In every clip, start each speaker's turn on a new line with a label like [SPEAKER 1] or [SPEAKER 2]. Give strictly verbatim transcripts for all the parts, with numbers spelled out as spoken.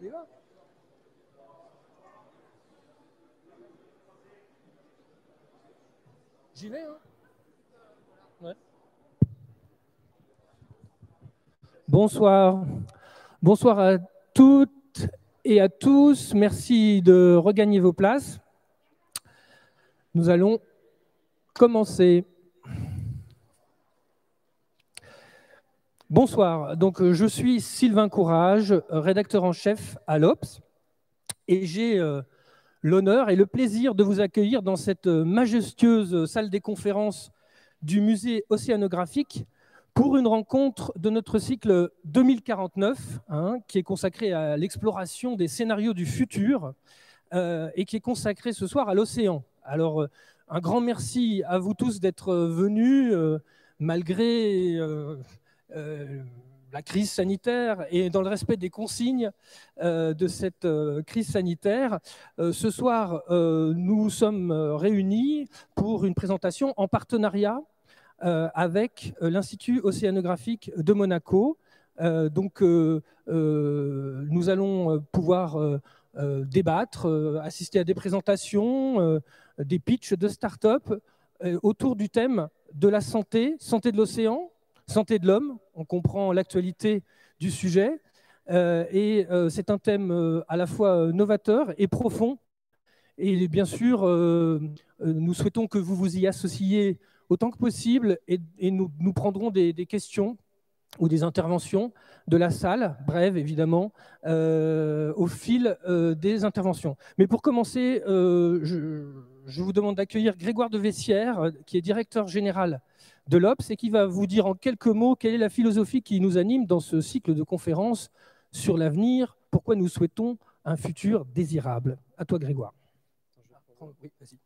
[SPEAKER 1] y va. J'y vais, hein. Ouais. Bonsoir. Bonsoir à toutes et à tous. Merci de regagner vos places. Nous allons commencer. Bonsoir. Donc, je suis Sylvain Courage, rédacteur en chef à l'Obs, et j'ai euh, l'honneur et le plaisir de vous accueillir dans cette majestueuse salle des conférences du musée océanographique pour une rencontre de notre cycle deux mille quarante-neuf, hein, qui est consacré à l'exploration des scénarios du futur euh, et qui est consacré ce soir à l'océan. Alors, euh, un grand merci à vous tous d'être venus euh, malgré euh, euh, la crise sanitaire et dans le respect des consignes euh, de cette euh, crise sanitaire. Euh, ce soir, euh, nous sommes réunis pour une présentation en partenariat euh, avec l'Institut océanographique de Monaco. Euh, donc, euh, euh, nous allons pouvoir euh, euh, débattre, euh, assister à des présentations, euh, des pitchs de start-up euh, autour du thème de la santé, santé de l'océan, santé de l'homme. On comprend l'actualité du sujet. Euh, et euh, c'est un thème euh, à la fois novateur et profond. Et bien sûr, euh, nous souhaitons que vous vous y associez autant que possible et, et nous, nous prendrons des, des questions ou des interventions de la salle, brèves évidemment, euh, au fil euh, des interventions. Mais pour commencer, euh, je, je vous demande d'accueillir Grégoire de Vessières, qui est directeur général de l'Obs et qui va vous dire en quelques mots quelle est la philosophie qui nous anime dans ce cycle de conférences sur l'avenir, pourquoi nous souhaitons un futur désirable. À toi Grégoire.
[SPEAKER 2] Oui, vas-y.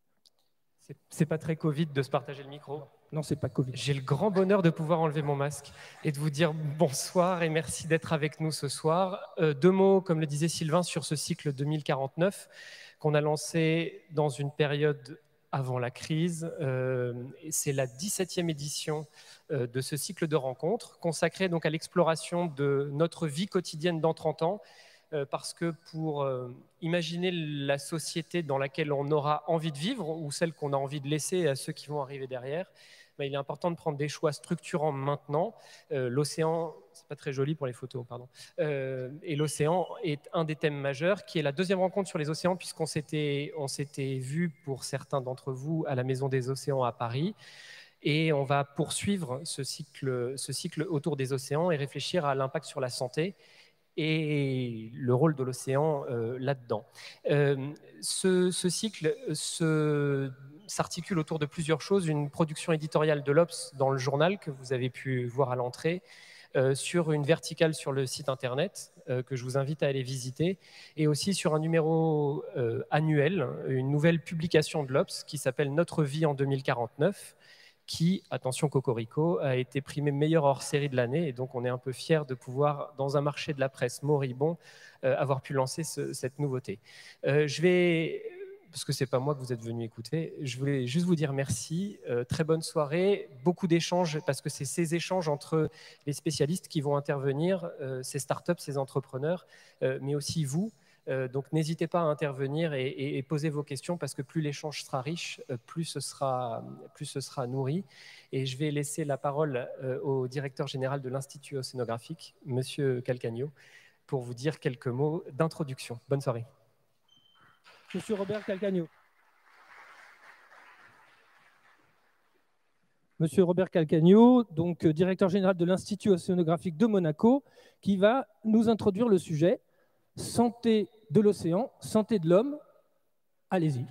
[SPEAKER 2] C'est pas très Covid de se partager le micro.
[SPEAKER 1] Non, c'est pas Covid.
[SPEAKER 2] J'ai le grand bonheur de pouvoir enlever mon masque et de vous dire bonsoir et merci d'être avec nous ce soir. Euh, deux mots, comme le disait Sylvain, sur ce cycle deux mille quarante-neuf qu'on a lancé dans une période avant la crise. Euh, c'est la dix-septième édition euh, de ce cycle de rencontres consacré donc à l'exploration de notre vie quotidienne dans trente ans. Parce que pour euh, imaginer la société dans laquelle on aura envie de vivre ou celle qu'on a envie de laisser à ceux qui vont arriver derrière, ben, il est important de prendre des choix structurants maintenant. Euh, l'océan, c'est pas très joli pour les photos, pardon. Euh, et l'océan est un des thèmes majeurs, qui est la deuxième rencontre sur les océans, puisqu'on s'était, on s'était vu pour certains d'entre vous à la Maison des Océans à Paris. Et on va poursuivre ce cycle, ce cycle autour des océans et réfléchir à l'impact sur la santé et le rôle de l'océan euh, là-dedans. Euh, ce, ce cycle se, s'articule autour de plusieurs choses. Une production éditoriale de l'Obs dans le journal que vous avez pu voir à l'entrée, euh, sur une verticale sur le site internet euh, que je vous invite à aller visiter, et aussi sur un numéro euh, annuel, une nouvelle publication de l'Obs qui s'appelle Notre vie en deux mille quarante-neuf, qui, attention cocorico, a été primé meilleur hors-série de l'année. Et donc, on est un peu fiers de pouvoir, dans un marché de la presse moribond, euh, avoir pu lancer ce, cette nouveauté. Euh, je vais, parce que ce n'est pas moi que vous êtes venu écouter, je voulais juste vous dire merci. Euh, très bonne soirée, beaucoup d'échanges, parce que c'est ces échanges entre les spécialistes qui vont intervenir, euh, ces startups, ces entrepreneurs, euh, mais aussi vous. Euh, donc n'hésitez pas à intervenir et, et, et poser vos questions, parce que plus l'échange sera riche, euh, plus, ce sera, plus ce sera nourri. Et je vais laisser la parole euh, au directeur général de l'Institut océanographique, Monsieur Calcagno, pour vous dire quelques mots d'introduction. Bonne soirée.
[SPEAKER 1] Monsieur Robert Calcagno. Monsieur Robert Calcagno, donc directeur général de l'Institut océanographique de Monaco, qui va nous introduire le sujet santé de l'océan, santé de l'homme. Allez-y.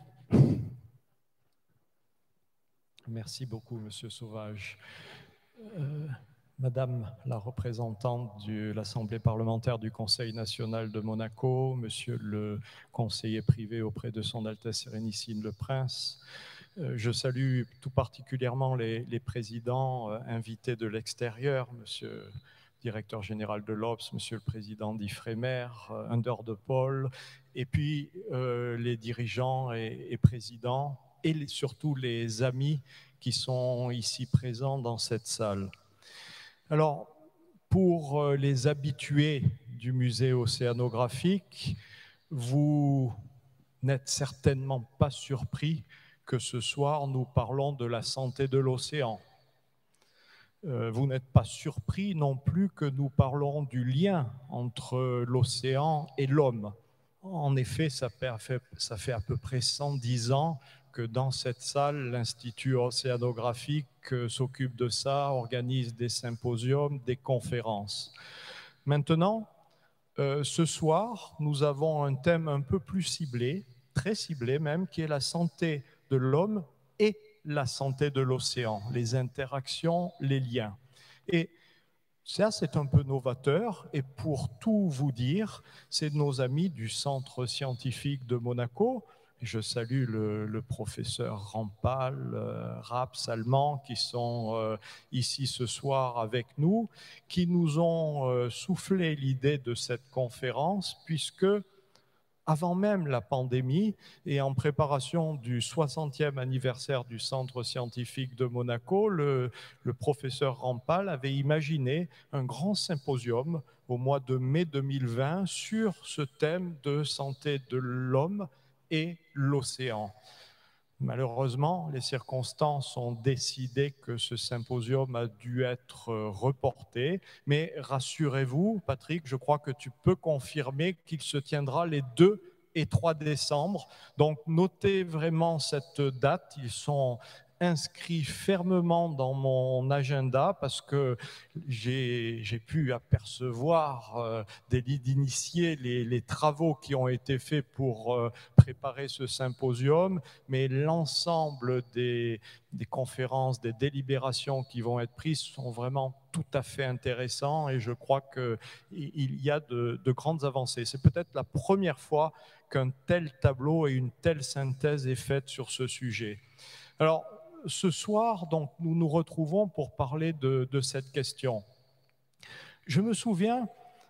[SPEAKER 3] Merci beaucoup, Monsieur Sauvage. Euh, Madame la représentante de l'Assemblée parlementaire du Conseil national de Monaco, Monsieur le conseiller privé auprès de Son Altesse Sérénissime le Prince, euh, je salue tout particulièrement les, les présidents euh, invités de l'extérieur, Monsieur directeur général de l'Obs, Monsieur le Président d'Ifremer, euh, Under de Paul, et puis euh, les dirigeants et, et présidents, et les, surtout les amis qui sont ici présents dans cette salle. Alors, pour les habitués du musée océanographique, vous n'êtes certainement pas surpris que ce soir nous parlons de la santé de l'océan. Euh, vous n'êtes pas surpris non plus que nous parlons du lien entre l'océan et l'homme. En effet, ça fait, ça fait à peu près cent dix ans que dans cette salle, l'Institut océanographique s'occupe de ça, organise des symposiums, des conférences. Maintenant, euh, ce soir, nous avons un thème un peu plus ciblé, très ciblé même, qui est la santé de l'homme et la santé de l'océan, les interactions, les liens. Et ça, c'est un peu novateur. Et pour tout vous dire, c'est nos amis du Centre scientifique de Monaco. Je salue le, le professeur Rampal, euh, Raps allemand, qui sont euh, ici ce soir avec nous, qui nous ont euh, soufflé l'idée de cette conférence, puisque avant même la pandémie et en préparation du soixantième anniversaire du Centre scientifique de Monaco, le, le professeur Rampal avait imaginé un grand symposium au mois de mai deux mille vingt sur ce thème de santé de l'homme et l'océan. Malheureusement, les circonstances ont décidé que ce symposium a dû être reporté. Mais rassurez-vous, Patrick, je crois que tu peux confirmer qu'il se tiendra les deux et trois décembre. Donc, notez vraiment cette date. Ils sont inscrits fermement dans mon agenda parce que j'ai j'ai pu apercevoir euh, des lits d'initiés les, les travaux qui ont été faits pour euh, préparer ce symposium, mais l'ensemble des, des conférences, des délibérations qui vont être prises sont vraiment tout à fait intéressants et je crois qu'il y a de, de grandes avancées. C'est peut-être la première fois qu'un tel tableau et une telle synthèse est faite sur ce sujet. Alors, ce soir, donc, nous nous retrouvons pour parler de, de cette question. Je me souviens,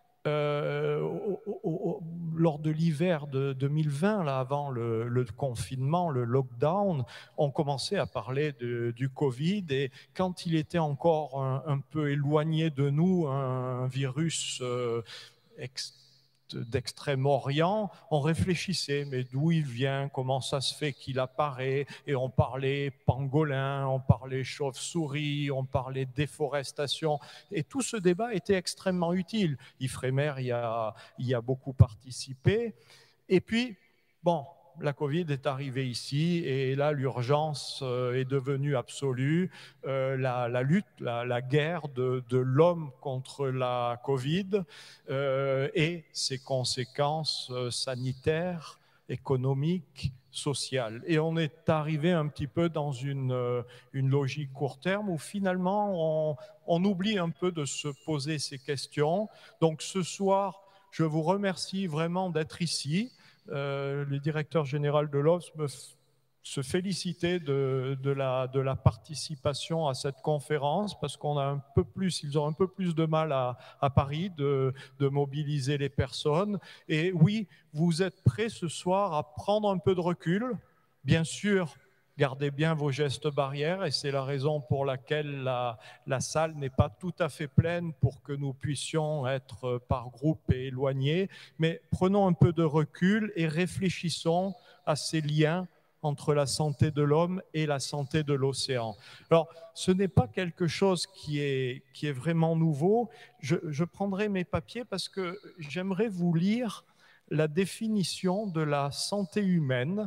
[SPEAKER 3] euh, au, au, au, lors de l'hiver de deux mille vingt, là, avant le, le confinement, le lockdown, on commençait à parler de, du Covid et quand il était encore un, un peu éloigné de nous, un, un virus euh, extrêmement d'Extrême-Orient, on réfléchissait, mais d'où il vient, comment ça se fait qu'il apparaît, et on parlait pangolin, on parlait chauve-souris, on parlait déforestation, et tout ce débat était extrêmement utile. Ifremer y a, y a beaucoup participé, et puis, bon, la Covid est arrivée ici et là, l'urgence est devenue absolue. Euh, la, la lutte, la, la guerre de, de l'homme contre la Covid euh, et ses conséquences sanitaires, économiques, sociales. Et on est arrivé un petit peu dans une, une logique court terme où finalement, on, on oublie un peu de se poser ces questions. Donc ce soir, je vous remercie vraiment d'être ici. Euh, le directeur général de l'O F S me se félicitait de, de, la, de la participation à cette conférence parce qu'on a un peu plus, ils ont un peu plus de mal à, à Paris de, de mobiliser les personnes. Et oui, vous êtes prêts ce soir à prendre un peu de recul. Bien sûr, gardez bien vos gestes barrières et c'est la raison pour laquelle la, la salle n'est pas tout à fait pleine pour que nous puissions être par groupe et éloignés. Mais prenons un peu de recul et réfléchissons à ces liens entre la santé de l'homme et la santé de l'océan. Alors, ce n'est pas quelque chose qui est, qui est vraiment nouveau. Je, je prendrai mes papiers parce que j'aimerais vous lire la définition de la santé humaine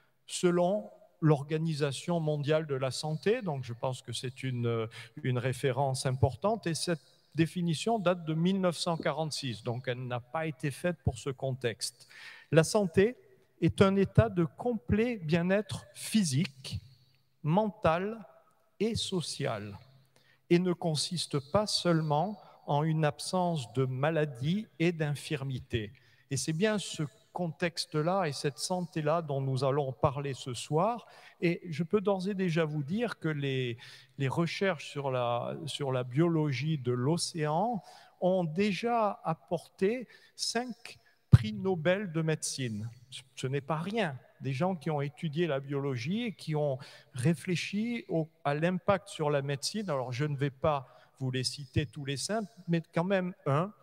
[SPEAKER 3] selon l'Organisation mondiale de la santé, donc je pense que c'est une, une référence importante, et cette définition date de mille neuf cent quarante-six, donc elle n'a pas été faite pour ce contexte. La santé est un état de complet bien-être physique, mental et social, et ne consiste pas seulement en une absence de maladie et d'infirmité. Et c'est bien ce contexte-là et cette santé-là dont nous allons parler ce soir. Et je peux d'ores et déjà vous dire que les, les recherches sur la, sur la biologie de l'océan ont déjà apporté cinq prix Nobel de médecine. Ce n'est pas rien. Des gens qui ont étudié la biologie et qui ont réfléchi au, à l'impact sur la médecine. Alors, je ne vais pas vous les citer tous les cinq, mais quand même un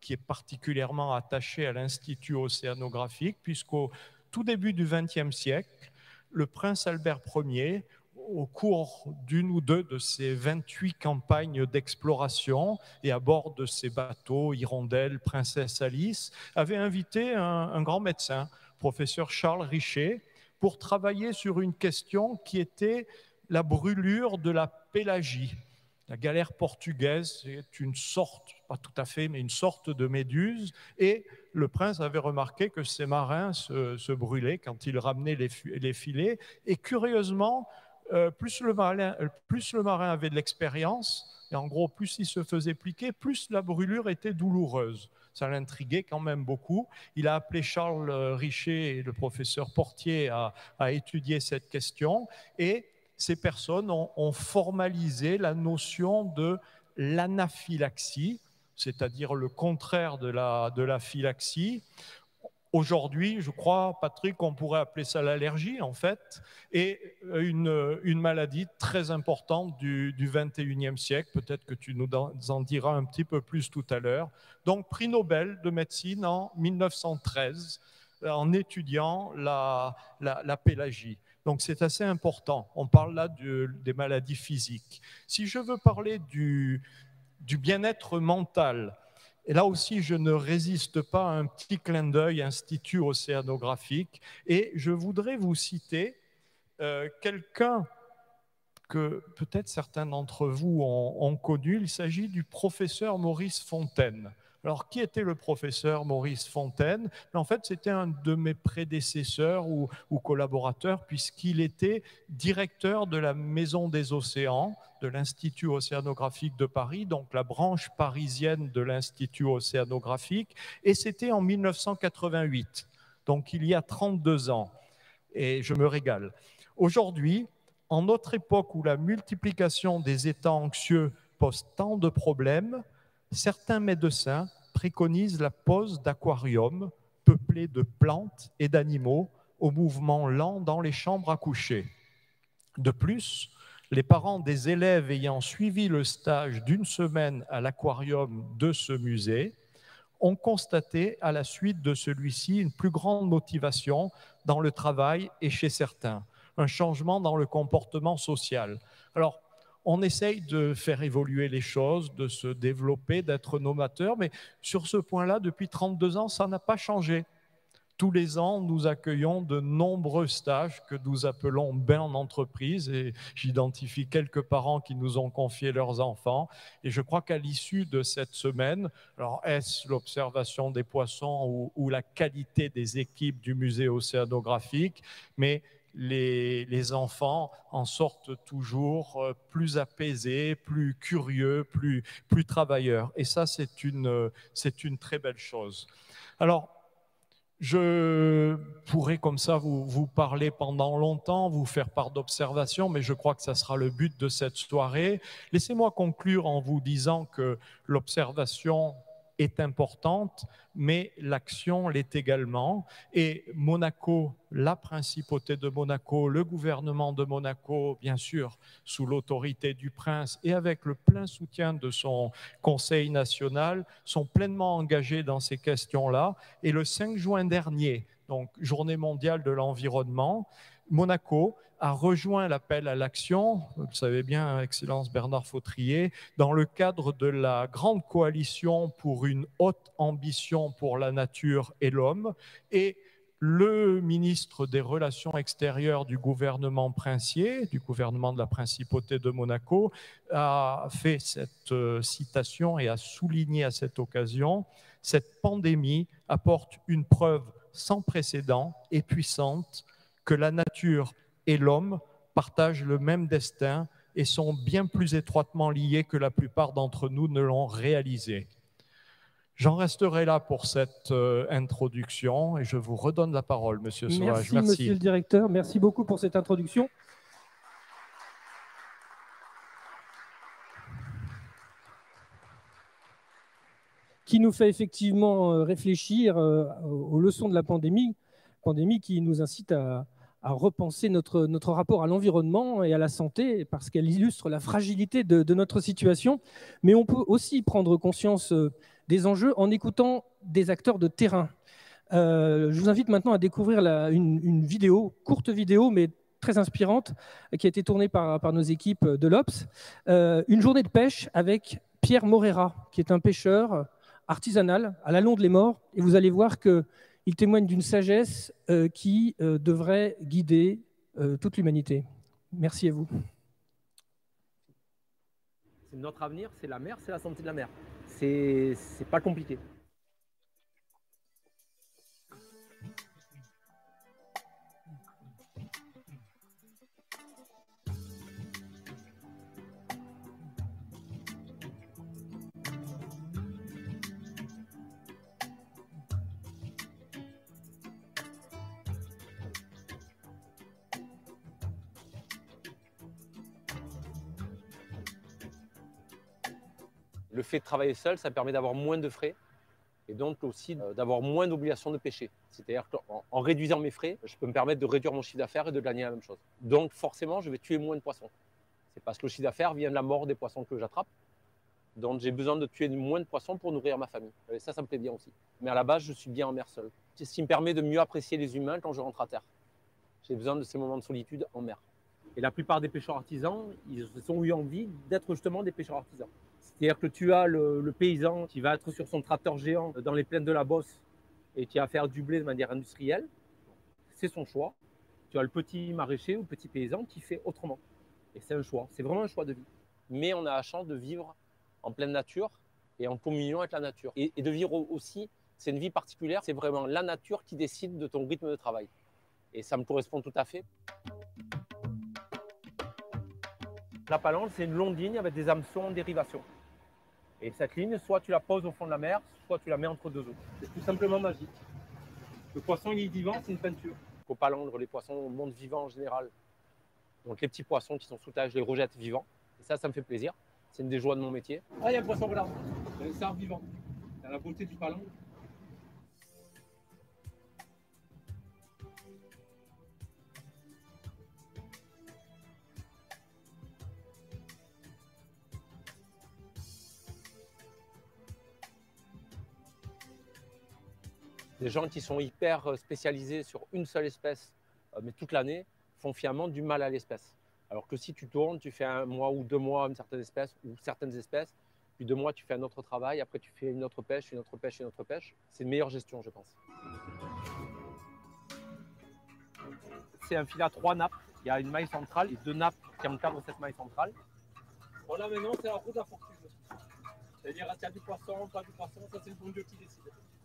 [SPEAKER 3] qui est particulièrement attaché à l'Institut océanographique, puisqu'au tout début du vingtième siècle, le prince Albert Ier, au cours d'une ou deux de ses vingt-huit campagnes d'exploration et à bord de ses bateaux, Hirondelle, Princesse Alice, avait invité un, un grand médecin, professeur Charles Richer, pour travailler sur une question qui était la brûlure de la Pélagie. La galère portugaise est une sorte, pas tout à fait, mais une sorte de méduse, et le prince avait remarqué que ses marins se, se brûlaient quand ils ramenaient les, les filets, et curieusement, Euh, plus, le marin, plus le marin avait de l'expérience, et en gros, plus il se faisait pliquer, plus la brûlure était douloureuse. Ça l'intriguait quand même beaucoup. Il a appelé Charles Richer et le professeur Portier à, à étudier cette question, et ces personnes ont, ont formalisé la notion de l'anaphylaxie, c'est-à-dire le contraire de la, de la phylaxie. Aujourd'hui, je crois, Patrick, on pourrait appeler ça l'allergie, en fait, et une, une maladie très importante du, du vingt et unième siècle. Peut-être que tu nous en diras un petit peu plus tout à l'heure. Donc, prix Nobel de médecine en mille neuf cent treize, en étudiant la, la, la pélagie. Donc, c'est assez important. On parle là de, des maladies physiques. Si je veux parler du, du bien-être mental, et là aussi, je ne résiste pas à un petit clin d'œil Institut océanographique. Et je voudrais vous citer euh, quelqu'un que peut-être certains d'entre vous ont, ont connu. Il s'agit du professeur Maurice Fontaine. Alors, qui était le professeur Maurice Fontaine? En fait, c'était un de mes prédécesseurs ou, ou collaborateurs, puisqu'il était directeur de la Maison des Océans, de l'Institut océanographique de Paris, donc la branche parisienne de l'Institut océanographique, et c'était en mille neuf cent quatre-vingt-huit, donc il y a trente-deux ans, et je me régale. Aujourd'hui, en notre époque où la multiplication des états anxieux pose tant de problèmes, certains médecins préconisent la pose d'aquariums peuplés de plantes et d'animaux au mouvement lent dans les chambres à coucher. De plus, les parents des élèves ayant suivi le stage d'une semaine à l'aquarium de ce musée ont constaté à la suite de celui-ci une plus grande motivation dans le travail et chez certains, un changement dans le comportement social. Alors, on essaye de faire évoluer les choses, de se développer, d'être novateur, mais sur ce point-là, depuis trente-deux ans, ça n'a pas changé. Tous les ans, nous accueillons de nombreux stages que nous appelons bains en entreprise, et j'identifie quelques parents qui nous ont confié leurs enfants. Et je crois qu'à l'issue de cette semaine, alors est-ce l'observation des poissons ou, ou la qualité des équipes du musée océanographique, mais Les, les enfants en sortent toujours plus apaisés, plus curieux, plus, plus travailleurs. Et ça, c'est une, c'est une très belle chose. Alors, je pourrais comme ça vous, vous parler pendant longtemps, vous faire part d'observations, mais je crois que ça sera le but de cette soirée. Laissez-moi conclure en vous disant que l'observation est importante, mais l'action l'est également. Et Monaco, la principauté de Monaco, le gouvernement de Monaco, bien sûr, sous l'autorité du prince et avec le plein soutien de son conseil national, sont pleinement engagés dans ces questions-là. Et le cinq juin dernier, donc Journée mondiale de l'environnement, Monaco a rejoint l'appel à l'action, vous le savez bien, Excellence Bernard Fautrier, dans le cadre de la grande coalition pour une haute ambition pour la nature et l'homme. Et le ministre des Relations extérieures du gouvernement princier, du gouvernement de la principauté de Monaco, a fait cette citation et a souligné à cette occasion: cette pandémie apporte une preuve sans précédent et puissante que la nature et l'homme partagent le même destin et sont bien plus étroitement liés que la plupart d'entre nous ne l'ont réalisé. J'en resterai là pour cette euh, introduction et je vous redonne la parole, Monsieur Sauvage.
[SPEAKER 1] Merci, Monsieur le Directeur. Merci beaucoup pour cette introduction. Qui nous fait effectivement réfléchir aux leçons de la pandémie, pandémie qui nous incite à, à repenser notre, notre rapport à l'environnement et à la santé, parce qu'elle illustre la fragilité de, de notre situation. Mais on peut aussi prendre conscience des enjeux en écoutant des acteurs de terrain. Euh, je vous invite maintenant à découvrir la, une, une vidéo, courte vidéo, mais très inspirante, qui a été tournée par, par nos équipes de l'O P S. Euh, une journée de pêche avec Pierre Morera, qui est un pêcheur artisanal à la Londe-les-Morts. Et vous allez voir qu'il témoigne d'une sagesse euh, qui euh, devrait guider euh, toute l'humanité. Merci à vous.
[SPEAKER 4] Notre avenir, c'est la mer, c'est la santé de la mer. C'est pas compliqué. Le fait de travailler seul, ça permet d'avoir moins de frais et donc aussi d'avoir moins d'obligations de pêcher. C'est-à-dire qu'en en réduisant mes frais, je peux me permettre de réduire mon chiffre d'affaires et de gagner la même chose. Donc forcément, je vais tuer moins de poissons. C'est parce que le chiffre d'affaires vient de la mort des poissons que j'attrape. Donc j'ai besoin de tuer moins de poissons pour nourrir ma famille. Et ça, ça me plaît bien aussi. Mais à la base, je suis bien en mer seul. C'est ce qui me permet de mieux apprécier les humains quand je rentre à terre. J'ai besoin de ces moments de solitude en mer. Et la plupart des pêcheurs artisans, ils ont eu envie d'être justement des pêcheurs artisans. C'est-à-dire que tu as le, le paysan qui va être sur son tracteur géant dans les plaines de la Beauce et qui va faire du blé de manière industrielle. C'est son choix. Tu as le petit maraîcher ou le petit paysan qui fait autrement. Et c'est un choix. C'est vraiment un choix de vie. Mais on a la chance de vivre en pleine nature et en communion avec la nature. Et, et de vivre aussi, c'est une vie particulière. C'est vraiment la nature qui décide de ton rythme de travail. Et ça me correspond tout à fait. La palangre, c'est une longue ligne avec des hameçons en dérivation. Et cette ligne, soit tu la poses au fond de la mer, soit tu la mets entre deux eaux. C'est tout simplement magique. Le poisson, il est vivant, c'est une peinture. Au palangre, les poissons montent vivants en général. Donc les petits poissons qui sont sous terre, je les rejette vivants. Et ça, ça me fait plaisir. C'est une des joies de mon métier. Ah, il y a un poisson là. Il y a un cerf vivant. Il y a la beauté du palangre. Des gens qui sont hyper spécialisés sur une seule espèce, mais toute l'année, font finalement du mal à l'espèce. Alors que si tu tournes, tu fais un mois ou deux mois une certaine espèce ou certaines espèces, puis deux mois tu fais un autre travail, après tu fais une autre pêche, une autre pêche, une autre pêche. C'est une meilleure gestion, je pense. C'est un filet à trois nappes. Il y a une maille centrale et deux nappes qui encadrent cette maille centrale. Bon là maintenant c'est la roue de la fortune. C'est-à-dire est-ce qu'il y a du poisson, pas du poisson, ça c'est le bon Dieu qui décide.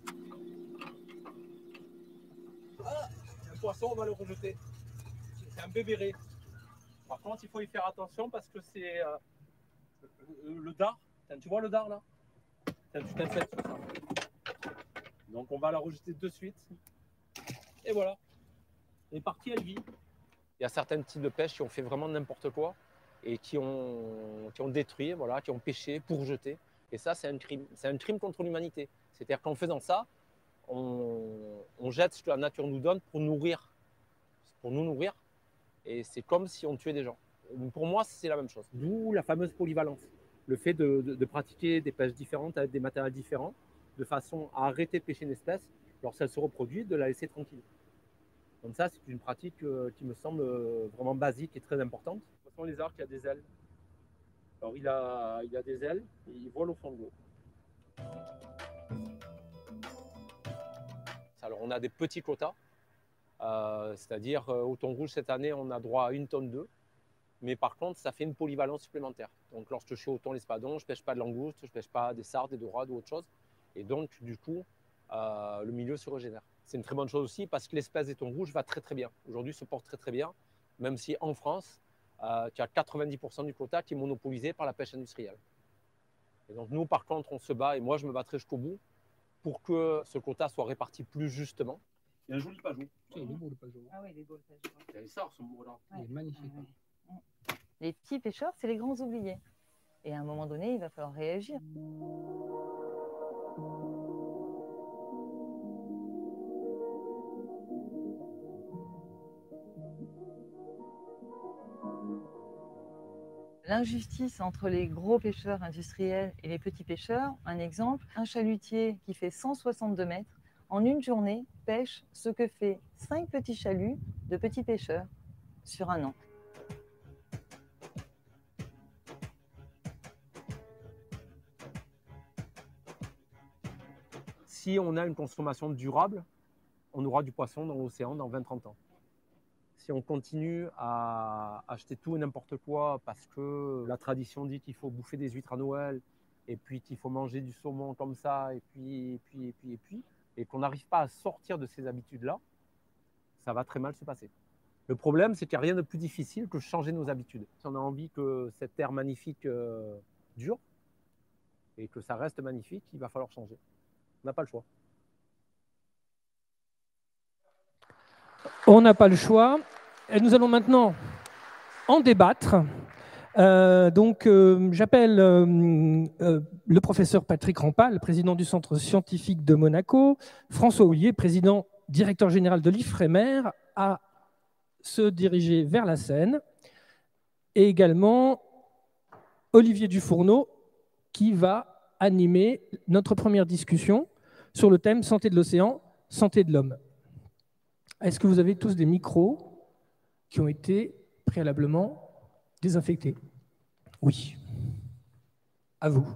[SPEAKER 4] Ah, un poisson, on va le rejeter. C'est un bébéré. Par contre, il faut y faire attention parce que c'est euh, le, le dard. Tu vois le dard là? C'est un putain de fait sur ça. Donc on va la rejeter de suite. Et voilà. Elle est partie, elle vit. Il y a certains types de pêche qui ont fait vraiment n'importe quoi et qui ont, qui ont détruit, voilà, qui ont pêché pour jeter. Et ça, c'est un crime. C'est un crime contre l'humanité. C'est-à-dire qu'en faisant ça, on, on jette ce que la nature nous donne pour nourrir, pour nous nourrir. Et c'est comme si on tuait des gens. Pour moi, c'est la même chose. D'où la fameuse polyvalence. Le fait de, de, de pratiquer des pêches différentes avec des matériels différents, de façon à arrêter de pêcher une espèce, lorsqu'elle se reproduit, de la laisser tranquille. Donc ça, c'est une pratique euh, qui me semble euh, vraiment basique et très importante. Le poisson lézard qui a des ailes. Alors il a, il a des ailes et il vole au fond de l'eau. Alors on a des petits quotas, euh, c'est-à-dire euh, au thon rouge cette année on a droit à une tonne d'œufs, mais par contre ça fait une polyvalence supplémentaire. Donc lorsque je suis au thon l'espadon, je ne pêche pas de langoustes, je ne pêche pas des sardes, des dorades ou autre chose, et donc du coup euh, le milieu se régénère. C'est une très bonne chose aussi parce que l'espèce des thons rouges va très très bien. Aujourd'hui se porte très très bien, même si en France euh, tu as quatre-vingt-dix pour cent du quota qui est monopolisé par la pêche industrielle. Et donc nous par contre on se bat, et moi je me battrai jusqu'au bout, pour que ce quota soit réparti plus justement. Il y a un joli pajot.
[SPEAKER 5] Il est beau le pajot.
[SPEAKER 6] Ah oui, il est beau le pajot.
[SPEAKER 5] Il y a les sards, ce mot-là.
[SPEAKER 6] Ouais.
[SPEAKER 5] Il est magnifique.
[SPEAKER 6] Ouais, ouais. Les petits pêcheurs, c'est les grands oubliés. Et à un moment donné, il va falloir réagir. l'injustice entre les gros pêcheurs industriels et les petits pêcheurs. Un exemple, un chalutier qui fait cent soixante-deux mètres, en une journée, pêche ce que fait cinq petits chaluts de petits pêcheurs sur un an.
[SPEAKER 4] Si on a une consommation durable, on aura du poisson dans l'océan dans vingt à trente ans. Si on continue à acheter tout et n'importe quoi parce que la tradition dit qu'il faut bouffer des huîtres à Noël et puis qu'il faut manger du saumon comme ça et puis, et puis, et puis, et puis, et qu'on n'arrive pas à sortir de ces habitudes-là, ça va très mal se passer. Le problème, c'est qu'il n'y a rien de plus difficile que changer nos habitudes. Si on a envie que cette terre magnifique euh, dure et que ça reste magnifique, il va falloir changer. On n'a pas le choix.
[SPEAKER 1] On n'a pas le choix. Et nous allons maintenant en débattre. Euh, donc, euh, j'appelle euh, euh, le professeur Patrick Rampal, président du Centre scientifique de Monaco, François Houllier, président directeur général de l'Ifremer, à se diriger vers la scène, et également Olivier Dufourneau, qui va animer notre première discussion sur le thème santé de l'océan, santé de l'homme. Est-ce que vous avez tous des micros qui ont été préalablement désinfectés? Oui. À vous.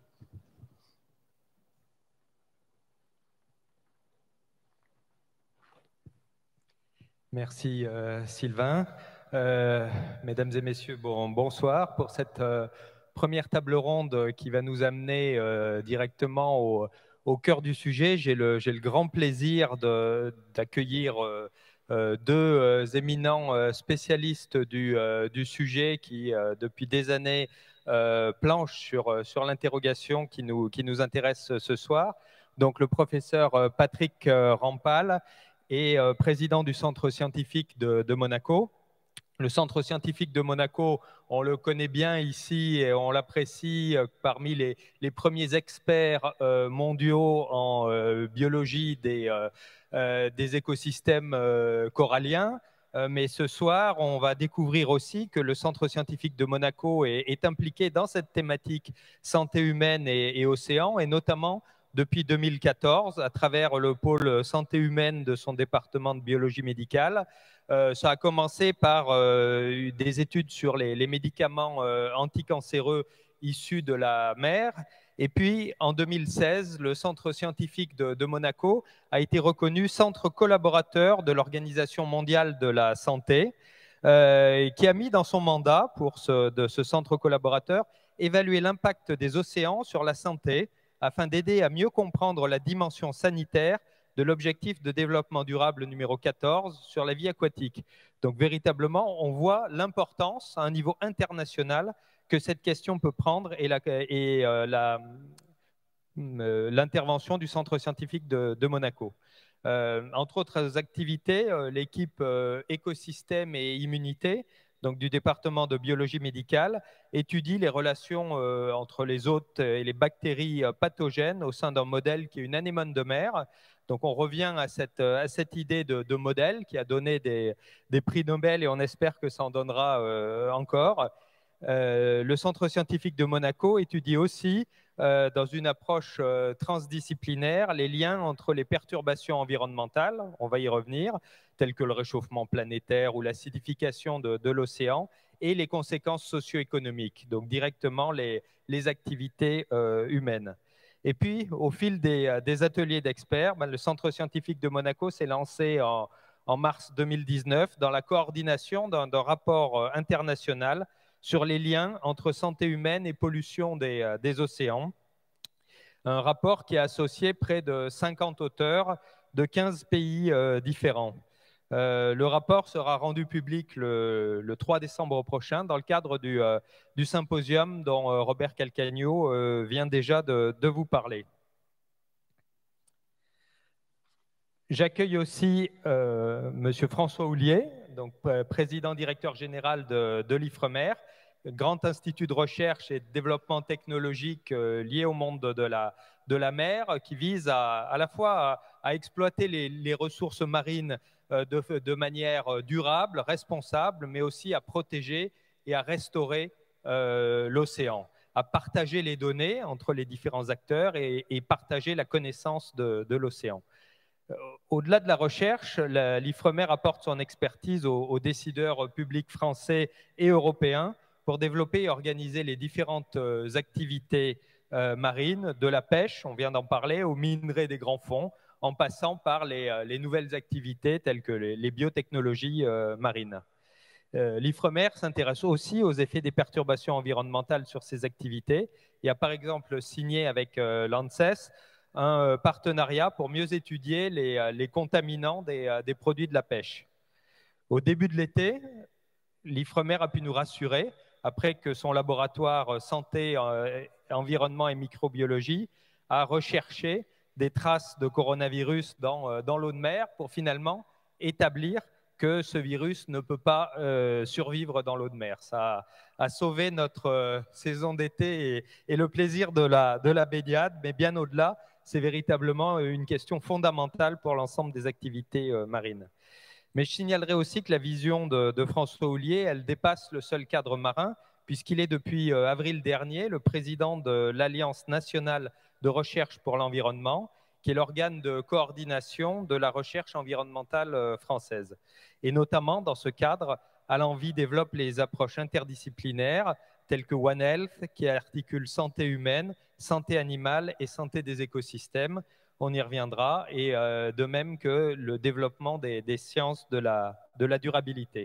[SPEAKER 7] Merci euh, Sylvain. Euh, mesdames et messieurs, bon, bonsoir pour cette euh, première table ronde qui va nous amener euh, directement au, au cœur du sujet. J'ai le, j'ai le grand plaisir d'accueillir euh, euh, deux euh, éminents euh, spécialistes du, euh, du sujet qui, euh, depuis des années, euh, planchent sur, sur l'interrogation qui nous, qui nous intéresse ce soir. Donc le professeur Patrick Rampal est euh, président du Centre scientifique de, de Monaco. Le Centre scientifique de Monaco, on le connaît bien ici et on l'apprécie parmi les, les premiers experts euh, mondiaux en euh, biologie des, euh, euh, des écosystèmes euh, coralliens. Euh, mais ce soir, on va découvrir aussi que le Centre scientifique de Monaco est, est impliqué dans cette thématique santé humaine et, et océan, et notamment depuis deux mille quatorze, à travers le pôle santé humaine de son département de biologie médicale. Euh, ça a commencé par euh, des études sur les, les médicaments euh, anticancéreux issus de la mer. Et puis, en deux mille seize, le Centre scientifique de, de Monaco a été reconnu centre collaborateur de l'Organisation mondiale de la santé, euh, qui a mis dans son mandat, pour ce, de ce centre collaborateur, évaluer l'impact des océans sur la santé, afin d'aider à mieux comprendre la dimension sanitaire de l'objectif de développement durable numéro quatorze sur la vie aquatique. Donc véritablement, on voit l'importance à un niveau international que cette question peut prendre et l'intervention euh, du Centre scientifique de, de Monaco. Euh, entre autres activités, euh, l'équipe euh, écosystème et immunité, donc du département de biologie médicale, étudie les relations euh, entre les hôtes et les bactéries euh, pathogènes au sein d'un modèle qui est une anémone de mer. Donc on revient à cette, à cette idée de, de modèle qui a donné des, des prix Nobel et on espère que ça en donnera euh, encore. Euh, le Centre scientifique de Monaco étudie aussi, euh, dans une approche euh, transdisciplinaire, les liens entre les perturbations environnementales, on va y revenir, telles que le réchauffement planétaire ou l'acidification de, de l'océan, et les conséquences socio-économiques, donc directement les, les activités euh, humaines. Et puis, au fil des, des ateliers d'experts, ben, le Centre scientifique de Monaco s'est lancé en, en mars deux mille dix-neuf dans la coordination d'un rapport international sur les liens entre santé humaine et pollution des, des océans. Un rapport qui a associé près de cinquante auteurs de quinze pays euh, différents. Euh, le rapport sera rendu public le, le trois décembre prochain dans le cadre du, euh, du symposium dont euh, Robert Calcagno euh, vient déjà de, de vous parler. J'accueille aussi euh, Monsieur François Houllier, donc euh, président directeur général de, de l'Ifremer, grand institut de recherche et de développement technologique euh, lié au monde de, de, la, de la mer, qui vise à, à la fois à, à exploiter les, les ressources marines De, de manière durable, responsable, mais aussi à protéger et à restaurer euh, l'océan, à partager les données entre les différents acteurs et, et partager la connaissance de, de l'océan. Au-delà de la recherche, l'Ifremer apporte son expertise aux, aux décideurs publics français et européens pour développer et organiser les différentes activités euh, marines, de la pêche, on vient d'en parler, aux minerais des grands fonds, en passant par les, les nouvelles activités telles que les, les biotechnologies euh, marines. Euh, L'Ifremer s'intéresse aussi aux effets des perturbations environnementales sur ces activités et a par exemple signé avec euh, l'ANSES un partenariat pour mieux étudier les, les contaminants des, des produits de la pêche. Au début de l'été, l'Ifremer a pu nous rassurer, après que son laboratoire santé, environnement et microbiologie a recherché des traces de coronavirus dans, dans l'eau de mer pour finalement établir que ce virus ne peut pas euh, survivre dans l'eau de mer. Ça a, a sauvé notre euh, saison d'été et, et le plaisir de la, de la baignade, mais bien au-delà, c'est véritablement une question fondamentale pour l'ensemble des activités euh, marines. Mais je signalerai aussi que la vision de, de François Houllier, elle dépasse le seul cadre marin, puisqu'il est depuis euh, avril dernier le président de l'Alliance nationale de recherche pour l'environnement, qui est l'organe de coordination de la recherche environnementale euh, française. Et notamment, dans ce cadre, Alenvie développe les approches interdisciplinaires telles que One Health, qui articule santé humaine, santé animale et santé des écosystèmes. On y reviendra, et euh, de même que le développement des, des sciences de la, de la durabilité.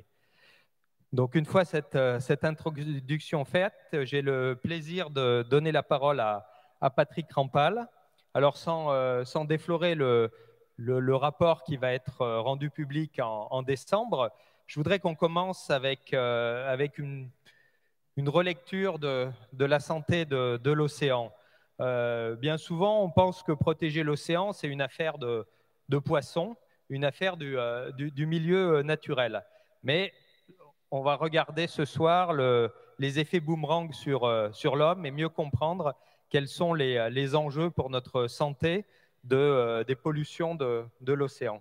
[SPEAKER 7] Donc, une fois cette, euh, cette introduction faite, j'ai le plaisir de donner la parole à, à Patrick Rampal. Alors, sans, euh, sans déflorer le, le, le rapport qui va être rendu public en, en décembre, je voudrais qu'on commence avec, euh, avec une, une relecture de, de la santé de, de l'océan. Euh, bien souvent, on pense que protéger l'océan, c'est une affaire de, de poissons, une affaire du, euh, du, du milieu naturel. Mais on va regarder ce soir le, les effets boomerang sur, euh, sur l'homme et mieux comprendre quels sont les, les enjeux pour notre santé de, euh, des pollutions de, de l'océan.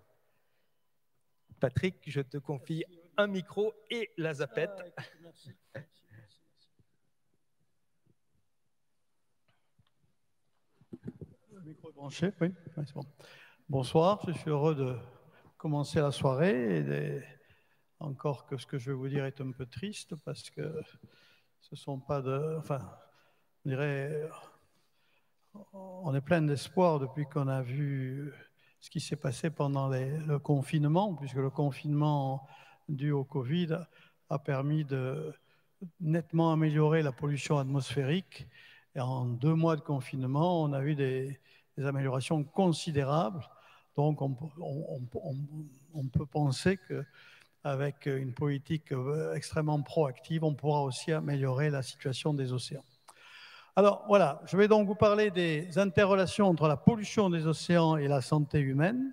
[SPEAKER 7] Patrick, je te confie un micro et la zapette.
[SPEAKER 5] Ah, merci. Merci, merci, merci. Le micro est branché, oui, oui c'est bon. Bonsoir, je suis heureux de commencer la soirée. Et de... Encore que ce que je vais vous dire est un peu triste parce que ce ne sont pas de... Enfin, on dirait... On est plein d'espoir depuis qu'on a vu ce qui s'est passé pendant les, le confinement, puisque le confinement dû au Covid a permis de nettement améliorer la pollution atmosphérique. Et en deux mois de confinement, on a eu des, des améliorations considérables. Donc, on, on, on, on peut penser qu'avec une politique extrêmement proactive, on pourra aussi améliorer la situation des océans. Alors voilà, je vais donc vous parler des interrelations entre la pollution des océans et la santé humaine.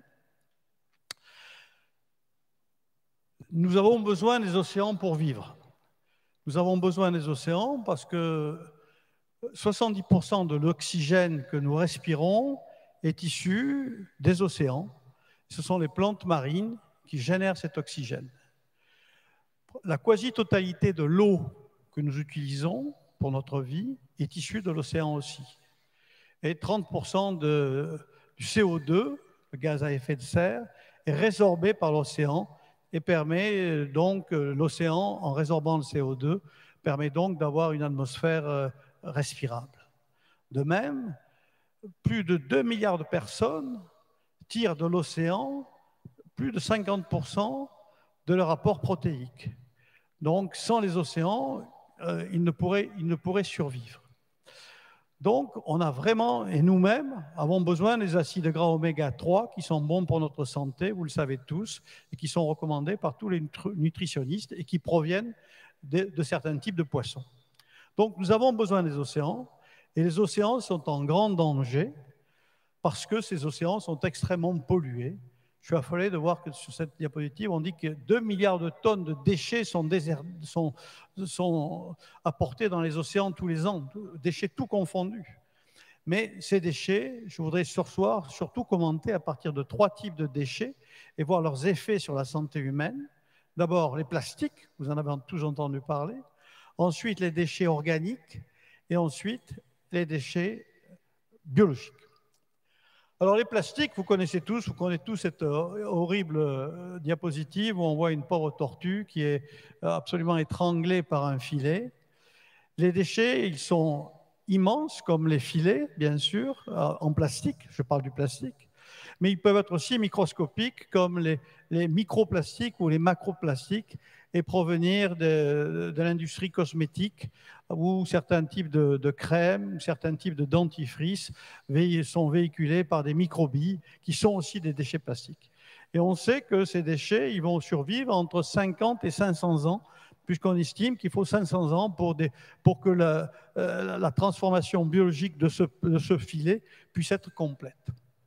[SPEAKER 5] Nous avons besoin des océans pour vivre. Nous avons besoin des océans parce que soixante-dix pour cent de l'oxygène que nous respirons est issu des océans. Ce sont les plantes marines qui génèrent cet oxygène. La quasi-totalité de l'eau que nous utilisons pour notre vie est issue de l'océan aussi. Et trente pour cent de, du C O deux, le gaz à effet de serre, est résorbé par l'océan et permet donc, l'océan, en résorbant le C O deux, permet donc d'avoir une atmosphère respirable. De même, plus de deux milliards de personnes tirent de l'océan plus de cinquante pour cent de leur apport protéique. Donc, sans les océans, euh, ils ne pourraient, ils ne pourraient survivre. Donc, on a vraiment, et nous-mêmes, avons besoin des acides gras oméga trois qui sont bons pour notre santé, vous le savez tous, et qui sont recommandés par tous les nutritionnistes et qui proviennent de, de certains types de poissons. Donc, nous avons besoin des océans, et les océans sont en grand danger parce que ces océans sont extrêmement pollués. Je suis affolé de voir que sur cette diapositive, on dit que deux milliards de tonnes de déchets sont, désert, sont, sont apportés dans les océans tous les ans, déchets tout confondus. Mais ces déchets, je voudrais ce soir surtout commenter à partir de trois types de déchets et voir leurs effets sur la santé humaine. D'abord, les plastiques, vous en avez tous entendu parler. ensuite les déchets organiques et ensuite les déchets biologiques. Alors les plastiques, vous connaissez tous, vous connaissez tous cette horrible diapositive où on voit une pauvre tortue qui est absolument étranglée par un filet. Les déchets, ils sont immenses comme les filets, bien sûr, en plastique, je parle du plastique, mais ils peuvent être aussi microscopiques comme les, les microplastiques ou les macroplastiques et provenir de, de l'industrie cosmétique où certains types de, de crèmes, certains types de dentifrices sont véhiculés par des microbilles qui sont aussi des déchets plastiques. Et on sait que ces déchets, ils vont survivre entre cinquante et cinq cents ans, puisqu'on estime qu'il faut cinq cents ans pour, des, pour que la, euh, la transformation biologique de ce, de ce filet puisse être complète.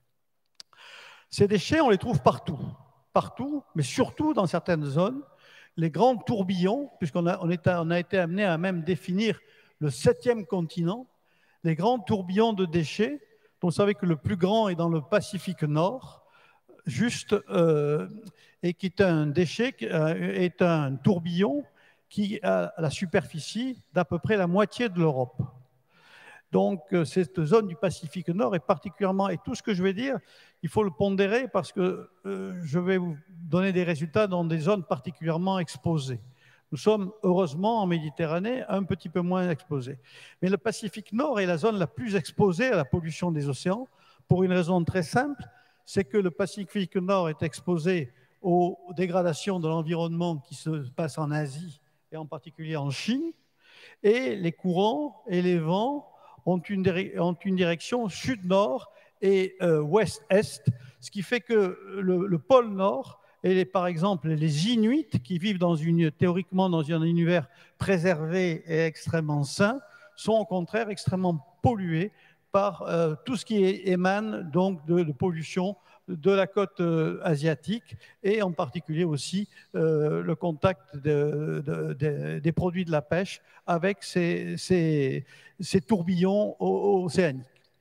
[SPEAKER 5] Ces déchets, on les trouve partout, partout, mais surtout dans certaines zones. Les grands tourbillons, puisqu'on a, on est, on a été amené à même définir le septième continent, les grands tourbillons de déchets, dont vous savez que le plus grand est dans le Pacifique Nord, juste, euh, et qui est un déchet, euh, est un tourbillon qui a la superficie d'à peu près la moitié de l'Europe. Donc, cette zone du Pacifique Nord est particulièrement, et tout ce que je vais dire, il faut le pondérer parce que euh, je vais vous donner des résultats dans des zones particulièrement exposées. Nous sommes heureusement en Méditerranée un petit peu moins exposés. Mais le Pacifique Nord est la zone la plus exposée à la pollution des océans pour une raison très simple, c'est que le Pacifique Nord est exposé aux dégradations de l'environnement qui se passent en Asie et en particulier en Chine, et les courants et les vents ont une, ont une direction sud-nord et euh, ouest-est, ce qui fait que le, le pôle Nord, et les, par exemple les Inuits qui vivent dans une, théoriquement dans un univers préservé et extrêmement sain, sont au contraire extrêmement pollués par euh, tout ce qui émane donc de, de pollution de la côte euh, asiatique et en particulier aussi euh, le contact de, de, de, des produits de la pêche avec ces, ces, ces tourbillons océaniques.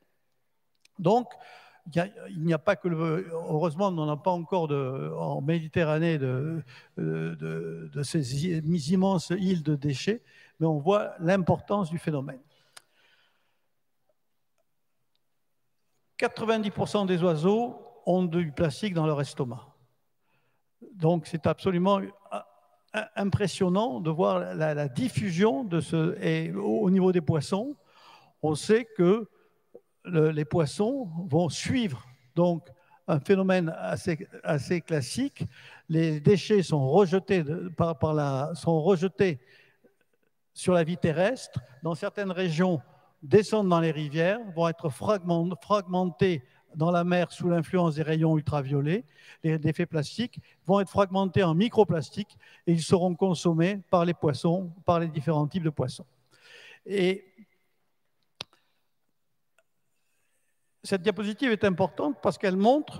[SPEAKER 5] Donc, il n'y a pas que le... Heureusement, on n'en a pas encore de, en Méditerranée de, de, de, de ces immenses îles de déchets, mais on voit l'importance du phénomène. quatre-vingt-dix pour cent des oiseaux ont du plastique dans leur estomac. Donc, c'est absolument impressionnant de voir la, la diffusion de ce... Et au niveau des poissons, on sait que le, les poissons vont suivre donc un phénomène assez, assez classique. Les déchets sont rejetés, de, par, par la, sont rejetés sur la vie terrestre. Dans certaines régions, descendent dans les rivières, vont être fragmentés dans la mer sous l'influence des rayons ultraviolets, les déchets plastiques vont être fragmentés en microplastiques et ils seront consommés par les poissons, par les différents types de poissons. Et cette diapositive est importante parce qu'elle montre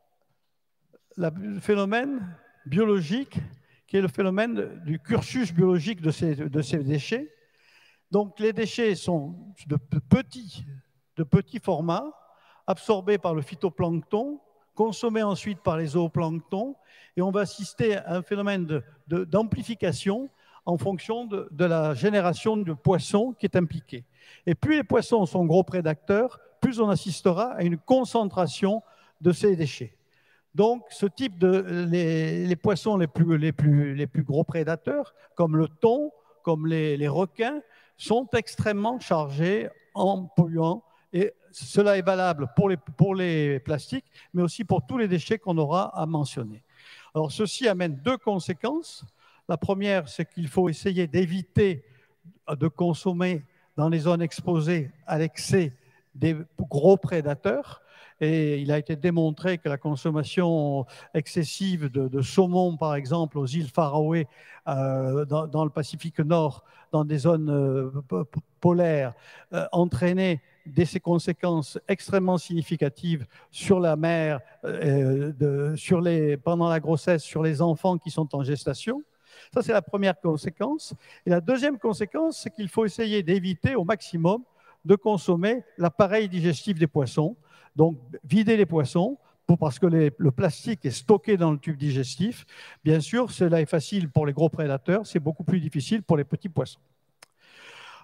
[SPEAKER 5] le phénomène biologique qui est le phénomène du cursus biologique de ces, de ces déchets. Donc les déchets sont de petits, de petits formats, absorbés par le phytoplancton, consommés ensuite par les zooplanctons, et on va assister à un phénomène d'amplification en fonction de, de la génération de poissons qui est impliquée. Et plus les poissons sont gros prédateurs, plus on assistera à une concentration de ces déchets. Donc, ce type de les, les poissons les plus, les, plus, les plus gros prédateurs, comme le thon, comme les, les requins, sont extrêmement chargés en polluants. Et cela est valable pour les, pour les plastiques, mais aussi pour tous les déchets qu'on aura à mentionner. Alors, ceci amène deux conséquences. La première, c'est qu'il faut essayer d'éviter de consommer dans les zones exposées à l'excès des gros prédateurs. Et il a été démontré que la consommation excessive de, de saumon, par exemple, aux îles Faroé, euh, dans, dans le Pacifique Nord, dans des zones euh, polaires, euh, entraînait des conséquences extrêmement significatives sur la mère, euh, de, sur les, pendant la grossesse, sur les enfants qui sont en gestation. Ça, c'est la première conséquence. Et la deuxième conséquence, c'est qu'il faut essayer d'éviter au maximum de consommer l'appareil digestif des poissons. Donc, vider les poissons, pour, parce que les, le plastique est stocké dans le tube digestif. Bien sûr, cela est facile pour les gros prédateurs, c'est beaucoup plus difficile pour les petits poissons.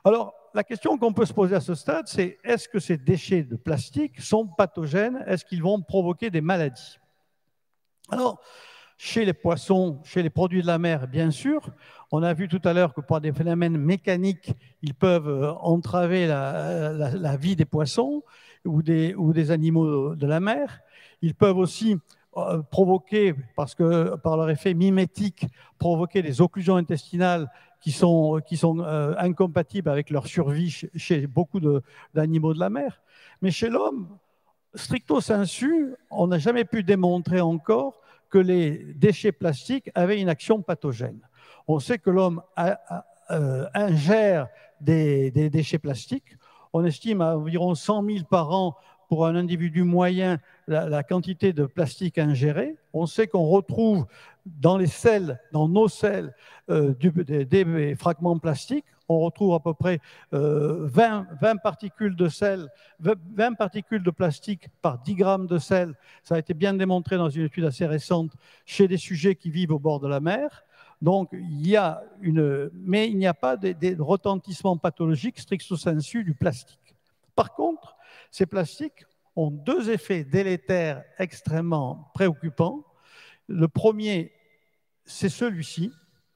[SPEAKER 5] Alors, la question qu'on peut se poser à ce stade, c'est est-ce que ces déchets de plastique sont pathogènes? Est-ce qu'ils vont provoquer des maladies? Alors, chez les poissons, chez les produits de la mer, bien sûr, on a vu tout à l'heure que par des phénomènes mécaniques, ils peuvent entraver la, la, la vie des poissons ou des, ou des animaux de la mer. Ils peuvent aussi euh, provoquer, parce que par leur effet mimétique, provoquer des occlusions intestinales qui sont, qui sont euh, incompatibles avec leur survie chez, chez beaucoup d'animaux de, de la mer. Mais chez l'homme, stricto sensu, on n'a jamais pu démontrer encore que les déchets plastiques avaient une action pathogène. On sait que l'homme euh, ingère des, des déchets plastiques. On estime à environ cent mille par an pour un individu moyen la, la quantité de plastique ingérée. On sait qu'on retrouve dans les selles, dans nos selles, euh, du, des, des fragments plastiques. On retrouve à peu près euh, vingt, vingt particules de sel, vingt particules de plastique par dix grammes de sel. Ça a été bien démontré dans une étude assez récente chez des sujets qui vivent au bord de la mer. Donc, il y a une... Mais il n'y a pas de, de retentissement pathologique stricto sensu du plastique. Par contre, ces plastiques ont deux effets délétères extrêmement préoccupants. Le premier, c'est celui-ci,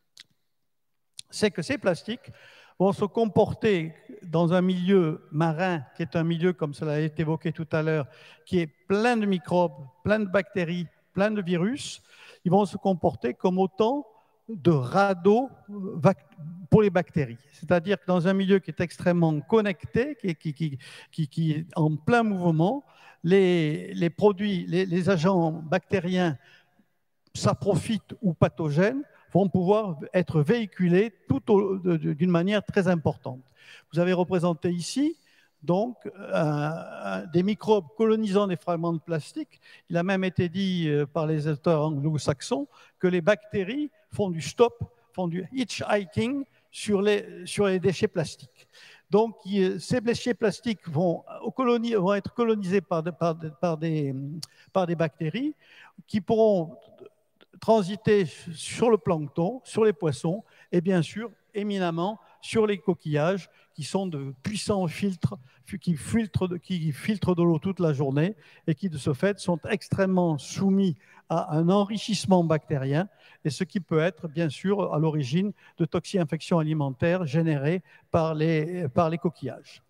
[SPEAKER 5] c'est que ces plastiques vont se comporter dans un milieu marin, qui est un milieu, comme cela a été évoqué tout à l'heure, qui est plein de microbes, plein de bactéries, plein de virus. Ils vont se comporter comme autant de radeaux pour les bactéries. C'est-à-dire que dans un milieu qui est extrêmement connecté, qui, qui, qui, qui, qui est en plein mouvement, les, les produits, les, les agents bactériens, saprophytes ou pathogènes, vont pouvoir être véhiculés d'une manière très importante. Vous avez représenté ici donc euh, des microbes colonisant des fragments de plastique. Il a même été dit euh, par les auteurs anglo-saxons que les bactéries font du stop, font du hitchhiking sur les, sur les déchets plastiques. Donc il, ces déchets plastiques vont, coloni, vont être colonisés par, de, par, de, par, des, par des bactéries qui pourront transiter sur le plancton, sur les poissons et bien sûr éminemment sur les coquillages qui sont de puissants filtres qui filtrent, qui filtrent de l'eau toute la journée et qui de ce fait sont extrêmement soumis à un enrichissement bactérien et ce qui peut être bien sûr à l'origine de toxi-infections alimentaires générées par les, par les coquillages.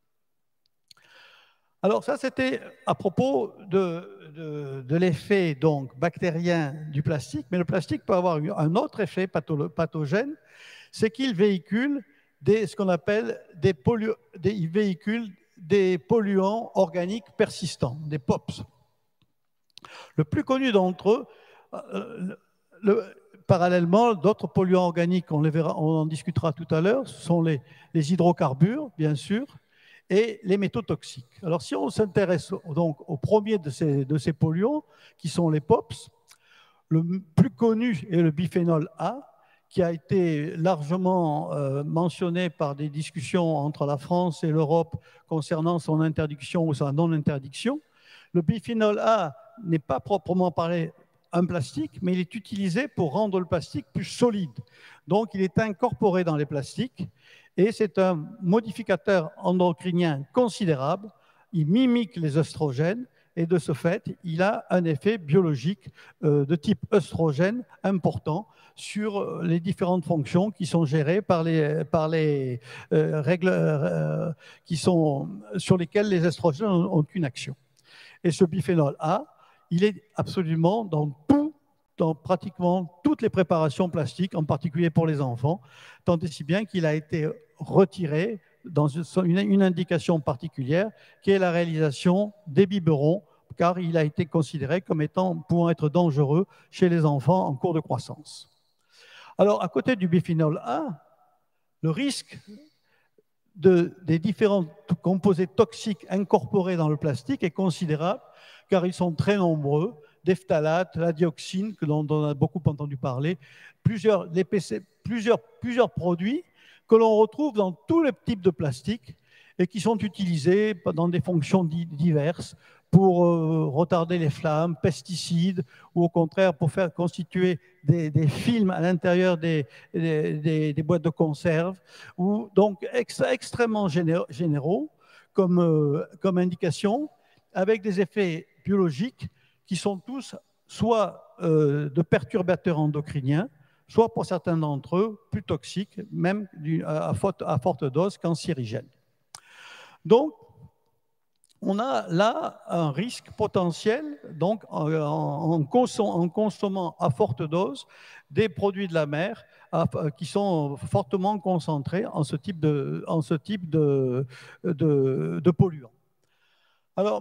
[SPEAKER 5] Alors ça, c'était à propos de, de, de l'effet donc bactérien du plastique, mais le plastique peut avoir un autre effet pathogène, c'est qu'il véhicule des, ce qu'on appelle des, pollu, des, il véhicule des polluants organiques persistants, des P O P S. Le plus connu d'entre eux, euh, le, parallèlement, d'autres polluants organiques, on, les verra, on en discutera tout à l'heure, ce sont les, les hydrocarbures, bien sûr, et les métaux toxiques. Alors, si on s'intéresse donc au premier de ces, de ces polluants, qui sont les P O P S, le plus connu est le biphénol A, qui a été largement euh, mentionné par des discussions entre la France et l'Europe concernant son interdiction ou sa non-interdiction. Le biphénol A n'est pas proprement parlé un plastique, mais il est utilisé pour rendre le plastique plus solide. Donc, il est incorporé dans les plastiques et c'est un modificateur endocrinien considérable. Il mimique les œstrogènes et de ce fait, il a un effet biologique euh, de type œstrogène important sur les différentes fonctions qui sont gérées par les, par les euh, règles euh, qui sont, sur lesquelles les œstrogènes ont, ont une action. Et ce biphénol A, il est absolument dans tout, dans pratiquement toutes les préparations plastiques, en particulier pour les enfants, tant et si bien qu'il a été retiré dans une, une indication particulière, qui est la réalisation des biberons, car il a été considéré comme étant, pouvant être dangereux chez les enfants en cours de croissance. Alors, à côté du biphénol A, le risque de, des différents composés toxiques incorporés dans le plastique est considérable, car ils sont très nombreux, des phtalates, la dioxine, que dont on a beaucoup entendu parler, plusieurs, les P C, plusieurs, plusieurs produits que l'on retrouve dans tous les types de plastique et qui sont utilisés dans des fonctions diverses, pour euh, retarder les flammes, pesticides, ou au contraire pour faire constituer des, des films à l'intérieur des, des, des, des boîtes de conserve, ou donc ex, extrêmement généraux comme, euh, comme indication, avec des effets biologiques qui sont tous soit euh, de perturbateurs endocriniens, soit pour certains d'entre eux plus toxiques, même à forte, à forte dose cancérigène. Donc, on a là un risque potentiel donc, en, en, en consommant à forte dose des produits de la mer à, qui sont fortement concentrés en ce type de, en ce type de, de, de polluants. Alors,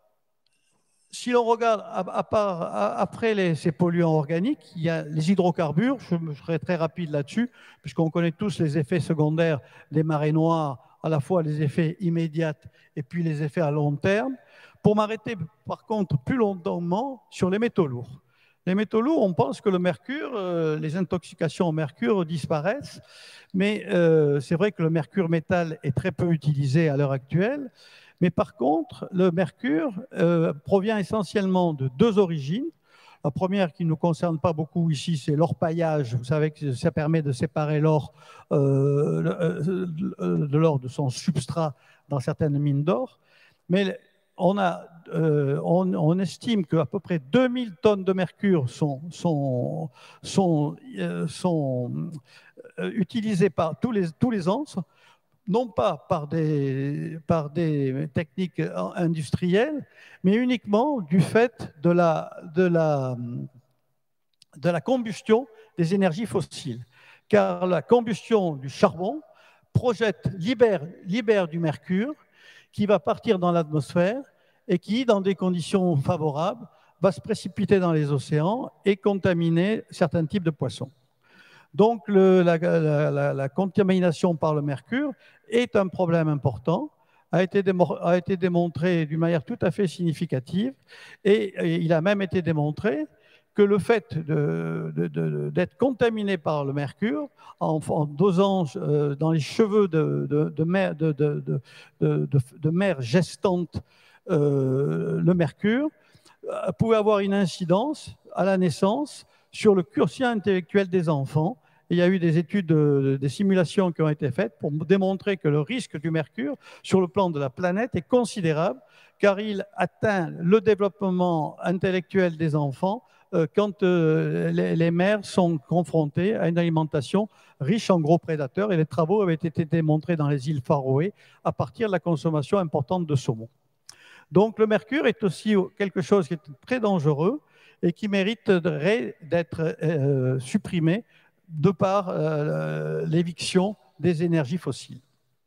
[SPEAKER 5] si l'on regarde à, à part, à, après les, ces polluants organiques, il y a les hydrocarbures, je, je serai très rapide là-dessus, puisqu'on connaît tous les effets secondaires des marées noires, à la fois les effets immédiats et puis les effets à long terme, pour m'arrêter par contre plus longtemps sur les métaux lourds. Les métaux lourds, on pense que le mercure, euh, les intoxications au mercure disparaissent, mais euh, c'est vrai que le mercure métal est très peu utilisé à l'heure actuelle. Mais par contre, le mercure euh, provient essentiellement de deux origines. La première qui ne nous concerne pas beaucoup ici, c'est l'orpaillage. Vous savez que ça permet de séparer l'or euh, de l'or de son substrat dans certaines mines d'or. Mais on, a, euh, on, on estime qu'à peu près deux mille tonnes de mercure sont, sont, sont, euh, sont euh, utilisées par tous les, tous les ans, non pas par des, par des techniques industrielles, mais uniquement du fait de la, de la, de la combustion des énergies fossiles. Car la combustion du charbon projette, libère, libère du mercure qui va partir dans l'atmosphère et qui, dans des conditions favorables, va se précipiter dans les océans et contaminer certains types de poissons. Donc, le, la, la, la, la contamination par le mercure est un problème important, a été, a été démontré d'une manière tout à fait significative, et, et il a même été démontré que le fait de, de, de, d'être contaminé par le mercure, en, en dosant euh, dans les cheveux de, de, de, mère, de, de, de, de, de mère gestante euh, le mercure, euh, pouvait avoir une incidence à la naissance sur le quotient intellectuel des enfants. Il y a eu des études, de, des simulations qui ont été faites pour démontrer que le risque du mercure sur le plan de la planète est considérable, car il atteint le développement intellectuel des enfants euh, quand euh, les, les mères sont confrontées à une alimentation riche en gros prédateurs. Et les travaux avaient été démontrés dans les îles Faroé à partir de la consommation importante de saumon. Donc le mercure est aussi quelque chose qui est très dangereux et qui mériterait d'être euh, supprimé de par euh, l'éviction des énergies fossiles.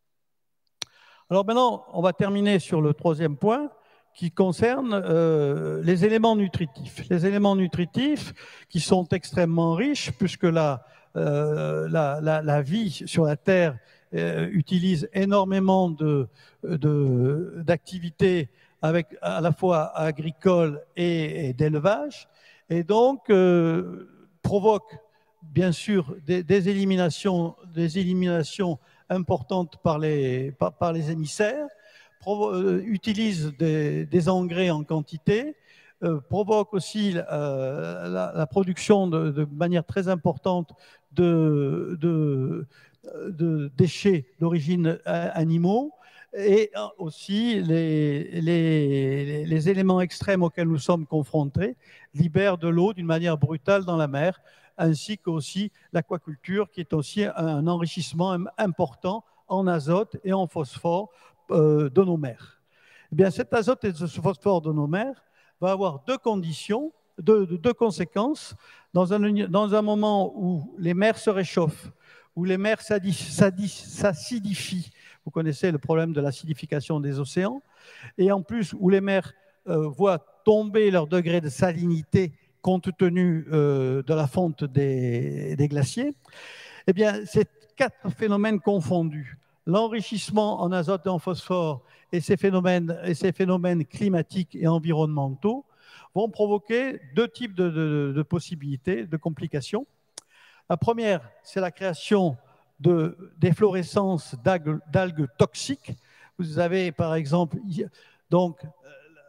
[SPEAKER 5] Alors maintenant, on va terminer sur le troisième point qui concerne euh, les éléments nutritifs. Les éléments nutritifs qui sont extrêmement riches puisque la, euh, la, la, la vie sur la Terre euh, utilise énormément de, de, d'activités avec à la fois agricoles et, et d'élevage, et donc euh, provoque bien sûr des, des, éliminations, des éliminations importantes par les, par, par les émissaires, provo euh, utilise des, des engrais en quantité, euh, provoque aussi euh, la, la production de, de manière très importante de, de, de déchets d'origine animaux, et aussi les, les, les éléments extrêmes auxquels nous sommes confrontés libèrent de l'eau d'une manière brutale dans la mer, ainsi qu'aussi l'aquaculture qui est aussi un enrichissement important en azote et en phosphore euh, de nos mers. Eh bien, cet azote et ce phosphore de nos mers va avoir deux conditions, deux, deux conséquences. Dans un, dans un moment où les mers se réchauffent, où les mers s'acidifient, vous connaissez le problème de l'acidification des océans, et en plus où les mers euh, voient tomber leur degré de salinité compte tenu euh, de la fonte des, des glaciers, eh bien, ces quatre phénomènes confondus, l'enrichissement en azote et en phosphore et ces phénomènes, et ces phénomènes climatiques et environnementaux, vont provoquer deux types de, de, de possibilités, de complications. La première, c'est la création de d'efflorescence d'algues toxiques. Vous avez par exemple donc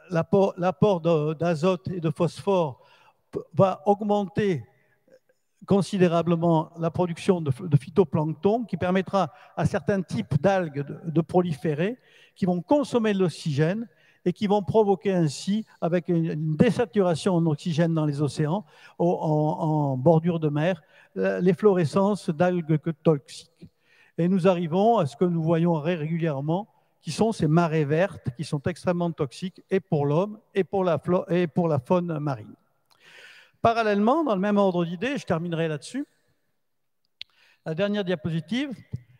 [SPEAKER 5] l'apport d'azote et de phosphore va augmenter considérablement la production de, de phytoplancton qui permettra à certains types d'algues de, de proliférer, qui vont consommer de l'oxygène et qui vont provoquer ainsi, avec une, une désaturation en oxygène dans les océans, au, en, en bordure de mer, l'efflorescence d'algues toxiques. Et nous arrivons à ce que nous voyons régulièrement, qui sont ces marées vertes, qui sont extrêmement toxiques, et pour l'homme, et pour la flore, et pour la faune marine. Parallèlement, dans le même ordre d'idées, je terminerai là-dessus, la dernière diapositive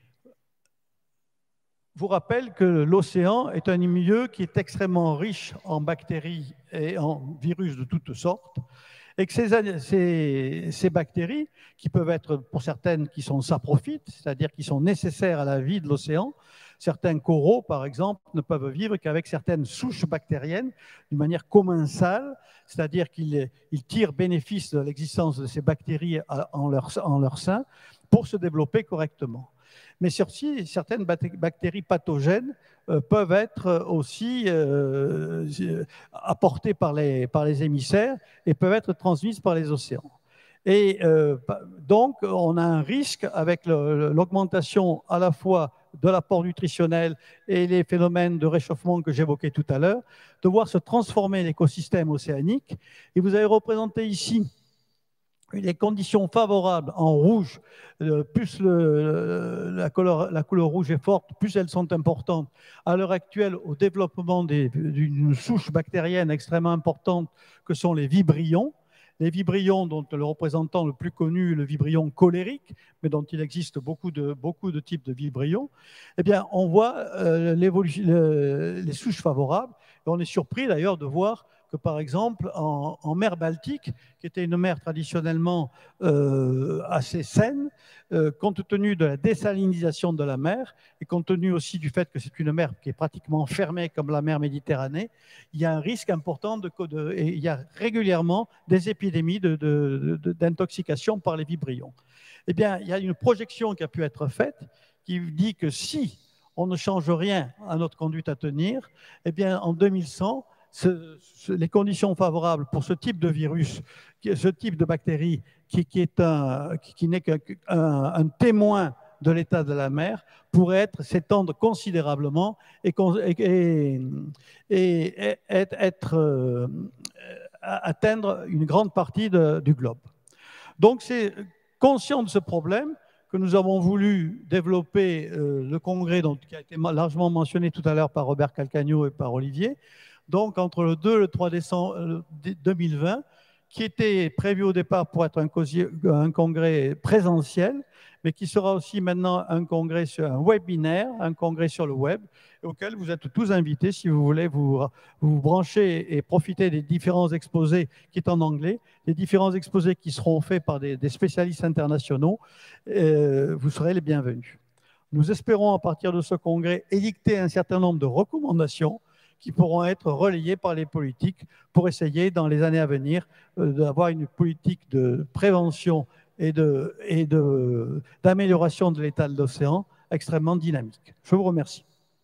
[SPEAKER 5] vous rappelle que l'océan est un milieu qui est extrêmement riche en bactéries et en virus de toutes sortes, et que ces, ces, ces bactéries, qui peuvent être pour certaines qui sont saprophytes, c'est-à-dire qui sont nécessaires à la vie de l'océan, certains coraux, par exemple, ne peuvent vivre qu'avec certaines souches bactériennes d'une manière commensale, c'est-à-dire qu'ils ils tirent bénéfice de l'existence de ces bactéries en leur, en leur sein pour se développer correctement. Mais surtout, certaines bactéries pathogènes euh, peuvent être aussi euh, apportées par les, par les émissaires et peuvent être transmises par les océans. Et euh, donc, on a un risque avec l'augmentation à la fois de l'apport nutritionnel et les phénomènes de réchauffement que j'évoquais tout à l'heure, de voir se transformer l'écosystème océanique. Et vous avez représenté ici les conditions favorables en rouge, plus le, la, couleur, la couleur rouge est forte, plus elles sont importantes à l'heure actuelle au développement d'une souche bactérienne extrêmement importante que sont les vibrions. Les vibrions, dont le représentant le plus connu est le vibrion colérique, mais dont il existe beaucoup de, beaucoup de types de vibrions, eh bien, on voit euh, le, les souches favorables. Et on est surpris d'ailleurs de voir que, par exemple, en, en mer Baltique, qui était une mer traditionnellement euh, assez saine, euh, compte tenu de la désalinisation de la mer, et compte tenu aussi du fait que c'est une mer qui est pratiquement fermée comme la mer Méditerranée, il y a un risque important de, de, et il y a régulièrement des épidémies de, de, de, d'intoxication par les vibrions. Eh bien, il y a une projection qui a pu être faite qui dit que si on ne change rien à notre conduite à tenir, eh bien, en deux mille cent, Ce, ce, les conditions favorables pour ce type de virus, ce type de bactérie qui, qui, est un, qui, qui n'est qu'un un témoin de l'état de la mer, pourrait être s'étendre considérablement et, et, et, et être, euh, atteindre une grande partie de, du globe. Donc c'est conscient de ce problème que nous avons voulu développer euh, le congrès dont, qui a été largement mentionné tout à l'heure par Robert Calcagno et par Olivier, donc entre le deux et le trois décembre deux mille vingt, qui était prévu au départ pour être un, causier, un congrès présentiel, mais qui sera aussi maintenant un congrès, sur, un webinaire, un congrès sur le web, auquel vous êtes tous invités si vous voulez vous, vous brancher et profiter des différents exposés qui sont en anglais, les différents exposés qui seront faits par des, des spécialistes internationaux, euh, vous serez les bienvenus. Nous espérons à partir de ce congrès édicter un certain nombre de recommandations qui pourront être relayées par les politiques pour essayer, dans les années à venir, euh, d'avoir une politique de prévention et de, et de, d'amélioration de l'état de l'océan extrêmement dynamique. Je vous remercie.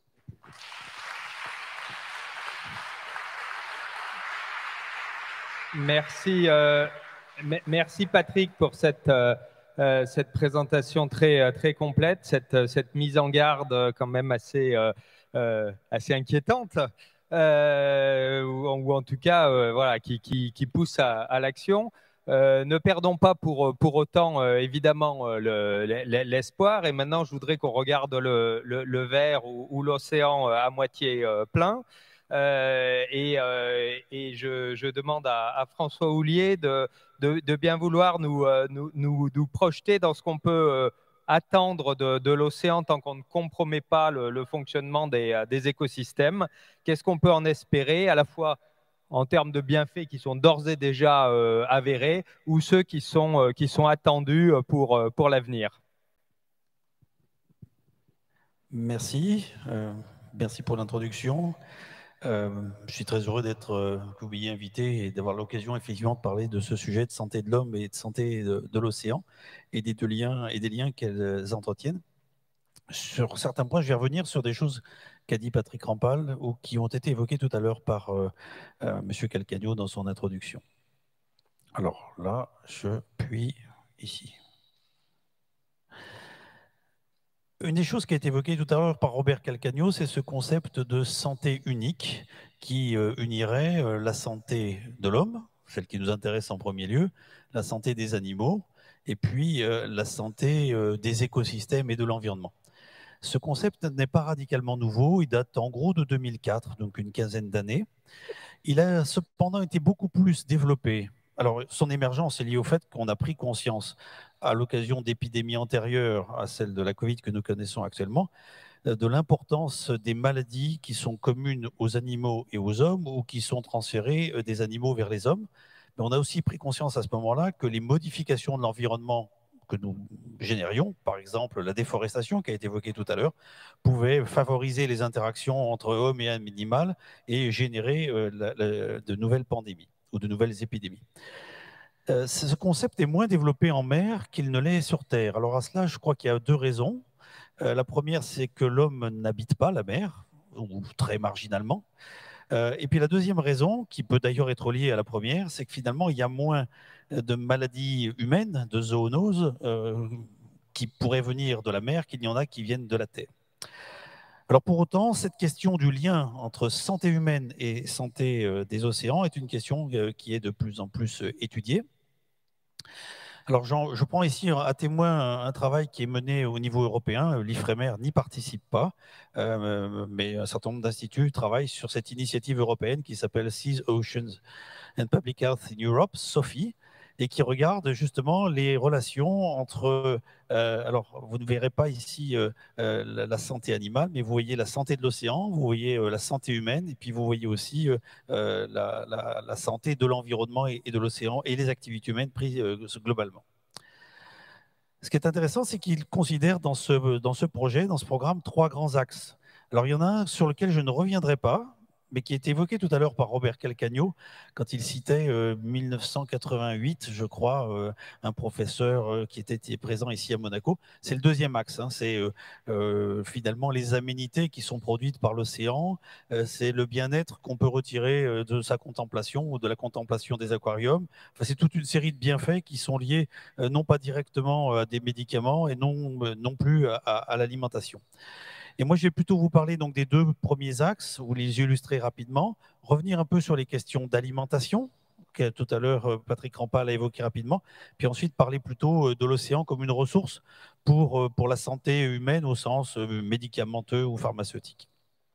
[SPEAKER 7] Merci, euh, merci Patrick pour cette, euh, euh, cette présentation très, très complète, cette, cette mise en garde quand même assez... Euh, Euh, assez inquiétante, euh, ou, ou en tout cas euh, voilà, qui, qui, qui pousse à, à l'action. Euh, ne perdons pas pour, pour autant euh, évidemment l'espoir. Et maintenant, je voudrais qu'on regarde le, le, le verre ou, ou l'océan à moitié euh, plein. Euh, et, euh, et je, je demande à, à François Houllier de, de, de bien vouloir nous, nous, nous, nous projeter dans ce qu'on peut euh, attendre de, de l'océan tant qu'on ne compromet pas le, le fonctionnement des, des écosystèmes. Qu'est-ce qu'on peut en espérer, à la fois en termes de bienfaits qui sont d'ores et déjà euh, avérés ou ceux qui sont, euh, qui sont attendus pour, euh, pour l'avenir?
[SPEAKER 8] Merci. Euh, merci pour l'introduction. Euh, je suis très heureux d'être euh, que vous m'ayez invité et d'avoir l'occasion effectivement de parler de ce sujet de santé de l'homme et de santé de, de l'océan et des deux liens et des liens qu'elles entretiennent. Sur certains points, je vais revenir sur des choses qu'a dit Patrick Rampal ou qui ont été évoqués tout à l'heure par euh, euh, M. Calcagno dans son introduction. Alors là, je puis ici. Une des choses qui a été évoquée tout à l'heure par Robert Calcagno, c'est ce concept de santé unique qui euh, unirait euh, la santé de l'homme, celle qui nous intéresse en premier lieu, la santé des animaux, et puis euh, la santé euh, des écosystèmes et de l'environnement. Ce concept n'est pas radicalement nouveau, il date en gros de deux mille quatre, donc une quinzaine d'années. Il a cependant été beaucoup plus développé. Alors, son émergence est liée au fait qu'on a pris conscience, à l'occasion d'épidémies antérieures à celle de la Covid que nous connaissons actuellement, de l'importance des maladies qui sont communes aux animaux et aux hommes ou qui sont transférées des animaux vers les hommes. Mais on a aussi pris conscience à ce moment-là que les modifications de l'environnement que nous générions, par exemple la déforestation qui a été évoquée tout à l'heure, pouvaient favoriser les interactions entre hommes et animal et générer euh, la, la, de nouvelles pandémies ou de nouvelles épidémies. Euh, ce concept est moins développé en mer qu'il ne l'est sur Terre. Alors à cela, je crois qu'il y a deux raisons. Euh, la première, c'est que l'homme n'habite pas la mer, ou très marginalement. Euh, et puis la deuxième raison, qui peut d'ailleurs être liée à la première, c'est que finalement, il y a moins de maladies humaines, de zoonoses, euh, qui pourraient venir de la mer qu'il y en a qui viennent de la terre. Alors pour autant, cette question du lien entre santé humaine et santé euh, des océans est une question euh, qui est de plus en plus euh, étudiée. Alors, je prends ici à témoin un travail qui est mené au niveau européen. L'IFREMER n'y participe pas, euh, mais un certain nombre d'instituts travaillent sur cette initiative européenne qui s'appelle Seas, Oceans and Public Health in Europe, SOPHI, et qui regarde justement les relations entre... Euh, alors, vous ne verrez pas ici euh, euh, la, la santé animale, mais vous voyez la santé de l'océan, vous voyez euh, la santé humaine, et puis vous voyez aussi euh, la, la, la santé de l'environnement et, et de l'océan, et les activités humaines prises euh, globalement. Ce qui est intéressant, c'est qu'il considère dans ce, dans ce projet, dans ce programme, trois grands axes. Alors, il y en a un sur lequel je ne reviendrai pas, mais qui est évoqué tout à l'heure par Robert Calcagno, quand il citait euh, mille neuf cent quatre-vingt-huit, je crois, euh, un professeur euh, qui était présent ici à Monaco. C'est le deuxième axe, hein, c'est euh, euh, finalement les aménités qui sont produites par l'océan, euh, c'est le bien-être qu'on peut retirer euh, de sa contemplation ou de la contemplation des aquariums. Enfin, c'est toute une série de bienfaits qui sont liés euh, non pas directement à des médicaments et non, euh, non plus à, à, à l'alimentation. Et moi, je vais plutôt vous parler donc des deux premiers axes, vous les illustrer rapidement, revenir un peu sur les questions d'alimentation, que tout à l'heure Patrick Rampal a évoqué rapidement, puis ensuite parler plutôt de l'océan comme une ressource pour, pour la santé humaine au sens médicamenteux ou pharmaceutique.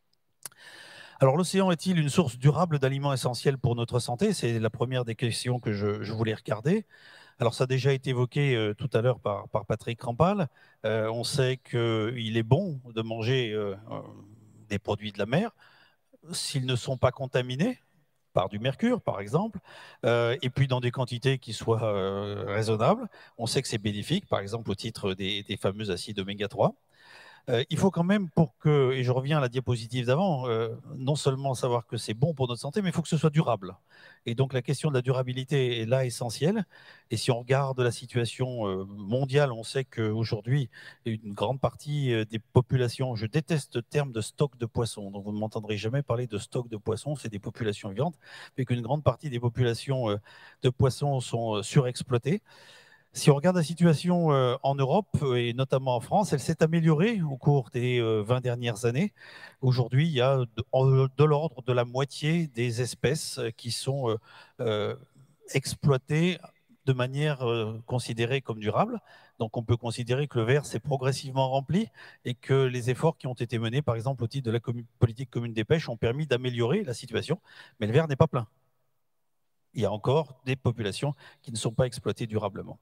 [SPEAKER 8] Alors, l'océan est-il une source durable d'aliments essentiels pour notre santé? C'est la première des questions que je, je voulais regarder. Alors, ça a déjà été évoqué euh, tout à l'heure par, par Patrick Rampal. Euh, on sait qu'il est bon de manger euh, des produits de la mer s'ils ne sont pas contaminés par du mercure, par exemple, euh, et puis dans des quantités qui soient euh, raisonnables. On sait que c'est bénéfique, par exemple, au titre des, des fameux acides oméga trois. Euh, il faut quand même, pour que, et je reviens à la diapositive d'avant, euh, non seulement savoir que c'est bon pour notre santé, mais il faut que ce soit durable. Et donc la question de la durabilité est là essentielle. Et si on regarde la situation euh, mondiale, on sait qu'aujourd'hui, une grande partie des populations, je déteste le terme de stock de poissons, donc vous ne m'entendrez jamais parler de stock de poissons, c'est des populations vivantes, mais qu'une grande partie des populations euh, de poissons sont euh, surexploitées. Si on regarde la situation euh, en Europe et notamment en France, elle s'est améliorée au cours des euh, vingt dernières années. Aujourd'hui, il y a de, de l'ordre de la moitié des espèces qui sont euh, euh, exploitées de manière euh, considérée comme durable. Donc on peut considérer que le verre s'est progressivement rempli et que les efforts qui ont été menés, par exemple au titre de la commun- politique commune des pêches, ont permis d'améliorer la situation, mais le verre n'est pas plein. Il y a encore des populations qui ne sont pas exploitées durablement.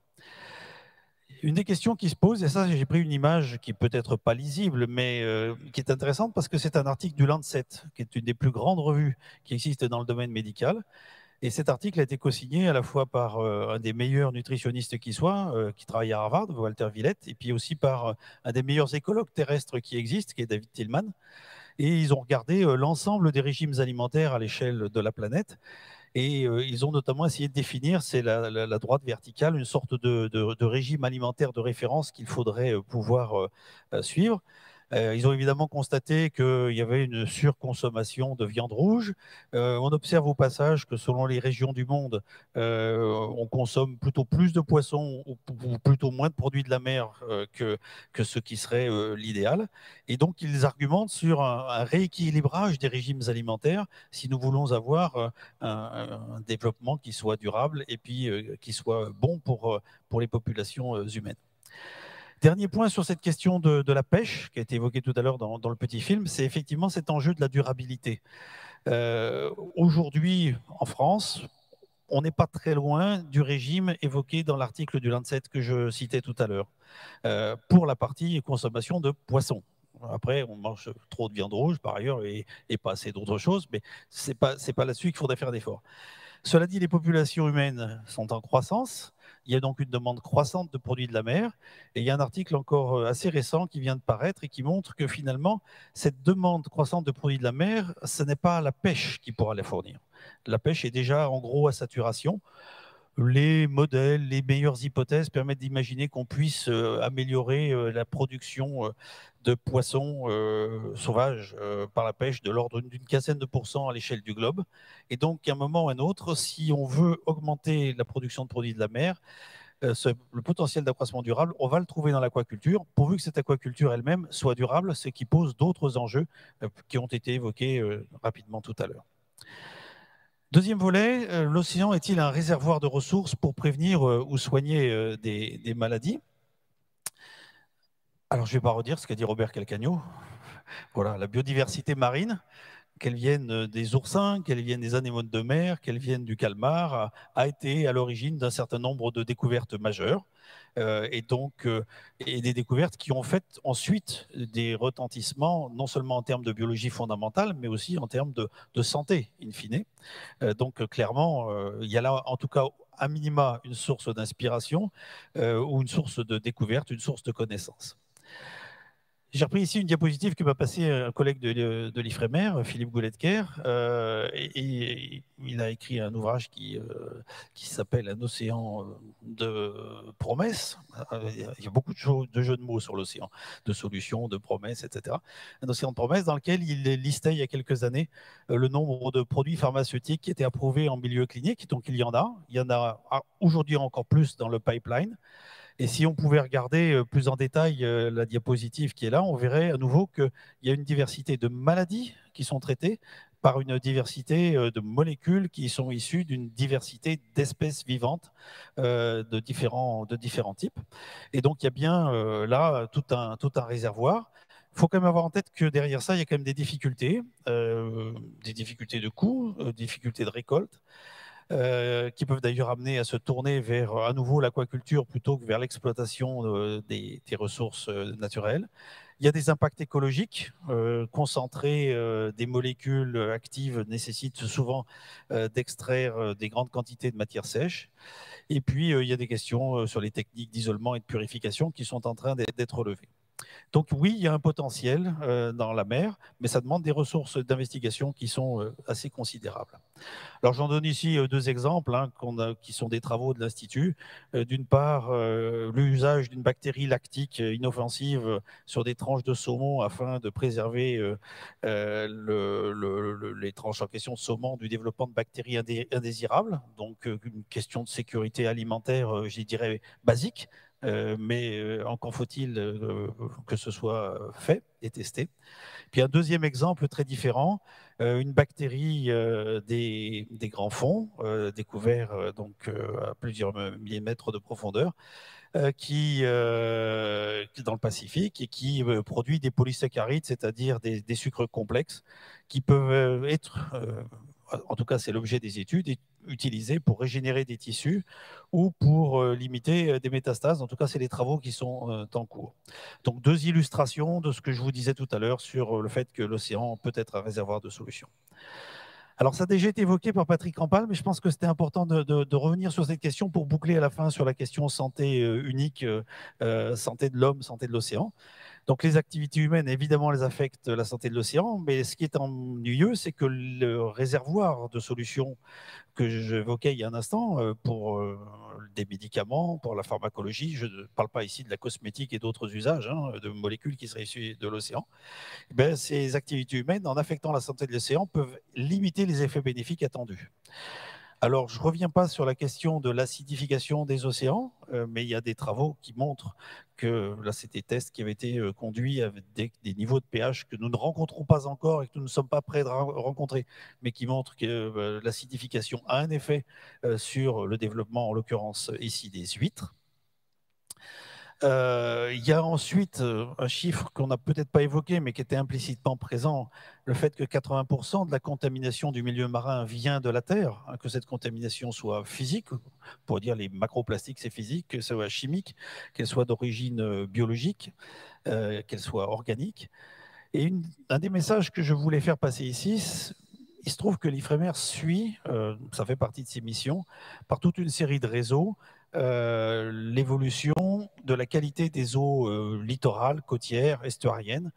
[SPEAKER 8] Une des questions qui se pose, et ça j'ai pris une image qui peut-être pas lisible, mais euh, qui est intéressante parce que c'est un article du Lancet, qui est une des plus grandes revues qui existent dans le domaine médical. Et cet article a été co-signé à la fois par euh, un des meilleurs nutritionnistes qui soit, euh, qui travaille à Harvard, Walter Willett, et puis aussi par euh, un des meilleurs écologues terrestres qui existent, qui est David Tillman. Et ils ont regardé euh, l'ensemble des régimes alimentaires à l'échelle de la planète. Et euh, ils ont notamment essayé de définir, c'est la, la, la droite verticale, une sorte de, de, de régime alimentaire de référence qu'il faudrait euh, pouvoir euh, suivre. Euh, ils ont évidemment constaté qu'il y avait une surconsommation de viande rouge. Euh, on observe au passage que selon les régions du monde, euh, on consomme plutôt plus de poissons ou, ou plutôt moins de produits de la mer euh, que, que ce qui serait euh, l'idéal. Et donc, ils argumentent sur un, un rééquilibrage des régimes alimentaires si nous voulons avoir euh, un, un développement qui soit durable et puis euh, qui soit bon pour, euh, pour les populations euh, humaines. Dernier point sur cette question de, de la pêche, qui a été évoquée tout à l'heure dans, dans le petit film, c'est effectivement cet enjeu de la durabilité. Euh, Aujourd'hui, en France, on n'est pas très loin du régime évoqué dans l'article du Lancet que je citais tout à l'heure, euh, pour la partie consommation de poissons. Après, on mange trop de viande rouge, par ailleurs, et, et pas assez d'autres choses, mais ce n'est pas, c'est pas là-dessus qu'il faudrait faire d'efforts. Cela dit, les populations humaines sont en croissance. Il y a donc une demande croissante de produits de la mer. Et il y a un article encore assez récent qui vient de paraître et qui montre que finalement, cette demande croissante de produits de la mer, ce n'est pas la pêche qui pourra les fournir. La pêche est déjà en gros à saturation. Les modèles, les meilleures hypothèses permettent d'imaginer qu'on puisse euh, améliorer euh, la production euh, de poissons euh, sauvages euh, par la pêche de l'ordre d'une quinzaine de pourcents à l'échelle du globe. Et donc, à un moment ou à un autre, si on veut augmenter la production de produits de la mer, euh, ce, le potentiel d'accroissement durable, on va le trouver dans l'aquaculture, pourvu que cette aquaculture elle-même soit durable, ce qui pose d'autres enjeux euh, qui ont été évoqués euh, rapidement tout à l'heure. Deuxième volet, euh, l'océan est-il un réservoir de ressources pour prévenir euh, ou soigner euh, des, des maladies? Alors, je ne vais pas redire ce qu'a dit Robert Calcagno. Voilà, la biodiversité marine, qu'elle vienne des oursins, qu'elle vienne des anémones de mer, qu'elle vienne du calmar, a, a été à l'origine d'un certain nombre de découvertes majeures. Euh, et donc euh, et des découvertes qui ont fait ensuite des retentissements, non seulement en termes de biologie fondamentale, mais aussi en termes de, de santé, in fine. Euh, donc clairement, euh, il y a là en tout cas à minima une source d'inspiration euh, ou une source de découverte, une source de connaissance. J'ai repris ici une diapositive que m'a passée un collègue de, de l'Ifremer, Philippe Gouletker, euh, et, et il a écrit un ouvrage qui, euh, qui s'appelle Un océan de promesses. Il y a beaucoup de, jeux, de jeux de mots sur l'océan, de solutions, de promesses, et cetera. Un océan de promesses dans lequel il listait il y a quelques années le nombre de produits pharmaceutiques qui étaient approuvés en milieu clinique. Donc il y en a. Il y en a aujourd'hui encore plus dans le pipeline. Et si on pouvait regarder plus en détail la diapositive qui est là, on verrait à nouveau qu'il y a une diversité de maladies qui sont traitées par une diversité de molécules qui sont issues d'une diversité d'espèces vivantes euh, de, différents, de différents types. Et donc, il y a bien euh, là tout un, tout un réservoir. Il faut quand même avoir en tête que derrière ça, il y a quand même des difficultés, euh, des difficultés de coût, euh, des difficultés de récolte. Euh, qui peuvent d'ailleurs amener à se tourner vers à nouveau l'aquaculture plutôt que vers l'exploitation euh, des, des ressources euh, naturelles. Il y a des impacts écologiques. Euh, concentrer euh, des molécules actives nécessite souvent euh, d'extraire euh, des grandes quantités de matière sèche. Et puis, euh, il y a des questions euh, sur les techniques d'isolement et de purification qui sont en train d'être relevées. Donc oui, il y a un potentiel euh, dans la mer, mais ça demande des ressources d'investigation qui sont euh, assez considérables. Alors j'en donne ici euh, deux exemples hein, qu'on a, qui sont des travaux de l'Institut. Euh, D'une part, euh, l'usage d'une bactérie lactique inoffensive euh, sur des tranches de saumon afin de préserver euh, euh, le, le, le, les tranches en question de saumon du développement de bactéries indé, indésirables. Donc euh, une question de sécurité alimentaire, euh, je dirais, basique. Euh, mais euh, encore faut-il euh, que ce soit fait et testé. Puis un deuxième exemple très différent, euh, une bactérie euh, des, des grands fonds, euh, découvert euh, donc, euh, à plusieurs millimètres de profondeur, euh, qui, euh, qui est dans le Pacifique et qui euh, produit des polysaccharides, c'est-à-dire des, des sucres complexes qui peuvent être, euh, en tout cas c'est l'objet des études, utilisés pour régénérer des tissus ou pour euh, limiter des métastases. En tout cas, c'est les travaux qui sont euh, en cours. Donc, deux illustrations de ce que je vous disais tout à l'heure sur le fait que l'océan peut être un réservoir de solutions. Alors, ça a déjà été évoqué par Patrick Rampal, mais je pense que c'était important de, de, de revenir sur cette question pour boucler à la fin sur la question santé euh, unique, euh, santé de l'homme, santé de l'océan. Donc les activités humaines, évidemment, les affectent la santé de l'océan, mais ce qui est ennuyeux, c'est que le réservoir de solutions que j'évoquais il y a un instant, pour des médicaments, pour la pharmacologie. Je ne parle pas ici de la cosmétique et d'autres usages, hein, de molécules qui seraient issues de l'océan. Eh bien, ces activités humaines, en affectant la santé de l'océan, peuvent limiter les effets bénéfiques attendus. Alors, je ne reviens pas sur la question de l'acidification des océans, euh, mais il y a des travaux qui montrent que, là, c'est des tests qui avaient été euh, conduits avec des, des niveaux de pH que nous ne rencontrons pas encore et que nous ne sommes pas prêts de rencontrer, mais qui montrent que euh, l'acidification a un effet euh, sur le développement, en l'occurrence ici, des huîtres. Euh, il y a ensuite euh, un chiffre qu'on n'a peut-être pas évoqué, mais qui était implicitement présent, le fait que quatre-vingts pour cent de la contamination du milieu marin vient de la Terre, hein, que cette contamination soit physique, pour dire les macroplastiques c'est physique, que ce soit chimique, qu'elle soit d'origine euh, biologique, euh, qu'elle soit organique. Et une, un des messages que je voulais faire passer ici, il se trouve que l'Ifremer suit, euh, ça fait partie de ses missions, par toute une série de réseaux, Euh, l'évolution de la qualité des eaux euh, littorales, côtières, estuariennes,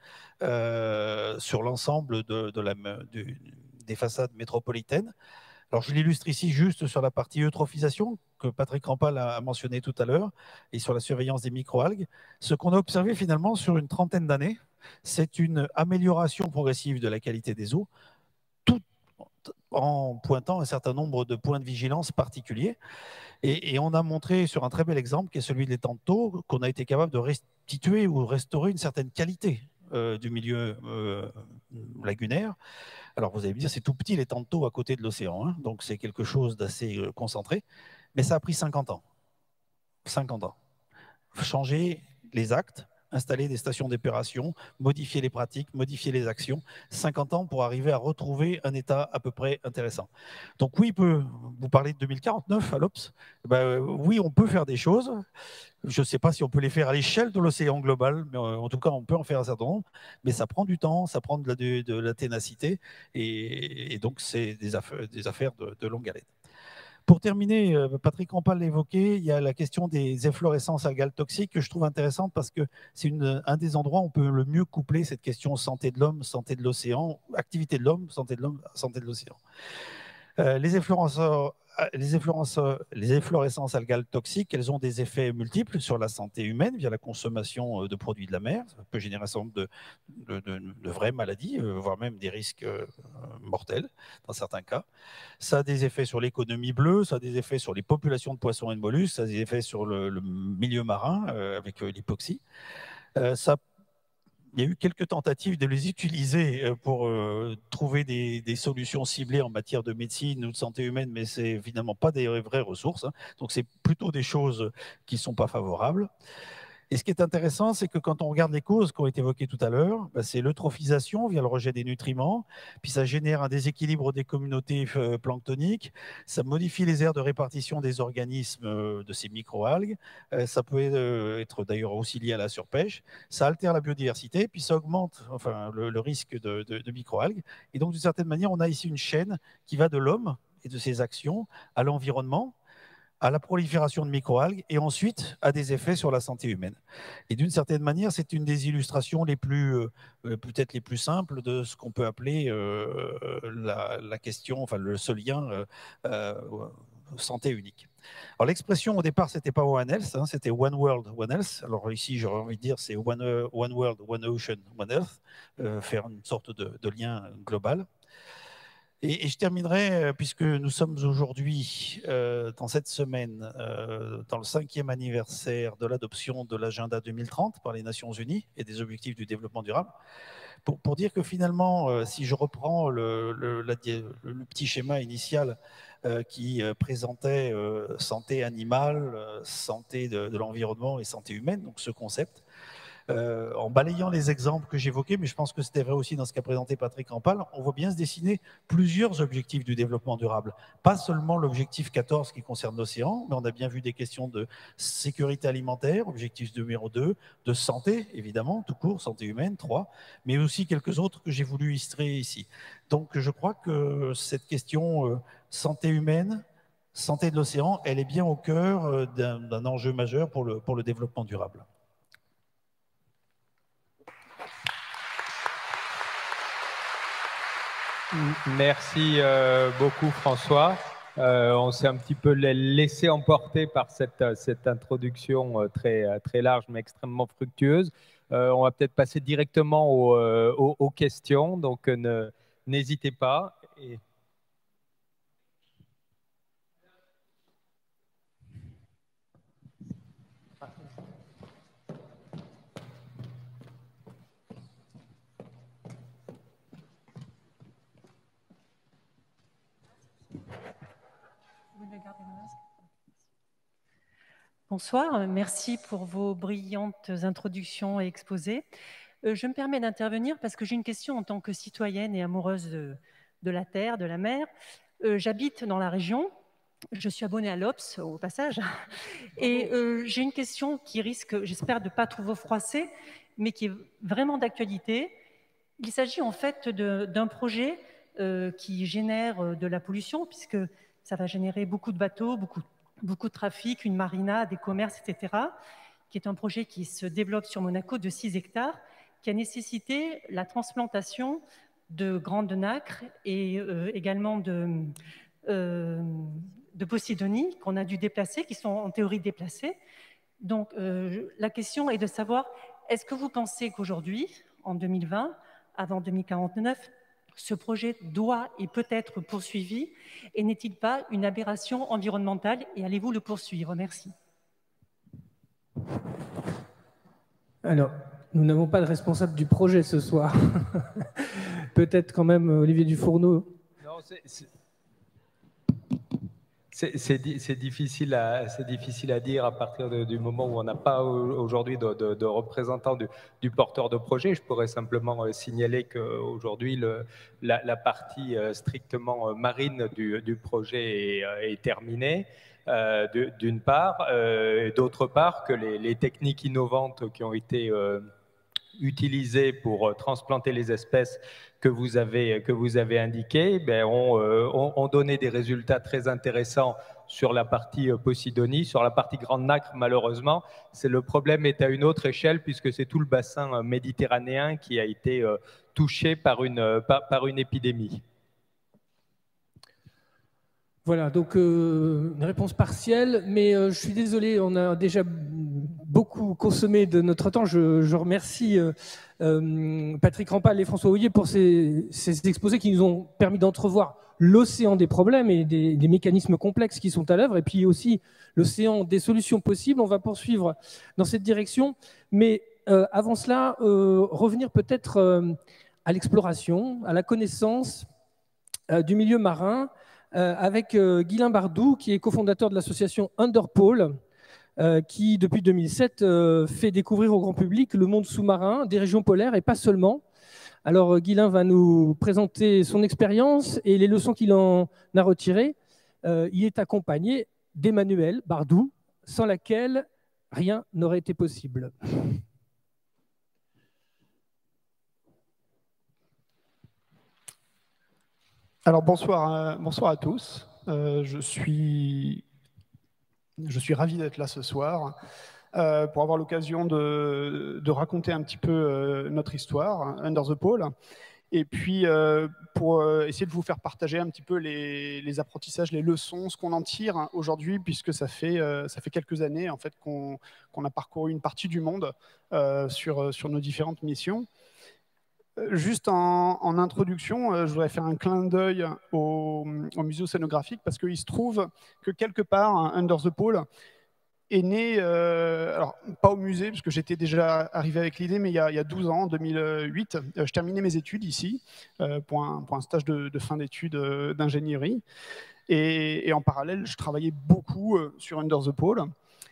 [SPEAKER 8] euh, sur l'ensemble de, de la, de, des façades métropolitaines. Alors, je l'illustre ici juste sur la partie eutrophisation, que Patrick Rampal a mentionné tout à l'heure, et sur la surveillance des microalgues. Ce qu'on a observé finalement sur une trentaine d'années, c'est une amélioration progressive de la qualité des eaux, tout en pointant un certain nombre de points de vigilance particuliers. Et, et on a montré sur un très bel exemple, qui est celui de l'étang de Thau, qu'on a été capable de restituer ou restaurer une certaine qualité euh, du milieu euh, lagunaire. Alors vous allez me dire, c'est tout petit l'étang de Thau à côté de l'océan, hein, donc c'est quelque chose d'assez euh, concentré, mais ça a pris cinquante ans. cinquante ans. Changer les actes, installer des stations d'épuration, modifier les pratiques, modifier les actions, cinquante ans pour arriver à retrouver un état à peu près intéressant. Donc oui, peut, vous parlez de deux mille quarante-neuf à l'O P S, ben, oui, on peut faire des choses. Je ne sais pas si on peut les faire à l'échelle de l'océan global, mais en tout cas, on peut en faire un certain nombre, mais ça prend du temps, ça prend de la, de, de la ténacité, et, et donc c'est des affaires, des affaires de, de longue haleine. Pour terminer, Patrick Rampal l'a évoqué, il y a la question des efflorescences algales toxiques que je trouve intéressante parce que c'est un des endroits où on peut le mieux coupler cette question santé de l'homme, santé de l'océan, activité de l'homme, santé de l'homme, santé de l'océan. Euh, les efflorescences Les, les efflorescences algales toxiques, elles ont des effets multiples sur la santé humaine via la consommation de produits de la mer. Ça peut générer un certain nombre de, de, de, de vraies maladies, voire même des risques mortels dans certains cas. Ça a des effets sur l'économie bleue, ça a des effets sur les populations de poissons et de mollusques, ça a des effets sur le, le milieu marin euh, avec l'hypoxie. Euh, ça Il y a eu quelques tentatives de les utiliser pour euh, trouver des, des solutions ciblées en matière de médecine ou de santé humaine, mais ce n'est finalement pas des vraies ressources. Hein. Donc, c'est plutôt des choses qui ne sont pas favorables. Et ce qui est intéressant, c'est que quand on regarde les causes qui ont été évoquées tout à l'heure, bah, c'est l'eutrophisation via le rejet des nutriments, puis ça génère un déséquilibre des communautés euh, planctoniques, ça modifie les aires de répartition des organismes euh, de ces microalgues, euh, ça peut euh, être d'ailleurs aussi lié à la surpêche, ça altère la biodiversité, puis ça augmente enfin, le, le risque de, de, de microalgues. Et donc, d'une certaine manière, on a ici une chaîne qui va de l'homme et de ses actions à l'environnement, à la prolifération de microalgues et ensuite à des effets sur la santé humaine. Et d'une certaine manière, c'est une des illustrations les plus, euh, peut-être les plus simples de ce qu'on peut appeler euh, la, la question, enfin le, ce lien euh, euh, santé unique. Alors l'expression au départ, c'était pas One Health, hein, c'était One World, One Health. Alors ici, j'aurais envie de dire c'est One, uh, one World, One Ocean, One Health, euh, faire une sorte de, de lien global. Et, et je terminerai, puisque nous sommes aujourd'hui, euh, dans cette semaine, euh, dans le cinquième anniversaire de l'adoption de l'agenda deux mille trente par les Nations Unies et des objectifs du développement durable, pour, pour dire que finalement, euh, si je reprends le, le, la, le petit schéma initial euh, qui euh, présentait euh, santé animale, euh, santé de, de l'environnement et santé humaine, donc ce concept, Euh, en balayant les exemples que j'évoquais, mais je pense que c'était vrai aussi dans ce qu'a présenté Patrick Rampal, on voit bien se dessiner plusieurs objectifs du développement durable. Pas seulement l'objectif quatorze qui concerne l'océan, mais on a bien vu des questions de sécurité alimentaire, objectif numéro deux, de santé, évidemment, tout court, santé humaine, trois, mais aussi quelques autres que j'ai voulu illustrer ici. Donc je crois que cette question euh, santé humaine, santé de l'océan, elle est bien au cœur d'un d'un enjeu majeur pour le, pour le développement durable.
[SPEAKER 7] Merci euh, beaucoup François. Euh, on s'est un petit peu laissé emporter par cette, cette introduction très, très large mais extrêmement fructueuse. Euh, on va peut-être passer directement aux, aux, aux questions, donc n'hésitez pas. Et...
[SPEAKER 9] Bonsoir, merci pour vos brillantes introductions et exposés. Euh, je me permets d'intervenir parce que j'ai une question en tant que citoyenne et amoureuse de, de la terre, de la mer. Euh, J'habite dans la région, je suis abonnée à l'O P S au passage, et euh, j'ai une question qui risque, j'espère, de ne pas trop vous froisser, mais qui est vraiment d'actualité. Il s'agit en fait d'un projet euh, qui génère de la pollution, puisque ça va générer beaucoup de bateaux, beaucoup de beaucoup de trafic, une marina, des commerces, et cetera, qui est un projet qui se développe sur Monaco de six hectares, qui a nécessité la transplantation de grandes nacres et euh, également de, euh, de Posidonie qu'on a dû déplacer, qui sont en théorie déplacées. Donc euh, la question est de savoir, est-ce que vous pensez qu'aujourd'hui, en deux mille vingt, avant deux mille quarante-neuf, ce projet doit et peut être poursuivi, et n'est-il pas une aberration environnementale, et allez-vous le poursuivre? Merci.
[SPEAKER 1] Alors, nous n'avons pas de responsable du projet ce soir. Peut-être quand même Olivier Dufourneau.
[SPEAKER 7] Non, c'est difficile, difficile à dire à partir de, du moment où on n'a pas aujourd'hui de, de, de représentant du, du porteur de projet. Je pourrais simplement signaler qu'aujourd'hui, la, la partie strictement marine du, du projet est, est terminée, euh, d'une part, euh, et d'autre part que les, les techniques innovantes qui ont été euh, utilisées pour transplanter les espèces que vous avez, que vous avez indiquées, ben, ont, euh, ont, ont donné des résultats très intéressants sur la partie Posidonie. Sur la partie Grande Nacre, malheureusement, c'est le problème est à une autre échelle puisque c'est tout le bassin méditerranéen qui a été euh, touché par une, par, par une épidémie.
[SPEAKER 1] Voilà, donc euh, une réponse partielle, mais euh, je suis désolé, on a déjà beaucoup consommé de notre temps. Je, je remercie euh, euh, Patrick Rampal et François Hoyer pour ces, ces exposés qui nous ont permis d'entrevoir l'océan des problèmes et des, des mécanismes complexes qui sont à l'œuvre, et puis aussi l'océan des solutions possibles. On va poursuivre dans cette direction, mais euh, avant cela, euh, revenir peut-être euh, à l'exploration, à la connaissance euh, du milieu marin, Euh, avec euh, Guylain Bardou, qui est cofondateur de l'association Underpole, euh, qui, depuis deux mille sept, euh, fait découvrir au grand public le monde sous-marin, des régions polaires et pas seulement. Alors, euh, Guylain va nous présenter son expérience et les leçons qu'il en a retirées. Euh, il est accompagné d'Emmanuelle Bardou, sans laquelle rien n'aurait été possible.
[SPEAKER 10] Alors bonsoir, euh, bonsoir à tous. Euh, je, suis, je suis ravi d'être là ce soir euh, pour avoir l'occasion de, de raconter un petit peu euh, notre histoire, Under the Pole, et puis euh, pour euh, essayer de vous faire partager un petit peu les, les apprentissages, les leçons, ce qu'on en tire aujourd'hui, puisque ça fait, euh, ça fait quelques années en fait, qu'on qu'on a parcouru une partie du monde euh, sur, sur nos différentes missions. Juste en, en introduction, euh, je voudrais faire un clin d'œil au, au musée océanographique parce qu'il se trouve que quelque part, hein, Under the Pole est né, euh, alors pas au musée parce que j'étais déjà arrivé avec l'idée, mais il y, a, il y a douze ans, en deux mille huit, euh, je terminais mes études ici euh, pour, un, pour un stage de, de fin d'études euh, d'ingénierie. Et, et en parallèle, je travaillais beaucoup euh, sur Under the Pole.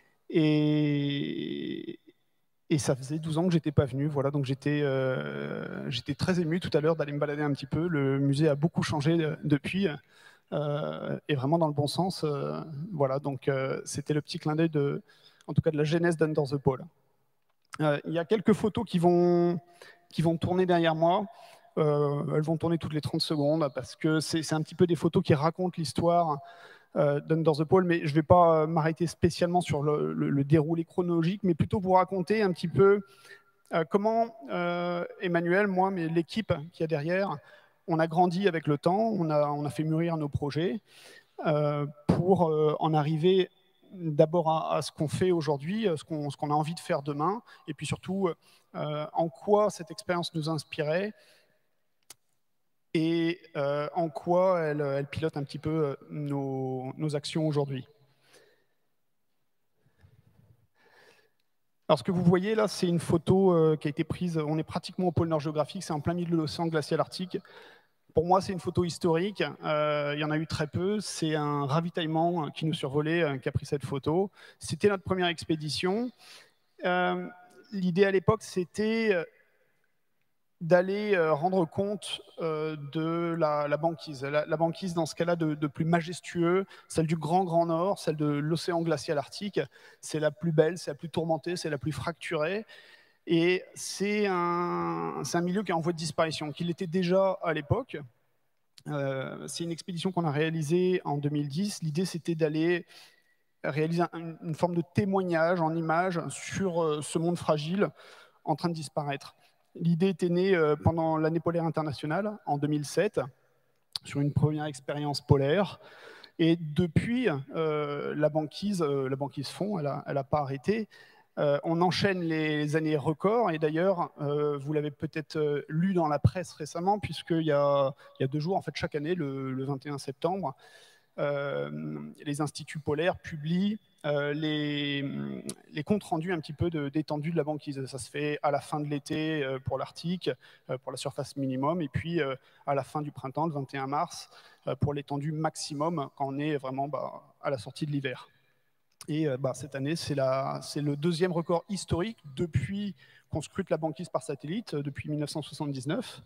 [SPEAKER 10] Et, Et ça faisait douze ans que j'étais pas venu, voilà, donc j'étais euh, j'étais très ému tout à l'heure d'aller me balader un petit peu. Le musée a beaucoup changé euh, depuis, euh, et vraiment dans le bon sens. Euh, voilà, donc euh, c'était le petit clin d'œil de, en tout cas de la genèse d'Under the Pole. Euh, il y a quelques photos qui vont qui vont tourner derrière moi. Euh, elles vont tourner toutes les trente secondes parce que c'est un petit peu des photos qui racontent l'histoire Euh, d'Under the Pole, mais je ne vais pas euh, m'arrêter spécialement sur le, le, le déroulé chronologique, mais plutôt vous raconter un petit peu euh, comment euh, Emmanuel, moi, mais l'équipe qui y a derrière, on a grandi avec le temps, on a, on a fait mûrir nos projets, euh, pour euh, en arriver d'abord à, à ce qu'on fait aujourd'hui, ce qu'on ce qu'on a envie de faire demain, et puis surtout euh, en quoi cette expérience nous inspirait et euh, en quoi elle, elle pilote un petit peu nos, nos actions aujourd'hui. Alors ce que vous voyez là, c'est une photo euh, qui a été prise, on est pratiquement au pôle nord géographique, c'est en plein milieu de l'océan glacial arctique. Pour moi, c'est une photo historique, euh, il y en a eu très peu, c'est un ravitaillement qui nous survolait euh, qui a pris cette photo. C'était notre première expédition. Euh, L'idée à l'époque, c'était d'aller euh, rendre compte euh, de la, la banquise. La, la banquise, dans ce cas-là, de, de plus majestueux, celle du Grand Grand Nord, celle de l'océan glacial arctique, c'est la plus belle, c'est la plus tourmentée, c'est la plus fracturée. Et c'est un, c'est un milieu qui est en voie de disparition, qu'il était déjà à l'époque. Euh, c'est une expédition qu'on a réalisée en deux mille dix. L'idée, c'était d'aller réaliser un, une forme de témoignage en images sur euh, ce monde fragile en train de disparaître. L'idée était née euh, pendant l'année polaire internationale, en deux mille sept, sur une première expérience polaire. Et depuis, euh, la banquise, euh, la banquise fond, elle n'a elle a pas arrêté. Euh, on enchaîne les années records, et d'ailleurs, euh, vous l'avez peut-être euh, lu dans la presse récemment, puisqu'il y a, il y a deux jours, en fait, chaque année, le, le vingt et un septembre, euh, les instituts polaires publient euh, les, les comptes rendus un petit peu d'étendue de, de la banquise. Ça se fait à la fin de l'été euh, pour l'Arctique, euh, pour la surface minimum, et puis euh, à la fin du printemps, le vingt et un mars, euh, pour l'étendue maximum, quand on est vraiment bah, à la sortie de l'hiver. Et euh, bah, cette année, c'est le deuxième record historique depuis qu'on scrute la banquise par satellite, euh, depuis mille neuf cent soixante-dix-neuf.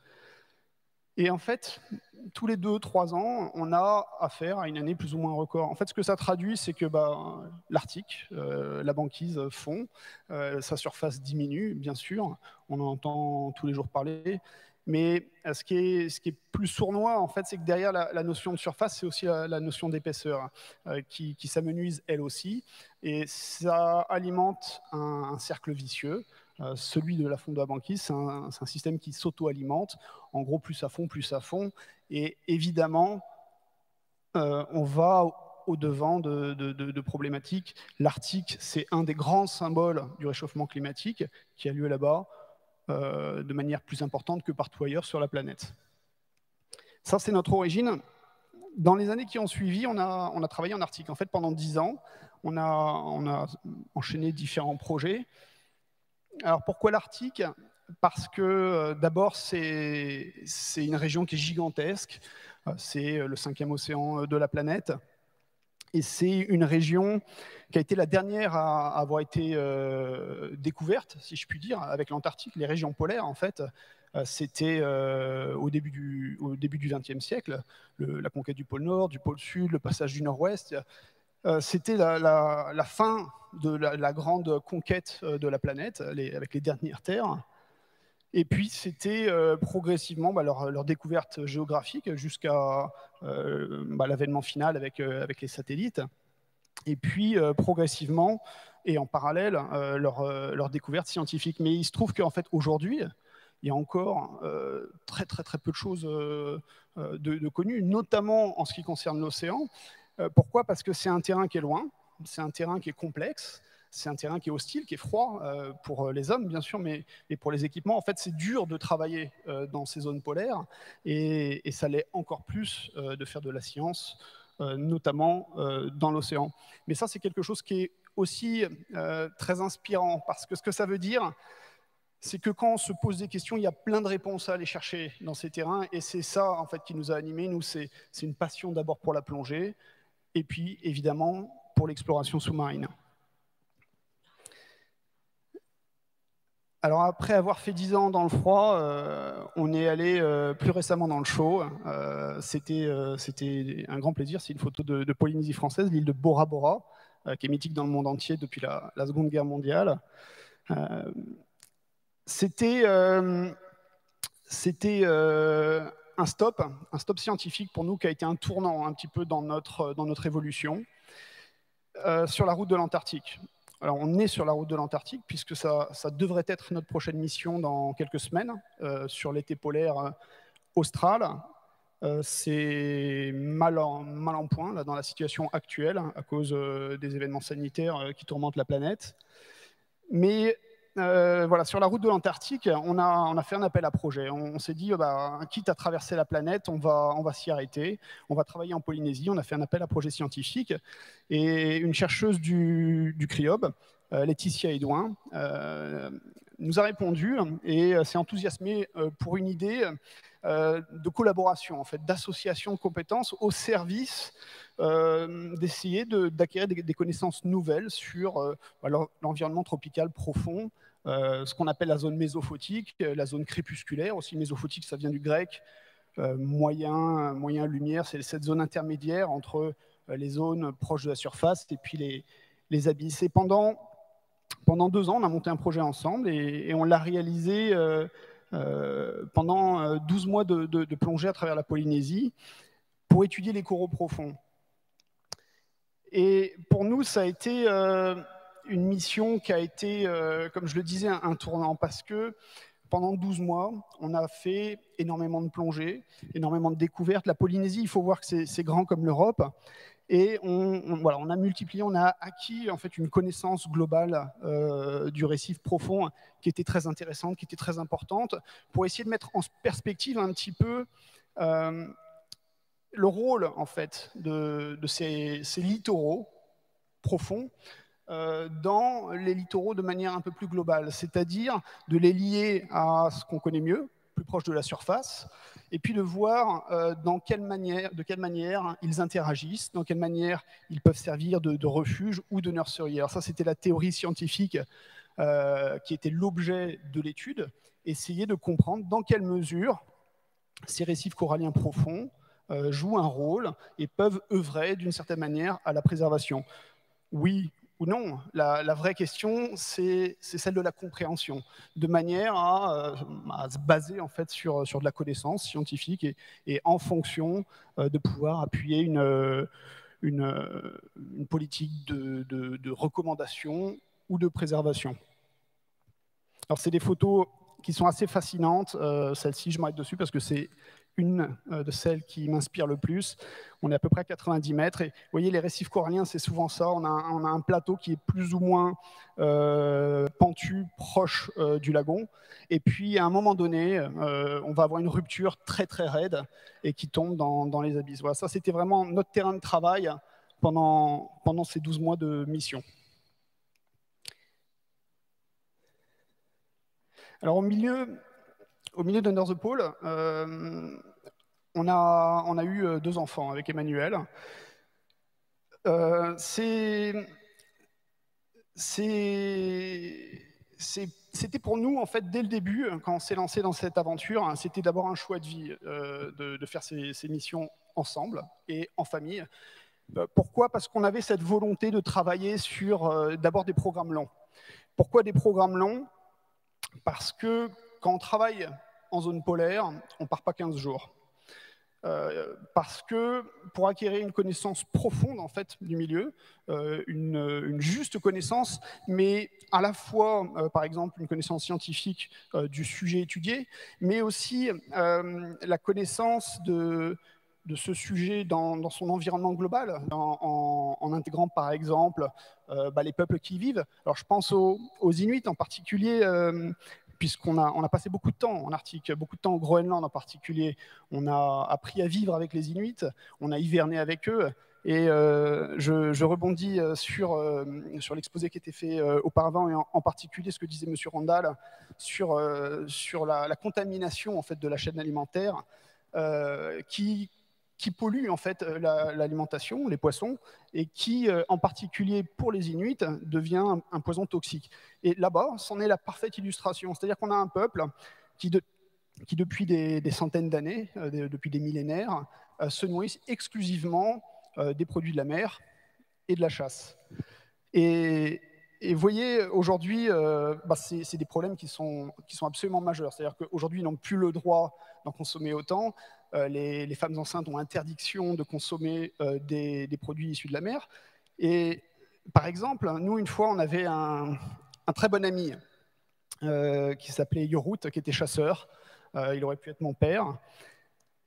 [SPEAKER 10] Et en fait, tous les deux, trois ans, on a affaire à une année plus ou moins record. En fait, ce que ça traduit, c'est que bah, l'Arctique, euh, la banquise fond, euh, sa surface diminue, bien sûr, on en entend tous les jours parler. Mais ce qui est, ce qui est plus sournois, en fait, c'est que derrière la, la notion de surface, c'est aussi la, la notion d'épaisseur euh, qui, qui s'amenuise elle aussi. Et ça alimente un, un cercle vicieux. Euh, celui de la fonte de la banquise, c'est un, un système qui s'auto-alimente. En gros, plus ça fond, plus ça fond. Et évidemment, euh, on va au-devant de, de, de, de problématiques. L'Arctique, c'est un des grands symboles du réchauffement climatique qui a lieu là-bas. Euh, de manière plus importante que partout ailleurs sur la planète. Ça, c'est notre origine. Dans les années qui ont suivi, on a, on a travaillé en Arctique. En fait, pendant dix ans, on a, on a enchaîné différents projets. Alors, pourquoi l'Arctique? Parce que, euh, d'abord, c'est une région qui est gigantesque. Euh, c'est le cinquième océan de la planète. Et c'est une région qui a été la dernière à avoir été euh, découverte, si je puis dire, avec l'Antarctique. Les régions polaires, en fait, euh, c'était euh, au début du au début du vingtième siècle, le, la conquête du pôle Nord, du pôle Sud, le passage du Nord-Ouest. Euh, c'était la, la, la fin de la, la grande conquête de la planète, les, avec les dernières terres. Et puis, c'était euh, progressivement bah, leur, leur découverte géographique jusqu'à euh, bah, l'avènement final avec, euh, avec les satellites. Et puis, euh, progressivement, et en parallèle, euh, leur, euh, leur découverte scientifique. Mais il se trouve qu'en fait, aujourd'hui, il y a encore euh, très, très, très peu de choses euh, de, de connues, notamment en ce qui concerne l'océan. Euh, pourquoi? Parce que c'est un terrain qui est loin, c'est un terrain qui est complexe, c'est un terrain qui est hostile, qui est froid euh, pour les hommes, bien sûr, mais, mais pour les équipements. En fait, c'est dur de travailler euh, dans ces zones polaires et, et ça l'est encore plus euh, de faire de la science, euh, notamment euh, dans l'océan. Mais ça, c'est quelque chose qui est aussi euh, très inspirant parce que ce que ça veut dire, c'est que quand on se pose des questions, il y a plein de réponses à aller chercher dans ces terrains et c'est ça, en fait, qui nous a animés. Nous, c'est une passion d'abord pour la plongée et puis, évidemment, pour l'exploration sous-marine. Alors après avoir fait dix ans dans le froid, euh, on est allé euh, plus récemment dans le chaud. Euh, C'était euh, un grand plaisir. C'est une photo de, de Polynésie française, l'île de Bora Bora, euh, qui est mythique dans le monde entier depuis la, la Seconde Guerre mondiale. Euh, C'était euh, euh, un stop, un stop scientifique pour nous qui a été un tournant un petit peu dans notre, dans notre évolution euh, sur la route de l'Antarctique. Alors, on est sur la route de l'Antarctique, puisque ça, ça devrait être notre prochaine mission dans quelques semaines, euh, sur l'été polaire euh, austral. Euh, c'est mal en, mal en point là, dans la situation actuelle à cause euh, des événements sanitaires euh, qui tourmentent la planète. Mais euh, voilà, sur la route de l'Antarctique, on a, on a fait un appel à projet. On, on s'est dit, oh bah, quitte à traverser la planète, on va, on va s'y arrêter. On va travailler en Polynésie. On a fait un appel à projet scientifique. Et une chercheuse du, du CRIOB, euh, Laetitia Edouin, euh, nous a répondu et s'est enthousiasmée pour une idée euh, de collaboration, en fait, d'association de compétences au service euh, d'essayer d'acquérir de, des, des connaissances nouvelles sur euh, l'environnement tropical profond, euh, ce qu'on appelle la zone mésophotique, la zone crépusculaire. Aussi, mésophotique, ça vient du grec, euh, moyen, moyen lumière, c'est cette zone intermédiaire entre euh, les zones proches de la surface et puis les, les abysses. Et pendant Pendant deux ans, on a monté un projet ensemble et, et on l'a réalisé euh, euh, pendant douze mois de, de, de plongée à travers la Polynésie pour étudier les coraux profonds. Et pour nous, ça a été euh, une mission qui a été, euh, comme je le disais, un, un tournant parce que pendant douze mois, on a fait énormément de plongées, énormément de découvertes. La Polynésie, il faut voir que c'est grand comme l'Europe. Et on, on, voilà, on a multiplié, on a acquis en fait une connaissance globale euh, du récif profond qui était très intéressante, qui était très importante, pour essayer de mettre en perspective un petit peu euh, le rôle en fait de, de ces, ces littoraux profonds euh, dans les littoraux de manière un peu plus globale, c'est-à-dire de les lier à ce qu'on connaît mieux, plus proche de la surface, et puis de voir euh, dans quelle manière, de quelle manière ils interagissent, dans quelle manière ils peuvent servir de, de refuge ou de nurserie. Alors ça, c'était la théorie scientifique euh, qui était l'objet de l'étude, essayer de comprendre dans quelle mesure ces récifs coralliens profonds euh, jouent un rôle et peuvent œuvrer d'une certaine manière à la préservation. Oui ou non, la, la vraie question, c'est celle de la compréhension, de manière à, à se baser en fait sur, sur de la connaissance scientifique et, et en fonction euh, de pouvoir appuyer une, une, une politique de, de, de recommandation ou de préservation. Alors, c'est des photos qui sont assez fascinantes. Euh, Celle-ci, je m'arrête dessus parce que c'est une de celles qui m'inspire le plus. On est à peu près à quatre-vingt-dix mètres. Et vous voyez, les récifs coralliens, c'est souvent ça. On a, un, on a un plateau qui est plus ou moins euh, pentu, proche euh, du lagon. Et puis, à un moment donné, euh, on va avoir une rupture très, très raide et qui tombe dans, dans les abysses. Voilà, ça, c'était vraiment notre terrain de travail pendant, pendant ces douze mois de mission. Alors, au milieu... Au milieu d'Under the Pole, euh, on, a, on a eu deux enfants avec Emmanuel. Euh, C'était pour nous, en fait, dès le début, quand on s'est lancé dans cette aventure, c'était d'abord un choix de vie euh, de, de faire ces, ces missions ensemble et en famille. Euh, pourquoi? Parce qu'on avait cette volonté de travailler sur euh, d'abord des programmes longs. Pourquoi des programmes longs? Parce que quand on travaille en zone polaire, on ne part pas quinze jours. Euh, parce que pour acquérir une connaissance profonde en fait, du milieu, euh, une, une juste connaissance, mais à la fois, euh, par exemple, une connaissance scientifique euh, du sujet étudié, mais aussi euh, la connaissance de, de ce sujet dans, dans son environnement global, en, en, en intégrant par exemple euh, bah, les peuples qui y vivent. Alors je pense aux, aux Inuits en particulier, euh, puisqu'on a, on a passé beaucoup de temps en Arctique, beaucoup de temps au Groenland en particulier. On a appris à vivre avec les Inuits, on a hiverné avec eux. Et euh, je, je rebondis sur, euh, sur l'exposé qui était fait euh, auparavant, et en, en particulier ce que disait M. Randall sur, euh, sur la, la contamination en fait, de la chaîne alimentaire euh, qui, qui pollue en fait, l'alimentation, les poissons, et qui, euh, en particulier pour les Inuits, devient un, un poison toxique. Et là-bas, c'en est la parfaite illustration. C'est-à-dire qu'on a un peuple qui, de, qui depuis des, des centaines d'années, euh, de, depuis des millénaires, euh, se nourrissent exclusivement euh, des produits de la mer et de la chasse. Et, et vous voyez, aujourd'hui, euh, bah, c'est des problèmes qui sont, qui sont absolument majeurs. C'est-à-dire qu'aujourd'hui, ils n'ont plus le droit d'en consommer autant. Euh, les, les femmes enceintes ont interdiction de consommer euh, des, des produits issus de la mer. Et par exemple, nous, une fois, on avait un, un très bon ami euh, qui s'appelait Yorut, qui était chasseur. Euh, il aurait pu être mon père.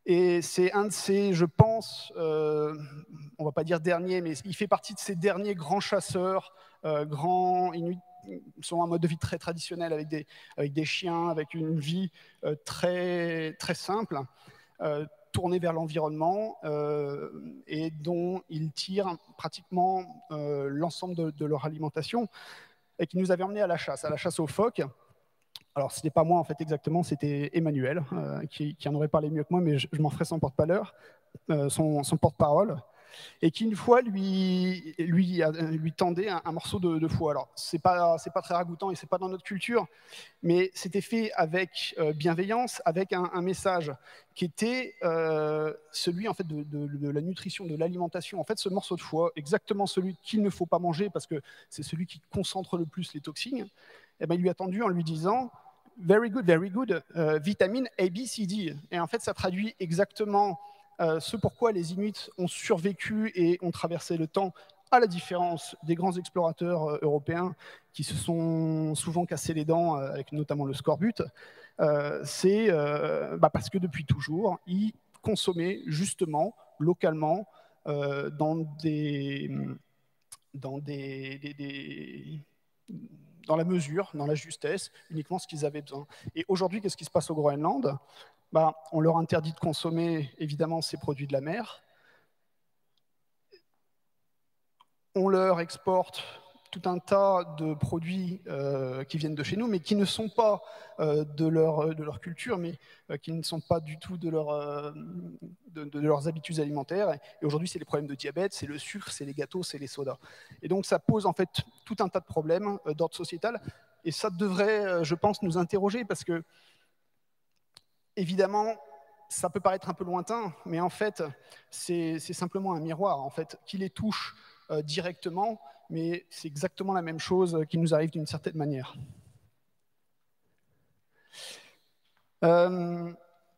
[SPEAKER 10] Et c'est un de ces, je pense, euh, on ne va pas dire dernier, mais il fait partie de ces derniers grands chasseurs, euh, grands Inuits, sont un mode de vie très traditionnel avec des, avec des chiens, avec une vie euh, très, très simple, euh, tournée vers l'environnement euh, et dont ils tirent pratiquement euh, l'ensemble de, de leur alimentation et qui nous avait emmenés à la chasse, à la chasse aux phoques. Alors, ce n'était pas moi, en fait, exactement, c'était Emmanuel, euh, qui, qui en aurait parlé mieux que moi, mais je, je m'en ferai son porte-parole, euh, son, son porte-parole, et qui, une fois, lui, lui, lui tendait un, un morceau de, de foie. Alors, ce n'est pas, c'est pas très ragoûtant et ce n'est pas dans notre culture, mais c'était fait avec euh, bienveillance, avec un, un message qui était euh, celui, en fait, de, de, de la nutrition, de l'alimentation. En fait, ce morceau de foie, exactement celui qu'il ne faut pas manger, parce que c'est celui qui concentre le plus les toxines, eh ben, il lui a tendu en lui disant « Very good, very good, euh, vitamine A, B, C, D ». Et en fait, ça traduit exactement euh, ce pourquoi les Inuits ont survécu et ont traversé le temps, à la différence des grands explorateurs euh, européens qui se sont souvent cassés les dents, euh, avec notamment le scorbut. Euh, C'est euh, bah, parce que depuis toujours, ils consommaient justement, localement, euh, dans des... Dans des, des, des dans la mesure, dans la justesse, uniquement ce qu'ils avaient besoin. Et aujourd'hui, qu'est-ce qui se passe au Groenland? Ben, on leur interdit de consommer, évidemment, ces produits de la mer. On leur exporte tout un tas de produits euh, qui viennent de chez nous, mais qui ne sont pas euh, de, leur, de leur culture, mais euh, qui ne sont pas du tout de, leur, euh, de, de leurs habitudes alimentaires. Et aujourd'hui, c'est les problèmes de diabète, c'est le sucre, c'est les gâteaux, c'est les sodas. Et donc, ça pose en fait tout un tas de problèmes euh, d'ordre sociétal. Et ça devrait, euh, je pense, nous interroger, parce que, évidemment, ça peut paraître un peu lointain, mais en fait, c'est simplement un miroir, en fait, qui les touche euh, directement, mais c'est exactement la même chose qui nous arrive d'une certaine manière. Euh,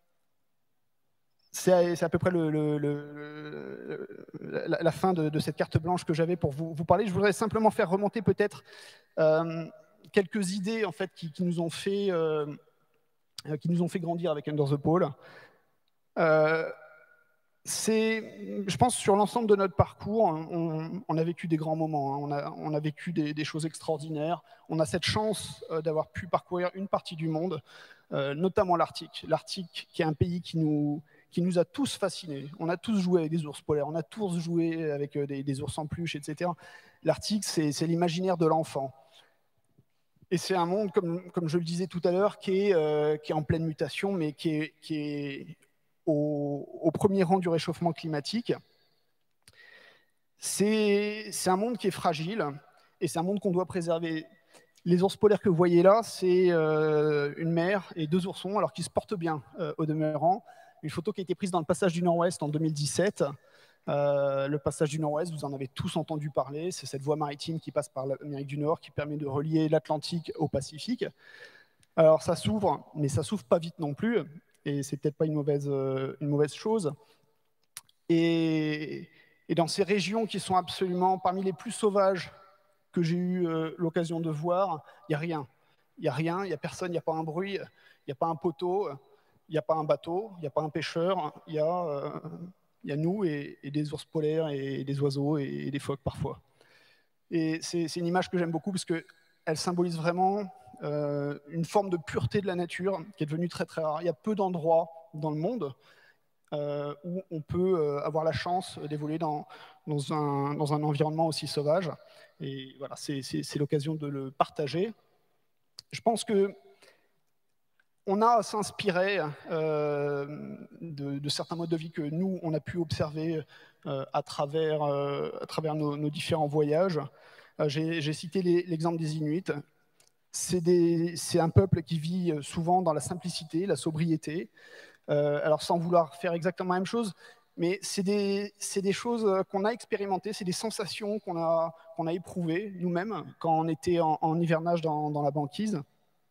[SPEAKER 10] c'est à peu près le, le, le, la, la fin de, de cette carte blanche que j'avais pour vous, vous parler. Je voudrais simplement faire remonter peut-être euh, quelques idées en fait, qui, qui, nous ont fait, euh, qui nous ont fait grandir avec Under the Pole. Euh, C'est, je pense, sur l'ensemble de notre parcours, on, on a vécu des grands moments, hein. on, a, on a vécu des, des choses extraordinaires. On a cette chance euh, d'avoir pu parcourir une partie du monde, euh, notamment l'Arctique. L'Arctique, qui est un pays qui nous, qui nous a tous fascinés. On a tous joué avec des ours polaires, on a tous joué avec euh, des, des ours en peluche, et cetera. L'Arctique, c'est l'imaginaire de l'enfant. Et c'est un monde, comme, comme je le disais tout à l'heure, qui, euh, qui est en pleine mutation, mais qui est, qui est Au, au premier rang du réchauffement climatique. C'est un monde qui est fragile et c'est un monde qu'on doit préserver. Les ours polaires que vous voyez là, c'est euh, une mère et deux oursons, alors qu'ils se portent bien euh, au demeurant. Une photo qui a été prise dans le passage du Nord-Ouest en deux mille dix-sept. Euh, le passage du Nord-Ouest, vous en avez tous entendu parler. C'est cette voie maritime qui passe par l'Amérique du Nord, qui permet de relier l'Atlantique au Pacifique. Alors ça s'ouvre, mais ça s'ouvre pas vite non plus. Et c'est peut-être pas une mauvaise, euh, une mauvaise chose. Et, et dans ces régions qui sont absolument parmi les plus sauvages que j'ai eu euh, l'occasion de voir, il n'y a rien. Il n'y a rien, il n'y a personne, il n'y a pas un bruit, il n'y a pas un poteau, il n'y a pas un bateau, il n'y a pas un pêcheur, il y, euh, y a nous et, et des ours polaires et des oiseaux et, et des phoques parfois. Et c'est une image que j'aime beaucoup parce qu'elle symbolise vraiment Euh, une forme de pureté de la nature qui est devenue très très rare. Il y a peu d'endroits dans le monde euh, où on peut euh, avoir la chance d'évoluer dans, dans, un, dans un environnement aussi sauvage. Et voilà, c'est l'occasion de le partager. Je pense que on a à s'inspirer euh, de, de certains modes de vie que nous, on a pu observer euh, à travers, euh, à travers nos, nos différents voyages. Euh, J'ai cité l'exemple des Inuits. C'est un peuple qui vit souvent dans la simplicité, la sobriété. Euh, alors sans vouloir faire exactement la même chose, mais c'est des, des choses qu'on a expérimentées, c'est des sensations qu'on a, qu'on a éprouvées nous-mêmes quand on était en, en hivernage dans, dans la banquise,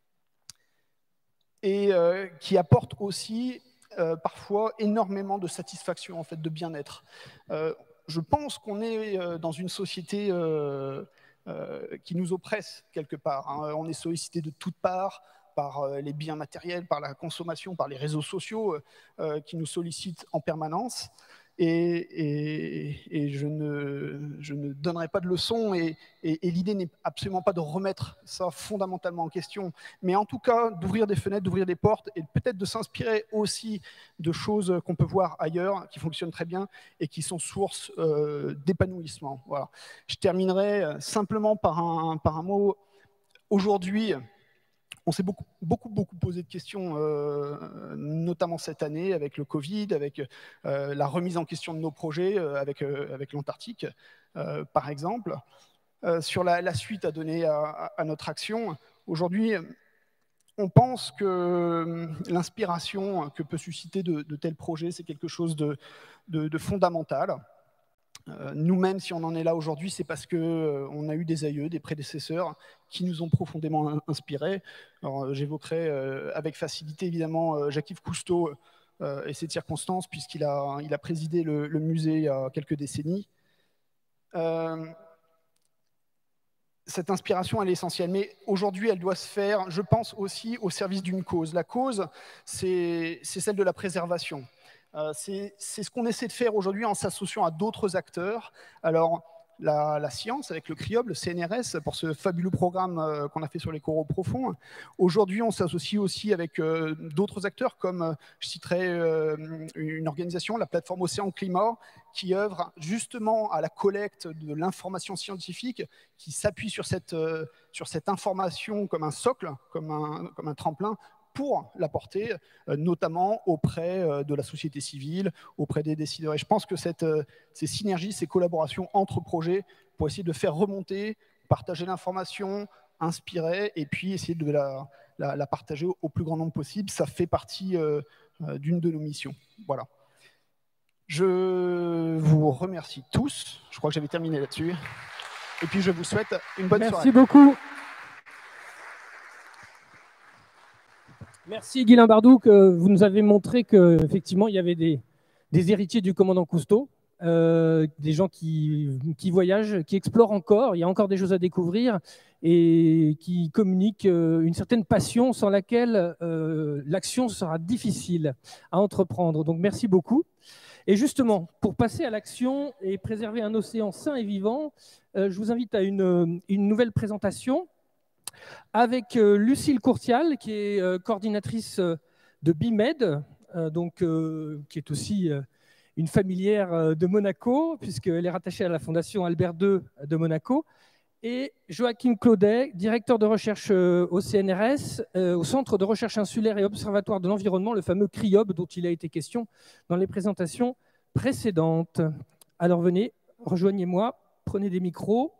[SPEAKER 10] et euh, qui apportent aussi euh, parfois énormément de satisfaction, en fait, de bien-être. Euh, je pense qu'on est dans une société euh, Euh, qui nous oppresse quelque part. Hein. On est sollicité de toutes parts par euh, les biens matériels, par la consommation, par les réseaux sociaux euh, qui nous sollicitent en permanence. Et, et, et je, ne, je ne donnerai pas de leçons, et, et, et l'idée n'est absolument pas de remettre ça fondamentalement en question, mais en tout cas d'ouvrir des fenêtres, d'ouvrir des portes, et peut-être de s'inspirer aussi de choses qu'on peut voir ailleurs, qui fonctionnent très bien et qui sont source euh, d'épanouissement. Voilà. Je terminerai simplement par un, par un mot. Aujourd'hui, on s'est beaucoup, beaucoup, beaucoup posé de questions, euh, notamment cette année avec le Covid, avec euh, la remise en question de nos projets, euh, avec, euh, avec l'Antarctique, euh, par exemple, euh, sur la, la suite à donner à, à notre action. Aujourd'hui, on pense que l'inspiration que peut susciter de, de tels projets, c'est quelque chose de, de, de fondamental. Euh, Nous-mêmes, si on en est là aujourd'hui, c'est parce qu'on euh, a eu des aïeux, des prédécesseurs qui nous ont profondément inspirés. Euh, J'évoquerai euh, avec facilité, évidemment, euh, Jacques-Yves Cousteau euh, et ses circonstances, puisqu'il a, il a présidé le, le musée il y a quelques décennies. Euh, cette inspiration, elle est essentielle, mais aujourd'hui, elle doit se faire, je pense, aussi au service d'une cause. La cause, c'est celle de la préservation. Euh, c'est ce qu'on essaie de faire aujourd'hui en s'associant à d'autres acteurs. Alors, la, la science avec le CRIOB, le C N R S, pour ce fabuleux programme euh, qu'on a fait sur les coraux profonds. Aujourd'hui, on s'associe aussi avec euh, d'autres acteurs, comme, euh, je citerai euh, une organisation, la plateforme Océan Climat, qui œuvre justement à la collecte de l'information scientifique, qui s'appuie sur cette, euh, sur cette information comme un socle, comme un, comme un tremplin, pour l'apporter, euh, notamment auprès euh, de la société civile, auprès des décideurs. Et je pense que cette, euh, ces synergies, ces collaborations entre projets, pour essayer de faire remonter, partager l'information, inspirer, et puis essayer de la, la, la partager au, au plus grand nombre possible, ça fait partie euh, euh, d'une de nos missions. Voilà. Je vous remercie tous. Je crois que j'avais terminé là-dessus. Et puis je vous souhaite une bonne
[SPEAKER 1] Merci
[SPEAKER 10] soirée.
[SPEAKER 1] Merci beaucoup. Merci Guilain Bardou, que vous nous avez montré qu'effectivement il y avait des, des héritiers du commandant Cousteau, euh, des gens qui, qui voyagent, qui explorent encore, il y a encore des choses à découvrir et qui communiquent une certaine passion sans laquelle euh, l'action sera difficile à entreprendre. Donc merci beaucoup. Et justement, pour passer à l'action et préserver un océan sain et vivant, euh, je vous invite à une, une nouvelle présentation avec euh, Lucille Courtial, qui est euh, coordinatrice euh, de BIMED, euh, donc, euh, qui est aussi euh, une familière euh, de Monaco, puisqu'elle est rattachée à la Fondation Albert deux de Monaco, et Joachim Claudet, directeur de recherche euh, au C N R S, euh, au Centre de recherche insulaire et observatoire de l'environnement, le fameux CRIOB, dont il a été question dans les présentations précédentes. Alors venez, rejoignez-moi, prenez des micros.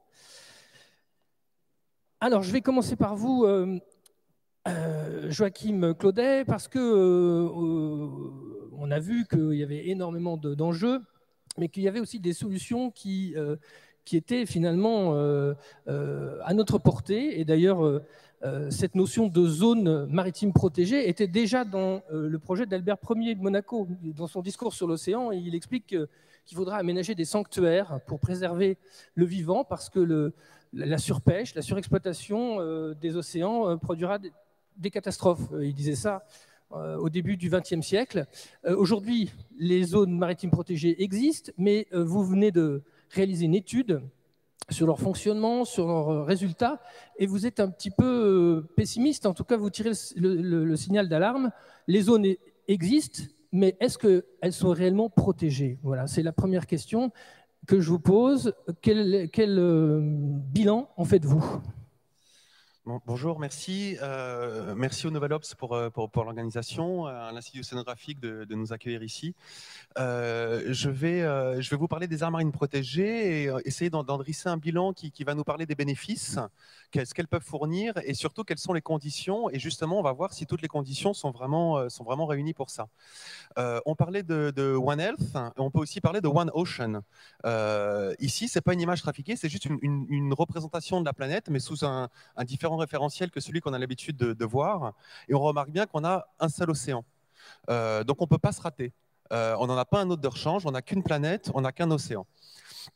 [SPEAKER 1] Alors, je vais commencer par vous, euh, euh, Joachim Claudet, parce que euh, on a vu qu'il y avait énormément d'enjeux, mais qu'il y avait aussi des solutions qui, euh, qui étaient finalement euh, euh, à notre portée. Et d'ailleurs, euh, euh, cette notion de zone maritime protégée était déjà dans euh, le projet d'Albert Ier de Monaco. Dans son discours sur l'océan, il explique qu'il faudra aménager des sanctuaires pour préserver le vivant, parce que le la surpêche, la surexploitation euh, des océans euh, produira des, des catastrophes. Euh, il disait ça euh, au début du vingtième siècle. Euh, Aujourd'hui, les zones maritimes protégées existent, mais euh, vous venez de réaliser une étude sur leur fonctionnement, sur leurs résultats, et vous êtes un petit peu euh, pessimiste, en tout cas vous tirez le, le, le signal d'alarme. Les zones existent, mais est-ce qu'elles sont réellement protégées? Voilà, c'est la première question que je vous pose. Quel, quel euh, bilan en faites-vous?
[SPEAKER 11] Bon, bonjour, merci. Euh, merci au Novalops pour, pour, pour l'organisation, à l'Institut océanographique de, de nous accueillir ici. Euh, je, vais, euh, je vais vous parler des aires marines protégées et essayer d'en dresser un bilan qui, qui va nous parler des bénéfices, ce qu'elles peuvent fournir et surtout quelles sont les conditions. Et justement, on va voir si toutes les conditions sont vraiment, sont vraiment réunies pour ça. Euh, on parlait de, de One Health, on peut aussi parler de One Ocean. Euh, ici, ce n'est pas une image trafiquée, c'est juste une, une, une représentation de la planète, mais sous un, un différent référentiel que celui qu'on a l'habitude de, de voir. Et on remarque bien qu'on a un seul océan. Euh, donc, on ne peut pas se rater. Euh, on n'en a pas un autre de rechange, on n'a qu'une planète, on n'a qu'un océan.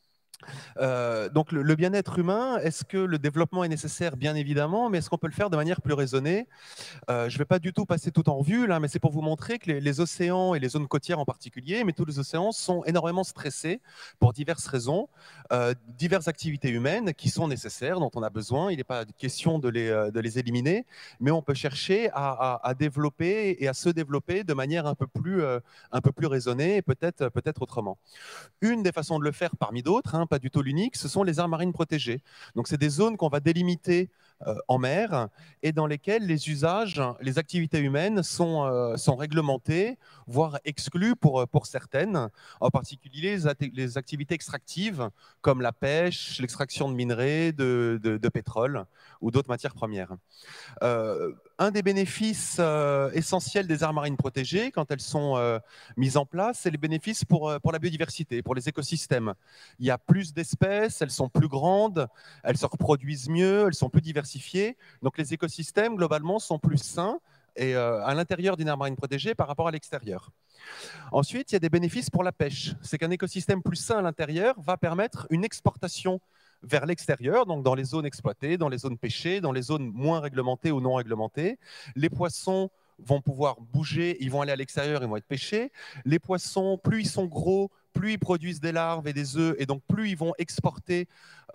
[SPEAKER 11] Euh, donc le, le bien-être humain, est-ce que le développement est nécessaire? Bien évidemment, mais est-ce qu'on peut le faire de manière plus raisonnée? euh, Je ne vais pas du tout passer tout en revue, là, mais c'est pour vous montrer que les, les océans et les zones côtières en particulier, mais tous les océans sont énormément stressés pour diverses raisons, euh, diverses activités humaines qui sont nécessaires, dont on a besoin. Il n'est pas question de les, de les éliminer, mais on peut chercher à, à, à développer et à se développer de manière un peu plus, euh, un peu plus raisonnée et peut-être peut-être autrement. Une des façons de le faire parmi d'autres, hein, pas du tout l'unique, ce sont les aires marines protégées. Donc, c'est des zones qu'on va délimiter euh, en mer et dans lesquelles les usages, les activités humaines sont, euh, sont réglementées, voire exclues pour, pour certaines, en particulier les, les activités extractives comme la pêche, l'extraction de minerais, de, de, de pétrole ou d'autres matières premières. Euh, un des bénéfices euh, essentiels des aires marines protégées, quand elles sont euh, mises en place, c'est les bénéfices pour, euh, pour la biodiversité, pour les écosystèmes. Il y a plus d'espèces, elles sont plus grandes, elles se reproduisent mieux, elles sont plus diversifiées. Donc les écosystèmes, globalement, sont plus sains et, euh, à l'intérieur d'une aire marine protégée par rapport à l'extérieur. Ensuite, il y a des bénéfices pour la pêche. C'est qu'un écosystème plus sain à l'intérieur va permettre une exportation vers l'extérieur, donc dans les zones exploitées, dans les zones pêchées, dans les zones moins réglementées ou non réglementées. Les poissons vont pouvoir bouger, ils vont aller à l'extérieur, ils vont être pêchés. Les poissons, plus ils sont gros, plus ils produisent des larves et des œufs, et donc plus ils vont exporter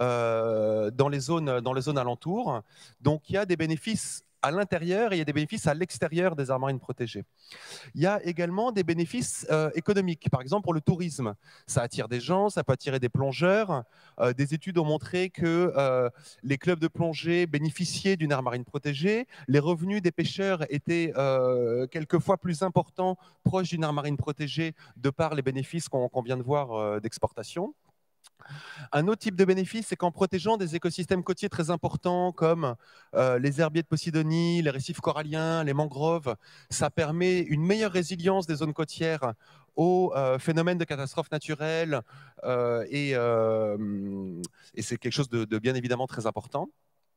[SPEAKER 11] euh, dans les zones, dans les zones alentours. Donc il y a des bénéfices à l'intérieur et il y a des bénéfices à l'extérieur des aires marines protégées. Il y a également des bénéfices euh, économiques, par exemple pour le tourisme. Ça attire des gens, ça peut attirer des plongeurs. Euh, des études ont montré que euh, les clubs de plongée bénéficiaient d'une aire marine protégée. Les revenus des pêcheurs étaient euh, quelquefois plus importants proches d'une aire marine protégée de par les bénéfices qu'on qu'on vient de voir euh, d'exportation. Un autre type de bénéfice, c'est qu'en protégeant des écosystèmes côtiers très importants comme euh, les herbiers de Posidonie, les récifs coralliens, les mangroves, ça permet une meilleure résilience des zones côtières aux euh, phénomènes de catastrophes naturelles euh, et, euh, et c'est quelque chose de, de bien évidemment très important.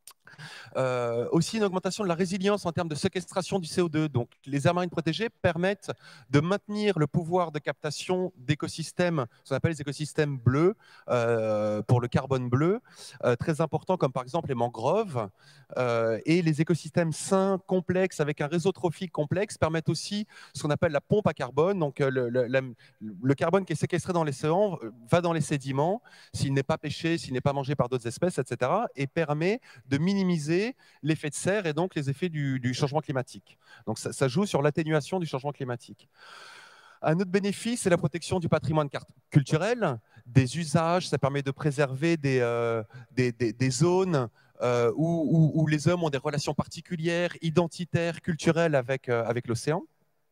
[SPEAKER 11] Euh, aussi une augmentation de la résilience en termes de séquestration du C O deux. Donc, les aires marines protégées permettent de maintenir le pouvoir de captation d'écosystèmes, ce qu'on appelle les écosystèmes bleus, euh, pour le carbone bleu, euh, très importants comme par exemple les mangroves. Euh, et les écosystèmes sains, complexes, avec un réseau trophique complexe, permettent aussi ce qu'on appelle la pompe à carbone. Donc, le, le, la, le carbone qui est séquestré dans l'océan va dans les sédiments, s'il n'est pas pêché, s'il n'est pas mangé par d'autres espèces, et cetera, et permet de minimiser l'effet de serre et donc les effets du, du changement climatique. Donc ça, ça joue sur l'atténuation du changement climatique. Un autre bénéfice, c'est la protection du patrimoine culturel, des usages. Ça permet de préserver des, euh, des, des, des zones euh, où, où, où les hommes ont des relations particulières, identitaires, culturelles avec, euh, avec l'océan.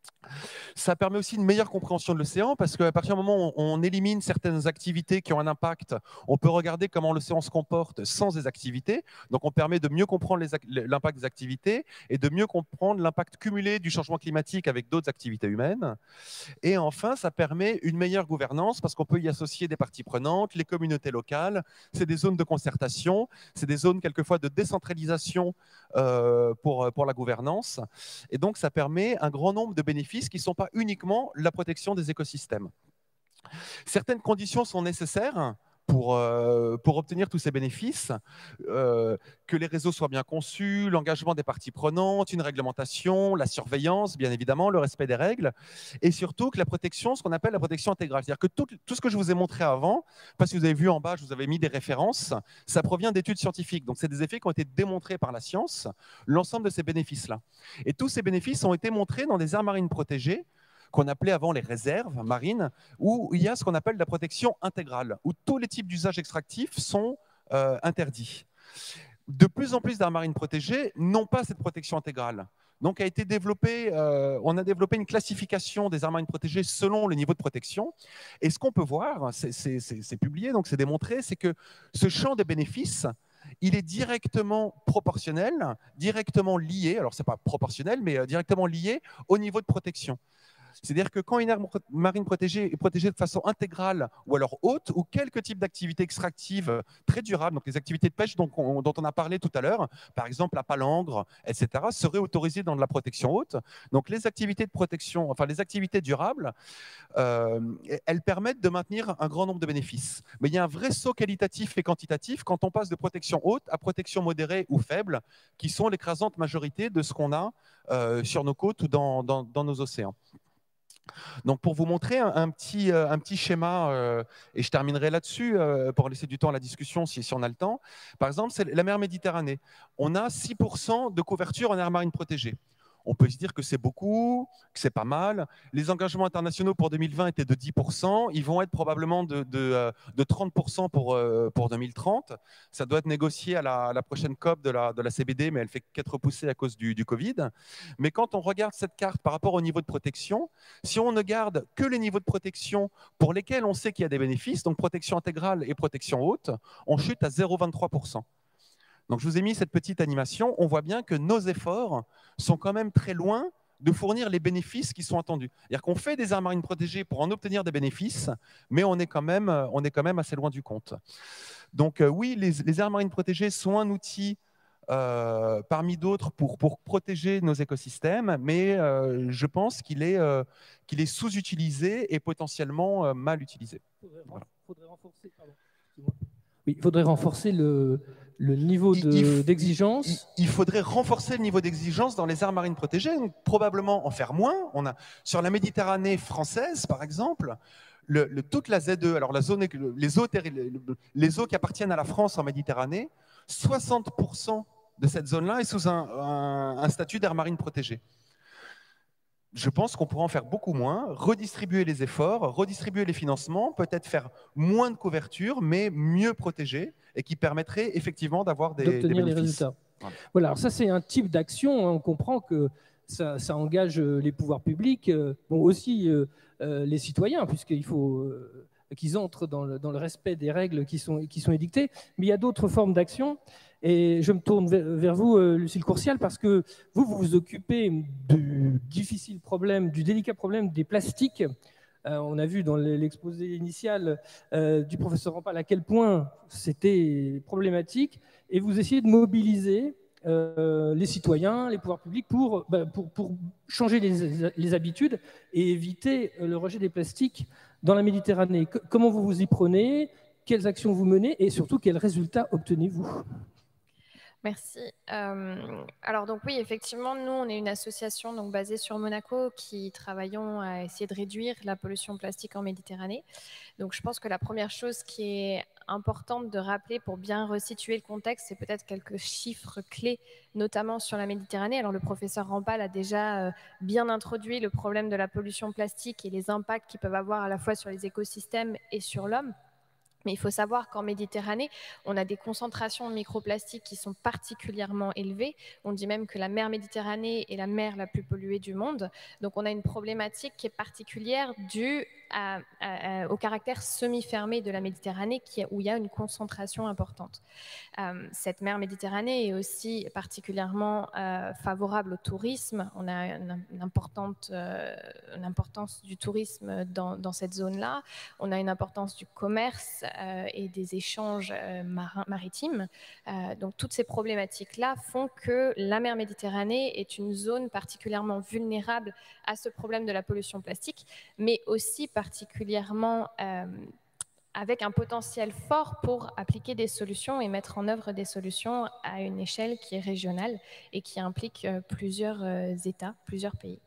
[SPEAKER 11] Ça permet aussi une meilleure compréhension de l'océan parce qu'à partir du moment où on élimine certaines activités qui ont un impact, on peut regarder comment l'océan se comporte sans ces activités. Donc, on permet de mieux comprendre l'impact des activités et de mieux comprendre l'impact cumulé du changement climatique avec d'autres activités humaines. Et enfin, ça permet une meilleure gouvernance parce qu'on peut y associer des parties prenantes, les communautés locales. C'est des zones de concertation, c'est des zones quelquefois de décentralisation euh, pour, pour la gouvernance. Et donc, ça permet un grand nombre de bénéfices qui ne sont pas uniquement la protection des écosystèmes. Certaines conditions sont nécessaires pour, euh, pour obtenir tous ces bénéfices, euh, que les réseaux soient bien conçus, l'engagement des parties prenantes, une réglementation, la surveillance, bien évidemment, le respect des règles, et surtout que la protection, ce qu'on appelle la protection intégrale. C'est-à-dire que tout, tout ce que je vous ai montré avant, parce que vous avez vu en bas, je vous avais mis des références, ça provient d'études scientifiques. Donc, c'est des effets qui ont été démontrés par la science, l'ensemble de ces bénéfices-là. Et tous ces bénéfices ont été montrés dans des aires marines protégées, qu'on appelait avant les réserves marines, où il y a ce qu'on appelle la protection intégrale, où tous les types d'usages extractifs sont euh, interdits. De plus en plus d'aires marines protégées n'ont pas cette protection intégrale. Donc, a été développé, euh, on a développé une classification des aires marines protégées selon le niveau de protection. Et ce qu'on peut voir, c'est publié, donc c'est démontré, c'est que ce champ de bénéfices, il est directement proportionnel, directement lié, alors ce n'est pas proportionnel, mais directement lié au niveau de protection. C'est-à-dire que quand une aire marine protégée est protégée de façon intégrale ou alors haute, ou quelques types d'activités extractives très durables, donc les activités de pêche dont on, dont on a parlé tout à l'heure, par exemple la palangre, et cetera, seraient autorisées dans de la protection haute. Donc les activités de protection, enfin les activités durables, euh, elles permettent de maintenir un grand nombre de bénéfices. Mais il y a un vrai saut qualitatif et quantitatif quand on passe de protection haute à protection modérée ou faible, qui sont l'écrasante majorité de ce qu'on a euh, sur nos côtes ou dans, dans, dans nos océans. Donc, pour vous montrer un, un, petit, euh, un petit schéma, euh, et je terminerai là-dessus euh, pour laisser du temps à la discussion si, si on a le temps. Par exemple, c'est la mer Méditerranée. On a six pour cent de couverture en aire marine protégée. On peut se dire que c'est beaucoup, que c'est pas mal. Les engagements internationaux pour deux mille vingt étaient de dix pour cent. Ils vont être probablement de, de, de trente pour cent pour, pour deux mille trente. Ça doit être négocié à la, à la prochaine COP de la, de la C B D, mais elle fait qu'être repoussée à cause du, du Covid. Mais quand on regarde cette carte par rapport au niveau de protection, si on ne garde que les niveaux de protection pour lesquels on sait qu'il y a des bénéfices, donc protection intégrale et protection haute, on chute à zéro virgule vingt-trois pour cent. Donc, je vous ai mis cette petite animation. On voit bien que nos efforts sont quand même très loin de fournir les bénéfices qui sont attendus. C'est-à-dire qu'on fait des aires marines protégées pour en obtenir des bénéfices, mais on est quand même, on est quand même assez loin du compte. Donc, euh, oui, les, les aires marines protégées sont un outil euh, parmi d'autres pour, pour protéger nos écosystèmes, mais euh, je pense qu'il est, euh, qu'il est sous-utilisé et potentiellement euh, mal utilisé.
[SPEAKER 1] Voilà. Faudrait renforcer, pardon. Oui, il faudrait renforcer le, le niveau d'exigence.
[SPEAKER 11] De, il, il faudrait renforcer le niveau d'exigence dans les aires marines protégées, donc probablement en faire moins. On a, sur la Méditerranée française, par exemple, le, le, toute la Z E, alors la zone, les, eaux, les eaux qui appartiennent à la France en Méditerranée, soixante pour cent de cette zone-là est sous un, un, un statut d'aire marine protégée. Je pense qu'on pourrait en faire beaucoup moins, redistribuer les efforts, redistribuer les financements, peut-être faire moins de couverture, mais mieux protéger, et qui permettrait effectivement d'avoir des, des bénéfices.
[SPEAKER 1] Les résultats. Voilà, voilà, alors ça c'est un type d'action, on comprend que ça, ça engage les pouvoirs publics, bon, aussi euh, euh, les citoyens, puisqu'il faut euh, qu'ils entrent dans le, dans le respect des règles qui sont, qui sont édictées, mais il y a d'autres formes d'action. Et je me tourne vers vous, Lucile Courcial, parce que vous, vous vous occupez du difficile problème, du délicat problème des plastiques. Euh, on a vu dans l'exposé initial euh, du professeur Rampal à quel point c'était problématique. Et vous essayez de mobiliser euh, les citoyens, les pouvoirs publics pour, bah, pour, pour changer les, les habitudes et éviter le rejet des plastiques dans la Méditerranée. Que, comment vous vous y prenez? Quelles actions vous menez? Et surtout, quels résultats obtenez-vous?
[SPEAKER 12] Merci. Euh, alors donc oui, effectivement, nous, on est une association donc, basée sur Monaco qui travaillons à essayer de réduire la pollution plastique en Méditerranée. Donc je pense que la première chose qui est importante de rappeler pour bien resituer le contexte, c'est peut-être quelques chiffres clés, notamment sur la Méditerranée. Alors le professeur Rampal a déjà euh, bien introduit le problème de la pollution plastique et les impacts qu'ils peuvent avoir à la fois sur les écosystèmes et sur l'homme. Mais il faut savoir qu'en Méditerranée, on a des concentrations de microplastiques qui sont particulièrement élevées. On dit même que la mer Méditerranée est la mer la plus polluée du monde. Donc on a une problématique qui est particulière due à, à, à, au caractère semi-fermé de la Méditerranée qui, où il y a une concentration importante. Euh, cette mer Méditerranée est aussi particulièrement euh, favorable au tourisme. On a une, une, importante, euh, une importance du tourisme dans, dans cette zone-là. On a une importance du commerce euh, et des échanges euh, marins, maritimes. Euh, donc toutes ces problématiques-là font que la mer Méditerranée est une zone particulièrement vulnérable à ce problème de la pollution plastique, mais aussi particulièrement euh, avec un potentiel fort pour appliquer des solutions et mettre en œuvre des solutions à une échelle qui est régionale et qui implique euh, plusieurs euh, États, plusieurs pays.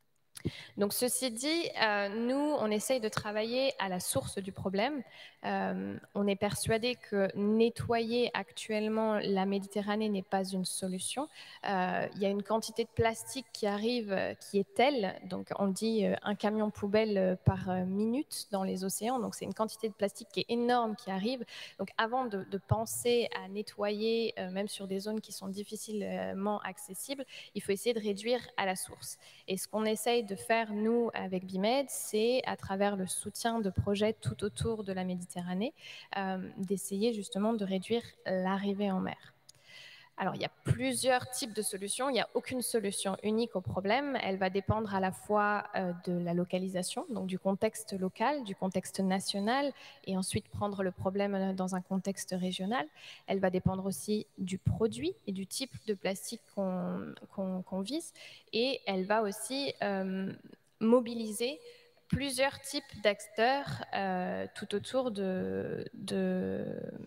[SPEAKER 12] Donc, ceci dit, euh, nous, on essaye de travailler à la source du problème. Euh, on est persuadé que nettoyer actuellement la Méditerranée n'est pas une solution. Euh, il y a une quantité de plastique qui arrive euh, qui est telle, donc on dit euh, un camion poubelle euh, par euh, minute dans les océans, donc c'est une quantité de plastique qui est énorme qui arrive. Donc, avant de, de penser à nettoyer, euh, même sur des zones qui sont difficilement accessibles, il faut essayer de réduire à la source. Et ce qu'on essaye de faire, nous, avec BIMED, c'est, à travers le soutien de projets tout autour de la Méditerranée, euh, d'essayer justement de réduire l'arrivée en mer. Alors, il y a plusieurs types de solutions. Il n'y a aucune solution unique au problème. Elle va dépendre à la fois euh, de la localisation, donc du contexte local, du contexte national, et ensuite prendre le problème dans un contexte régional. Elle va dépendre aussi du produit et du type de plastique qu'on qu'on, qu'on vise. Et elle va aussi euh, mobiliser plusieurs types d'acteurs euh, tout autour de, de,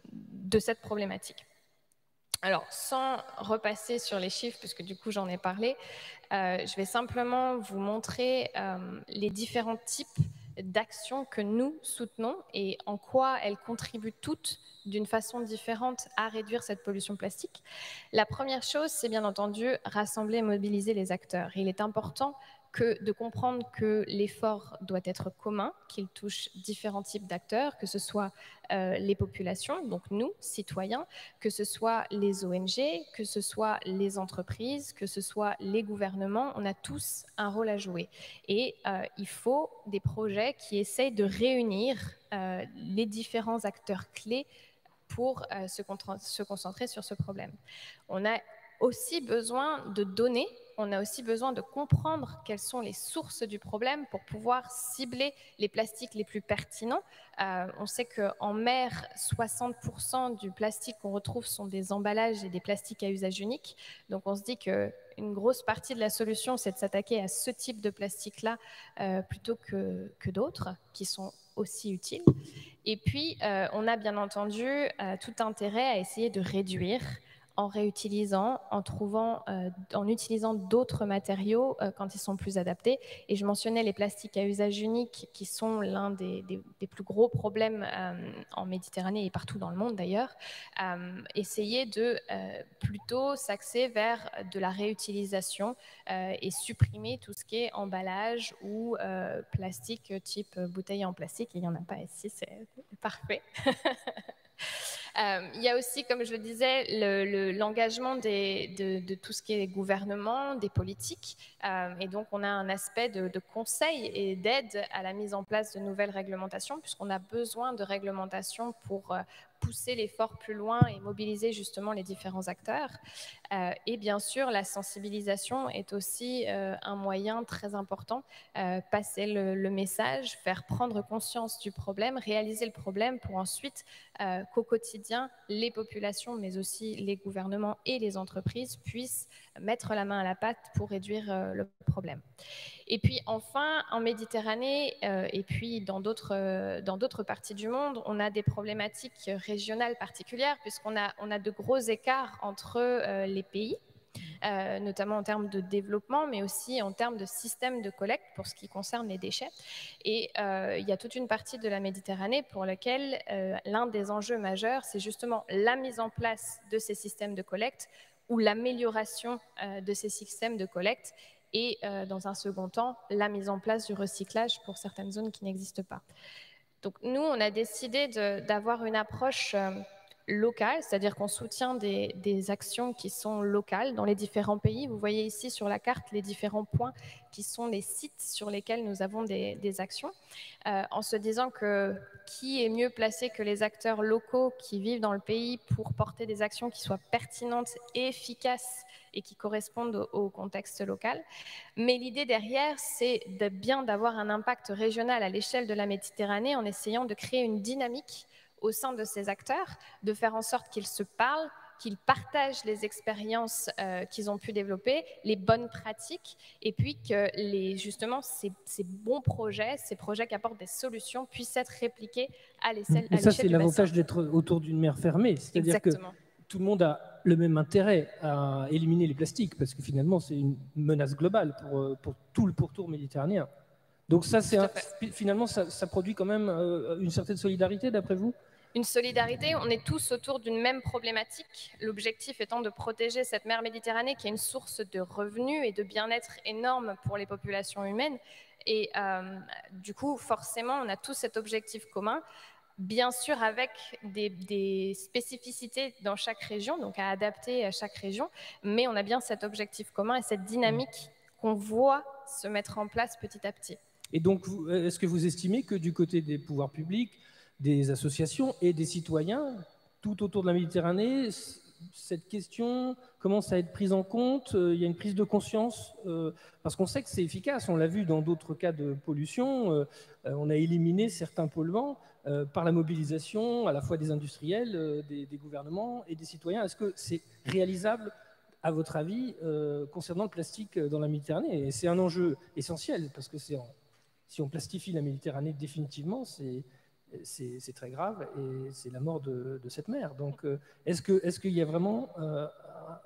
[SPEAKER 12] de cette problématique. Alors, sans repasser sur les chiffres, puisque du coup j'en ai parlé, euh, je vais simplement vous montrer euh, les différents types d'actions que nous soutenons et en quoi elles contribuent toutes d'une façon différente à réduire cette pollution plastique. La première chose, c'est bien entendu rassembler et mobiliser les acteurs. Il est important que de comprendre que l'effort doit être commun, qu'il touche différents types d'acteurs, que ce soit euh, les populations, donc nous, citoyens, que ce soit les O N G, que ce soit les entreprises, que ce soit les gouvernements. On a tous un rôle à jouer. Et euh, il faut des projets qui essayent de réunir euh, les différents acteurs clés pour euh, se, se concentrer sur ce problème. On a aussi besoin de données. On a aussi besoin de comprendre quelles sont les sources du problème pour pouvoir cibler les plastiques les plus pertinents. Euh, on sait qu'en mer, soixante pour cent du plastique qu'on retrouve sont des emballages et des plastiques à usage unique. Donc on se dit qu'une grosse partie de la solution, c'est de s'attaquer à ce type de plastique-là euh, plutôt que, que d'autres qui sont aussi utiles. Et puis, euh, on a bien entendu euh, tout intérêt à essayer de réduire en réutilisant, en trouvant, euh, en utilisant d'autres matériaux euh, quand ils sont plus adaptés. Et je mentionnais les plastiques à usage unique qui sont l'un des, des, des plus gros problèmes euh, en Méditerranée et partout dans le monde d'ailleurs. Euh, essayer de euh, plutôt s'axer vers de la réutilisation euh, et supprimer tout ce qui est emballage ou euh, plastique type bouteille en plastique. Il n'y en a pas ici, c'est parfait. Euh, il y a aussi, comme je le disais, l'engagement le, le, de, de tout ce qui est gouvernement, des politiques. Euh, et donc, on a un aspect de, de conseil et d'aide à la mise en place de nouvelles réglementations, puisqu'on a besoin de réglementations pour euh, pousser l'effort plus loin et mobiliser justement les différents acteurs. Euh, et bien sûr, la sensibilisation est aussi euh, un moyen très important. Euh, passer le, le message, faire prendre conscience du problème, réaliser le problème pour ensuite euh, qu'au quotidien, les populations, mais aussi les gouvernements et les entreprises puissent mettre la main à la pâte pour réduire euh, le problème. Et puis enfin, en Méditerranée euh, et puis dans d'autres euh, dans d'autres parties du monde, on a des problématiques régionales particulières puisqu'on a, on a de gros écarts entre euh, les pays. Euh, notamment en termes de développement, mais aussi en termes de système de collecte pour ce qui concerne les déchets. Et euh, il y a toute une partie de la Méditerranée pour laquelle euh, l'un des enjeux majeurs, c'est justement la mise en place de ces systèmes de collecte ou l'amélioration euh, de ces systèmes de collecte et, euh, dans un second temps, la mise en place du recyclage pour certaines zones qui n'existent pas. Donc nous, on a décidé d'avoir une approche euh, locale, c'est-à-dire qu'on soutient des, des actions qui sont locales dans les différents pays. Vous voyez ici sur la carte les différents points qui sont les sites sur lesquels nous avons des, des actions, euh, en se disant que qui est mieux placé que les acteurs locaux qui vivent dans le pays pour porter des actions qui soient pertinentes et efficaces et qui correspondent au, au contexte local. Mais l'idée derrière, c'est de bien d'avoir un impact régional à l'échelle de la Méditerranée en essayant de créer une dynamique au sein de ces acteurs, de faire en sorte qu'ils se parlent, qu'ils partagent les expériences euh, qu'ils ont pu développer, les bonnes pratiques, et puis que les, justement ces, ces bons projets, ces projets qui apportent des solutions puissent être répliqués à l'échelle du bassin.
[SPEAKER 1] Et ça, c'est l'avantage d'être autour d'une mer fermée, c'est-à-dire que tout le monde a le même intérêt à éliminer les plastiques, parce que finalement, c'est une menace globale pour, pour tout le pourtour méditerranéen. Donc ça, c'est un, finalement, ça, ça produit quand même euh, une certaine solidarité, d'après vous ?
[SPEAKER 12] Une solidarité, on est tous autour d'une même problématique, l'objectif étant de protéger cette mer Méditerranée qui est une source de revenus et de bien-être énorme pour les populations humaines. Et euh, du coup, forcément, on a tous cet objectif commun, bien sûr avec des, des spécificités dans chaque région, donc à adapter à chaque région, mais on a bien cet objectif commun et cette dynamique qu'on voit se mettre en place petit à petit.
[SPEAKER 1] Et donc, est-ce que vous estimez que du côté des pouvoirs publics, des associations et des citoyens, tout autour de la Méditerranée, cette question commence à être prise en compte, euh, il y a une prise de conscience, euh, parce qu'on sait que c'est efficace, on l'a vu dans d'autres cas de pollution, euh, on a éliminé certains polluants euh, par la mobilisation à la fois des industriels, euh, des, des gouvernements et des citoyens. Est-ce que c'est réalisable, à votre avis, euh, concernant le plastique dans la Méditerranée? Et c'est un enjeu essentiel, parce que c'est en, si on plastifie la Méditerranée définitivement, c'est... c'est très grave et c'est la mort de, de cette mer. Donc, euh, est-ce que, est-ce qu'il y a vraiment euh, un,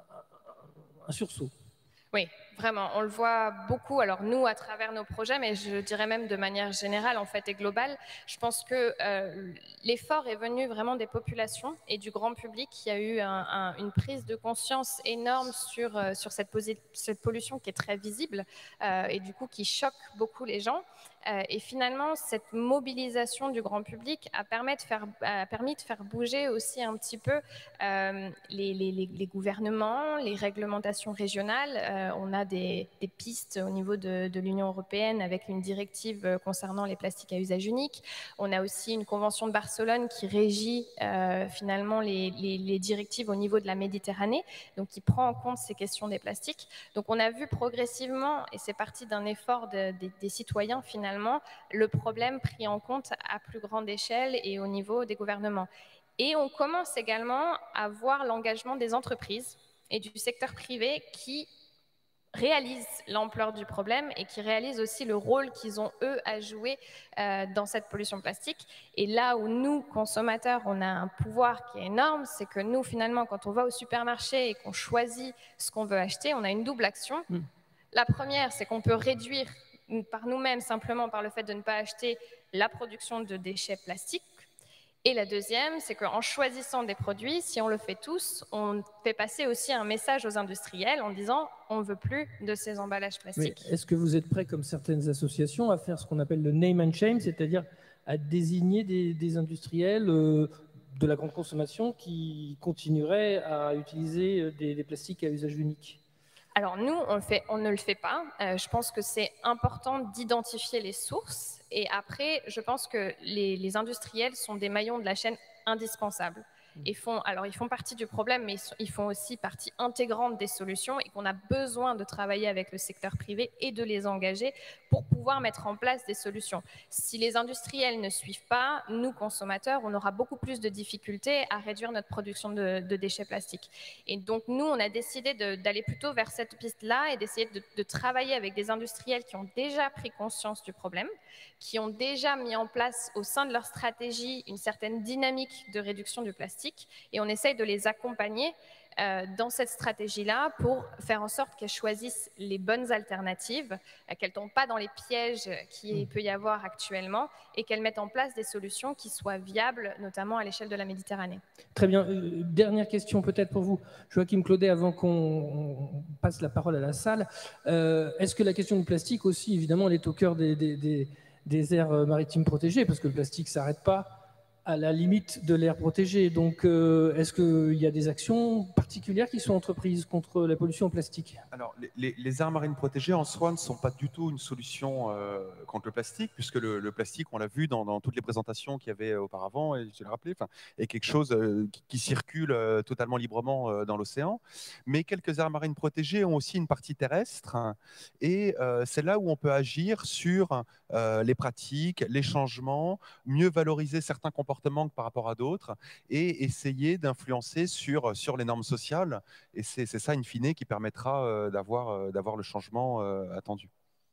[SPEAKER 1] un sursaut?
[SPEAKER 12] Oui, vraiment, on le voit beaucoup, alors nous à travers nos projets, mais je dirais même de manière générale en fait et globale. Je pense que euh, l'effort est venu vraiment des populations et du grand public. Il y a eu un, un, une prise de conscience énorme sur, euh, sur cette, cette pollution qui est très visible euh, et du coup qui choque beaucoup les gens. Euh, et finalement, cette mobilisation du grand public a permis de faire, a permis de faire bouger aussi un petit peu euh, les, les, les gouvernements, les réglementations régionales. Euh, on a des, des pistes au niveau de, de l'Union européenne avec une directive concernant les plastiques à usage unique. On a aussi une convention de Barcelone qui régit euh, finalement les, les, les directives au niveau de la Méditerranée, donc qui prend en compte ces questions des plastiques. Donc on a vu progressivement, et c'est parti d'un effort de, de, des citoyens finalement, le problème pris en compte à plus grande échelle et au niveau des gouvernements. Et on commence également à voir l'engagement des entreprises et du secteur privé qui réalisent l'ampleur du problème et qui réalisent aussi le rôle qu'ils ont, eux, à jouer euh, dans cette pollution plastique. Et là où nous, consommateurs, on a un pouvoir qui est énorme, c'est que nous, finalement, quand on va au supermarché et qu'on choisit ce qu'on veut acheter, on a une double action. Mmh. La première, c'est qu'on peut réduire par nous-mêmes, simplement par le fait de ne pas acheter la production de déchets plastiques. Et la deuxième, c'est qu'en choisissant des produits, si on le fait tous, on fait passer aussi un message aux industriels en disant on ne veut plus de ces emballages plastiques.
[SPEAKER 1] Mais est-ce que vous êtes prêts, comme certaines associations, à faire ce qu'on appelle le name and shame, c'est-à-dire à désigner des, des industriels euh, de la grande consommation qui continueraient à utiliser des, des plastiques à usage unique ?
[SPEAKER 12] Alors nous, on, le fait, on ne le fait pas. Euh, je pense que c'est important d'identifier les sources. Et après, je pense que les, les industriels sont des maillons de la chaîne indispensables. Ils font, alors, ils font partie du problème, mais ils font aussi partie intégrante des solutions et qu'on a besoin de travailler avec le secteur privé et de les engager pour pouvoir mettre en place des solutions. Si les industriels ne suivent pas, nous, consommateurs, on aura beaucoup plus de difficultés à réduire notre production de, de déchets plastiques. Et donc, nous, on a décidé d'aller plutôt vers cette piste-là et d'essayer de, de travailler avec des industriels qui ont déjà pris conscience du problème, qui ont déjà mis en place au sein de leur stratégie une certaine dynamique de réduction du plastique. Et on essaye de les accompagner euh, dans cette stratégie-là pour faire en sorte qu'elles choisissent les bonnes alternatives, euh, qu'elles ne tombent pas dans les pièges qu'il peut y avoir actuellement et qu'elles mettent en place des solutions qui soient viables, notamment à l'échelle de la Méditerranée.
[SPEAKER 1] Très bien. Euh, dernière question peut-être pour vous, Joachim Claudet, avant qu'on passe la parole à la salle. Euh, Est-ce que la question du plastique aussi, évidemment, elle est au cœur des, des, des, des aires maritimes protégées, parce que le plastique ne s'arrête pas à la limite de l'aire protégée. Donc, euh, est-ce qu'il y a des actions particulières qui sont entreprises contre la pollution au plastique?
[SPEAKER 11] Alors, les, les, les aires marines protégées en soi ne sont pas du tout une solution euh, contre le plastique, puisque le, le plastique, on l'a vu dans, dans toutes les présentations qu'il y avait auparavant, et je l'ai rappelé, est quelque chose euh, qui, qui circule euh, totalement librement euh, dans l'océan. Mais quelques aires marines protégées ont aussi une partie terrestre, hein, et euh, c'est là où on peut agir sur euh, les pratiques, les changements, mieux valoriser certains comportements par rapport à d'autres et essayer d'influencer sur, sur les normes sociales. Et c'est ça, in fine, qui permettra euh, d'avoir euh, d'avoir le changement euh, attendu.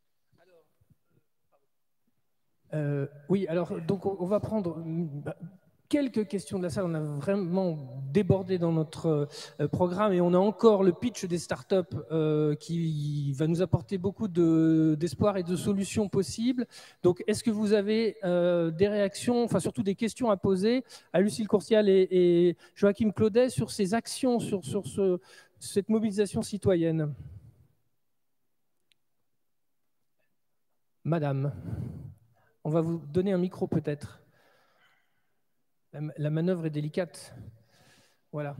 [SPEAKER 1] Euh, oui, alors donc on va prendre quelques questions de la salle. On a vraiment débordé dans notre euh, programme et on a encore le pitch des startups euh, qui va nous apporter beaucoup d'espoir de, et de solutions possibles. Donc, est-ce que vous avez euh, des réactions, enfin surtout des questions à poser à Lucille Courcial et, et Joachim Claudet sur ces actions, sur, sur ce, cette mobilisation citoyenne? Madame, on va vous donner un micro peut-être. La manœuvre est délicate. Voilà.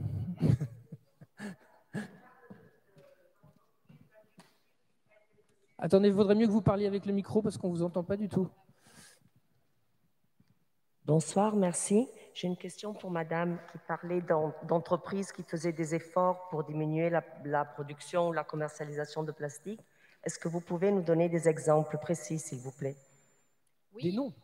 [SPEAKER 1] Attendez, il vaudrait mieux que vous parliez avec le micro parce qu'on ne vous entend pas du tout.
[SPEAKER 13] Bonsoir, merci. J'ai une question pour Madame qui parlait d'entreprises qui faisaient des efforts pour diminuer la, la production ou la commercialisation de plastique. Est-ce que vous pouvez nous donner des exemples précis, s'il vous plaît?
[SPEAKER 12] Oui.
[SPEAKER 1] Des noms.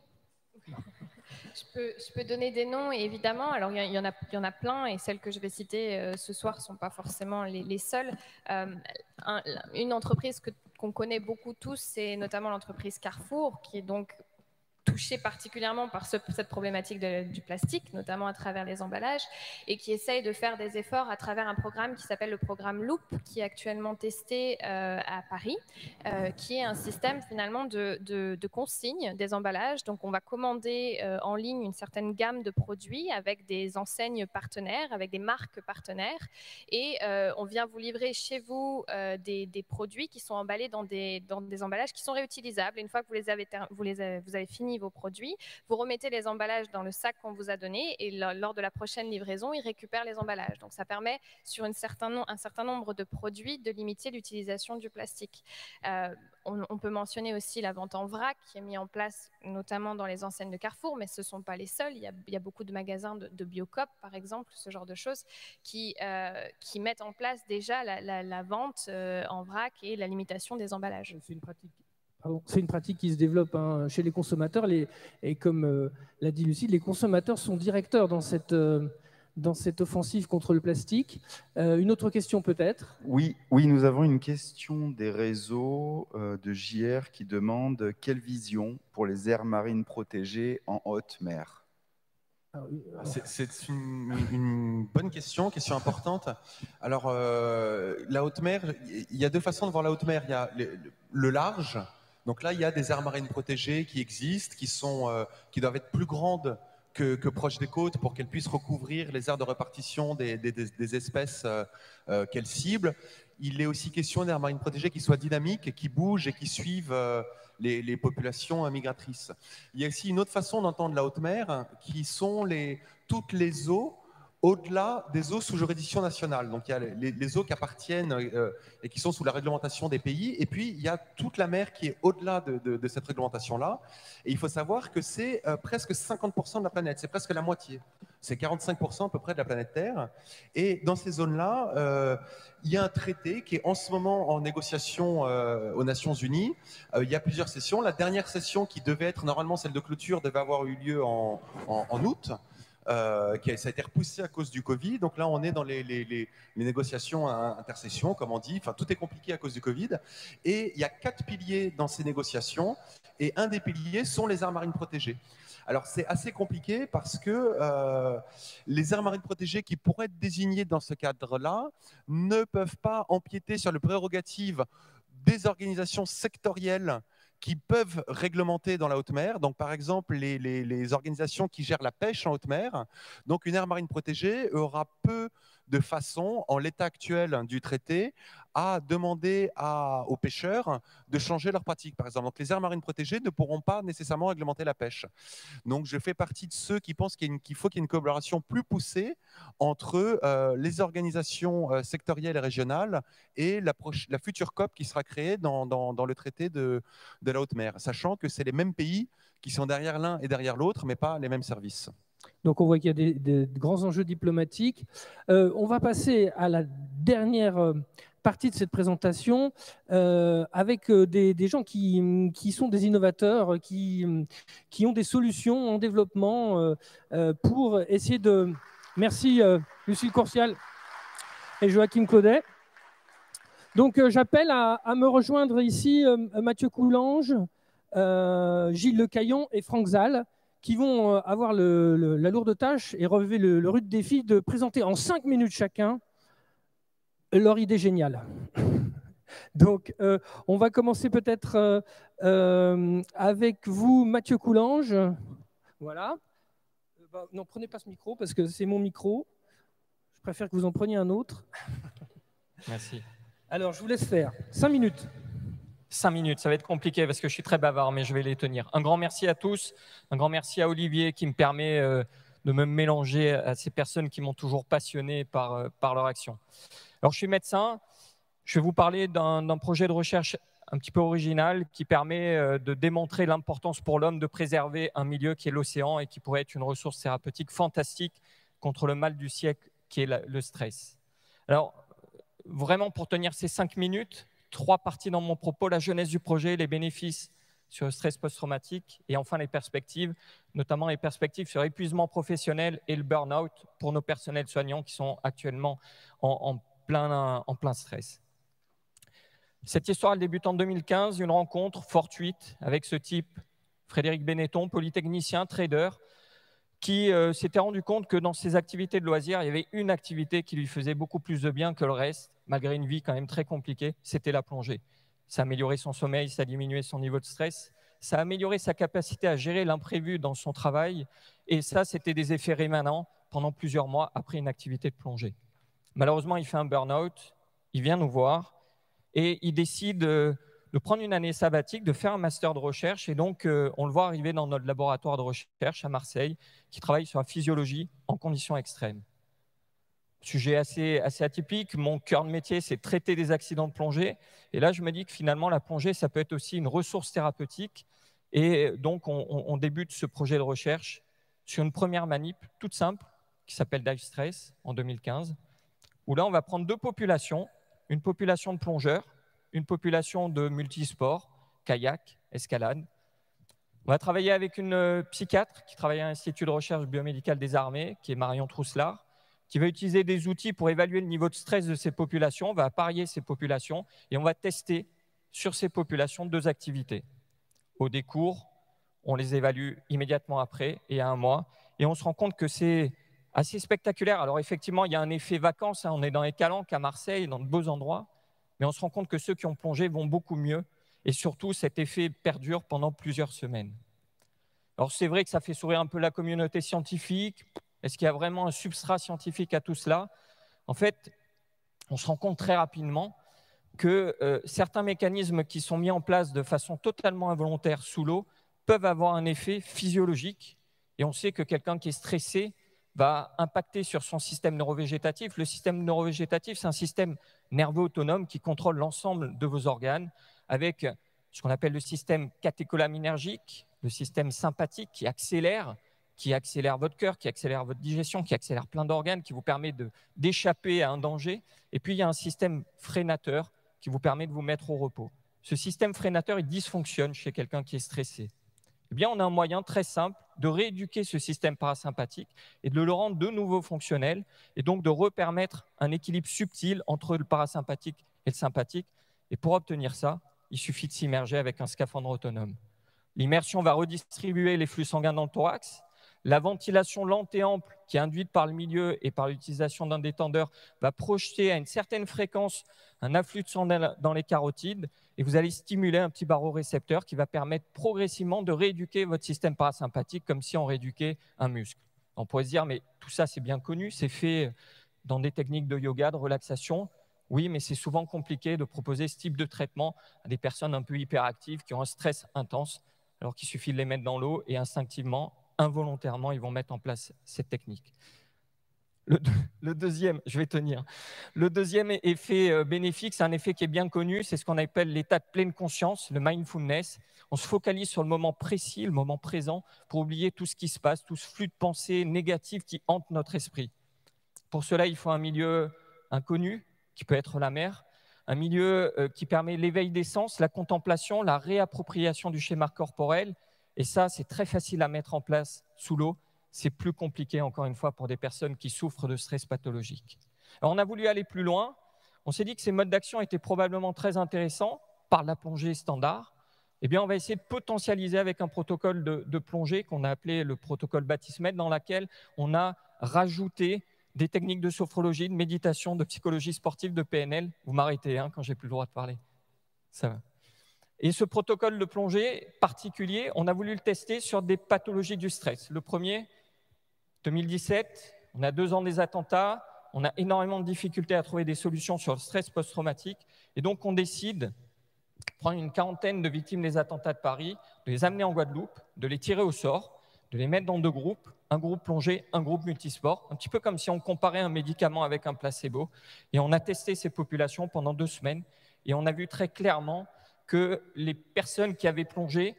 [SPEAKER 12] Je peux, je peux donner des noms, et évidemment. Alors, il y, y, en a, il y en a plein, et celles que je vais citer euh, ce soir ne sont pas forcément les, les seules. Euh, un, une entreprise que, qu'on connaît beaucoup tous, c'est notamment l'entreprise Carrefour, qui est donc touchée particulièrement par ce, cette problématique de, du plastique, notamment à travers les emballages, et qui essaye de faire des efforts à travers un programme qui s'appelle le programme Loop, qui est actuellement testé euh, à Paris, euh, qui est un système finalement de, de, de consigne des emballages. Donc on va commander euh, en ligne une certaine gamme de produits avec des enseignes partenaires, avec des marques partenaires, et euh, on vient vous livrer chez vous euh, des, des produits qui sont emballés dans des, dans des emballages qui sont réutilisables. Et une fois que vous les avez, vous les avez, vous avez fini vos produits, vous remettez les emballages dans le sac qu'on vous a donné, et lors de la prochaine livraison, ils récupèrent les emballages. Donc ça permet sur une certain no- un certain nombre de produits de limiter l'utilisation du plastique. Euh, on, on peut mentionner aussi la vente en vrac qui est mise en place notamment dans les enseignes de Carrefour, mais ce ne sont pas les seuls. Il y a, il y a beaucoup de magasins de, de Biocoop, par exemple, ce genre de choses, qui, euh, qui mettent en place déjà la, la, la vente euh, en vrac et la limitation des emballages.
[SPEAKER 1] C'est une pratique. C'est une pratique qui se développe hein, chez les consommateurs. Les, et comme euh, l'a dit Lucie, les consommateurs sont directeurs dans cette, euh, dans cette offensive contre le plastique. Euh, une autre question peut-être?
[SPEAKER 14] Oui, oui, nous avons une question des réseaux euh, de J R qui demande quelle vision pour les aires marines protégées en haute mer?
[SPEAKER 11] C'est, c'est une, une bonne question, question importante. Alors, euh, la haute mer, il y a deux façons de voir la haute mer. Il y a le, le large. Donc là, il y a des aires marines protégées qui existent, qui, sont, euh, qui doivent être plus grandes que, que proches des côtes pour qu'elles puissent recouvrir les aires de répartition des, des, des, des espèces euh, euh, qu'elles ciblent. Il est aussi question d'aires marines protégées qui soient dynamiques, qui bougent et qui suivent euh, les, les populations migratrices. Il y a aussi une autre façon d'entendre la haute mer, qui sont les, toutes les eaux au-delà des eaux sous juridiction nationale. Donc il y a les, les eaux qui appartiennent euh, et qui sont sous la réglementation des pays, et puis il y a toute la mer qui est au-delà de, de, de cette réglementation-là. Et il faut savoir que c'est euh, presque cinquante pour cent de la planète, c'est presque la moitié. C'est quarante-cinq pour cent à peu près de la planète Terre. Et dans ces zones-là, euh, il y a un traité qui est en ce moment en négociation euh, aux Nations Unies. Euh, il y a plusieurs sessions. La dernière session qui devait être normalement celle de clôture devait avoir eu lieu en, en, en août. Euh, qui a, ça a été repoussé à cause du Covid. Donc là, on est dans les, les, les, les négociations à intercession, comme on dit. Enfin, tout est compliqué à cause du Covid. Et il y a quatre piliers dans ces négociations. Et un des piliers sont les aires marines protégées. Alors, c'est assez compliqué parce que euh, les aires marines protégées qui pourraient être désignées dans ce cadre-là ne peuvent pas empiéter sur les prérogatives des organisations sectorielles qui peuvent réglementer dans la haute mer. Donc, par exemple, les, les, les organisations qui gèrent la pêche en haute mer. Donc, une aire marine protégée aura peu de façon, en l'état actuel du traité, à demander à, aux pêcheurs de changer leurs pratiques, par exemple. Donc, les aires marines protégées ne pourront pas nécessairement réglementer la pêche. Donc, je fais partie de ceux qui pensent qu'il, y a une, qu'il faut qu'il y ait une collaboration plus poussée entre euh, les organisations euh, sectorielles et régionales et la, proche, la future C O P qui sera créée dans, dans, dans le traité de, de la haute mer, sachant que c'est les mêmes pays qui sont derrière l'un et derrière l'autre, mais pas les mêmes services.
[SPEAKER 1] Donc on voit qu'il y a des, des grands enjeux diplomatiques. Euh, on va passer à la dernière partie de cette présentation euh, avec des, des gens qui, qui sont des innovateurs, qui, qui ont des solutions en développement euh, euh, pour essayer de... Merci euh, Lucille Courcial et Joachim Claudet. Donc euh, j'appelle à, à me rejoindre ici euh, Mathieu Coulange, euh, Gilles Lecaillon et Franck Zal, qui vont avoir le, le, la lourde tâche et relever le, le rude défi de présenter en cinq minutes chacun leur idée géniale. Donc, euh, on va commencer peut-être euh, euh, avec vous, Mathieu Coulange. Voilà. Euh, bah, non, prenez pas ce micro parce que c'est mon micro. Je préfère que vous en preniez un autre.
[SPEAKER 15] Merci.
[SPEAKER 1] Alors, je vous laisse faire. Cinq minutes.
[SPEAKER 15] Cinq minutes, ça va être compliqué parce que je suis très bavard, mais je vais les tenir. Un grand merci à tous, un grand merci à Olivier qui me permet euh, de me mélanger à ces personnes qui m'ont toujours passionné par, euh, par leur action. Alors, je suis médecin, je vais vous parler d'un, d'un projet de recherche un petit peu original qui permet euh, de démontrer l'importance pour l'homme de préserver un milieu qui est l'océan et qui pourrait être une ressource thérapeutique fantastique contre le mal du siècle qui est la, le stress. Alors, vraiment, pour tenir ces cinq minutes, trois parties dans mon propos, la jeunesse du projet, les bénéfices sur le stress post-traumatique et enfin les perspectives, notamment les perspectives sur l'épuisement professionnel et le burn-out pour nos personnels soignants qui sont actuellement en, en, plein, en plein stress. Cette histoire elle débute en deux mille quinze, une rencontre fortuite avec ce type, Frédéric Benetton, polytechnicien, trader, qui euh, s'était rendu compte que dans ses activités de loisirs, il y avait une activité qui lui faisait beaucoup plus de bien que le reste, malgré une vie quand même très compliquée, c'était la plongée. Ça a amélioré son sommeil, ça a diminué son niveau de stress, ça a amélioré sa capacité à gérer l'imprévu dans son travail, et ça, c'était des effets rémanents pendant plusieurs mois après une activité de plongée. Malheureusement, il fait un burn-out, il vient nous voir, et il décide de prendre une année sabbatique, de faire un master de recherche, et donc on le voit arriver dans notre laboratoire de recherche à Marseille, qui travaille sur la physiologie en conditions extrêmes. Sujet assez, assez atypique, mon cœur de métier, c'est traiter des accidents de plongée. Et là, je me dis que finalement, la plongée, ça peut être aussi une ressource thérapeutique. Et donc, on, on débute ce projet de recherche sur une première manip toute simple, qui s'appelle Dive Stress, en deux mille quinze, où là, on va prendre deux populations, une population de plongeurs, une population de multisports, kayak, escalade. On va travailler avec une psychiatre qui travaille à l'Institut de recherche biomédicale des armées, qui est Marion Trousselard, qui va utiliser des outils pour évaluer le niveau de stress de ces populations. On va apparier ces populations et on va tester sur ces populations deux activités. Au décours, on les évalue immédiatement après et à un mois. Et on se rend compte que c'est assez spectaculaire. Alors effectivement, il y a un effet vacances. Hein. On est dans les Calanques à Marseille, dans de beaux endroits. Mais on se rend compte que ceux qui ont plongé vont beaucoup mieux. Et surtout, cet effet perdure pendant plusieurs semaines. Alors c'est vrai que ça fait sourire un peu la communauté scientifique. Est-ce qu'il y a vraiment un substrat scientifique à tout cela? En fait, on se rend compte très rapidement que euh, certains mécanismes qui sont mis en place de façon totalement involontaire sous l'eau peuvent avoir un effet physiologique. Et on sait que quelqu'un qui est stressé va impacter sur son système neurovégétatif. Le système neurovégétatif, c'est un système nerveux autonome qui contrôle l'ensemble de vos organes avec ce qu'on appelle le système catécholaminergique, le système sympathique qui accélère qui accélère votre cœur, qui accélère votre digestion, qui accélère plein d'organes, qui vous permet d'échapper à un danger. Et puis, il y a un système freinateur qui vous permet de vous mettre au repos. Ce système freinateur, il dysfonctionne chez quelqu'un qui est stressé. Eh bien, on a un moyen très simple de rééduquer ce système parasympathique et de le rendre de nouveau fonctionnel et donc de repermettre un équilibre subtil entre le parasympathique et le sympathique. Et pour obtenir ça, il suffit de s'immerger avec un scaphandre autonome. L'immersion va redistribuer les flux sanguins dans le thorax. La ventilation lente et ample qui est induite par le milieu et par l'utilisation d'un détendeur va projeter à une certaine fréquence un afflux de sang dans les carotides et vous allez stimuler un petit barorécepteur qui va permettre progressivement de rééduquer votre système parasympathique comme si on rééduquait un muscle. On pourrait se dire, mais tout ça c'est bien connu, c'est fait dans des techniques de yoga, de relaxation. Oui, mais c'est souvent compliqué de proposer ce type de traitement à des personnes un peu hyperactives qui ont un stress intense alors qu'il suffit de les mettre dans l'eau et instinctivement, involontairement, ils vont mettre en place cette technique. Le, le deuxième, je vais tenir. Le deuxième effet bénéfique, c'est un effet qui est bien connu, c'est ce qu'on appelle l'état de pleine conscience, le mindfulness. On se focalise sur le moment précis, le moment présent, pour oublier tout ce qui se passe, tout ce flux de pensées négatives qui hante notre esprit. Pour cela, il faut un milieu inconnu, qui peut être la mer, un milieu qui permet l'éveil des sens, la contemplation, la réappropriation du schéma corporel. Et ça, c'est très facile à mettre en place sous l'eau. C'est plus compliqué, encore une fois, pour des personnes qui souffrent de stress pathologique. Alors, on a voulu aller plus loin. On s'est dit que ces modes d'action étaient probablement très intéressants par la plongée standard. Eh bien, on va essayer de potentialiser avec un protocole de, de plongée qu'on a appelé le protocole Batismed, dans lequel on a rajouté des techniques de sophrologie, de méditation, de psychologie sportive, de P N L. Vous m'arrêtez hein, quand j'ai plus le droit de parler. Ça va. Et ce protocole de plongée particulier, on a voulu le tester sur des pathologies du stress. Le premier, deux mille dix-sept, on a deux ans des attentats, on a énormément de difficultés à trouver des solutions sur le stress post-traumatique. Et donc, on décide de prendre une quarantaine de victimes des attentats de Paris, de les amener en Guadeloupe, de les tirer au sort, de les mettre dans deux groupes, un groupe plongé, un groupe multisport, un petit peu comme si on comparait un médicament avec un placebo. Et on a testé ces populations pendant deux semaines et on a vu très clairement que les personnes qui avaient plongé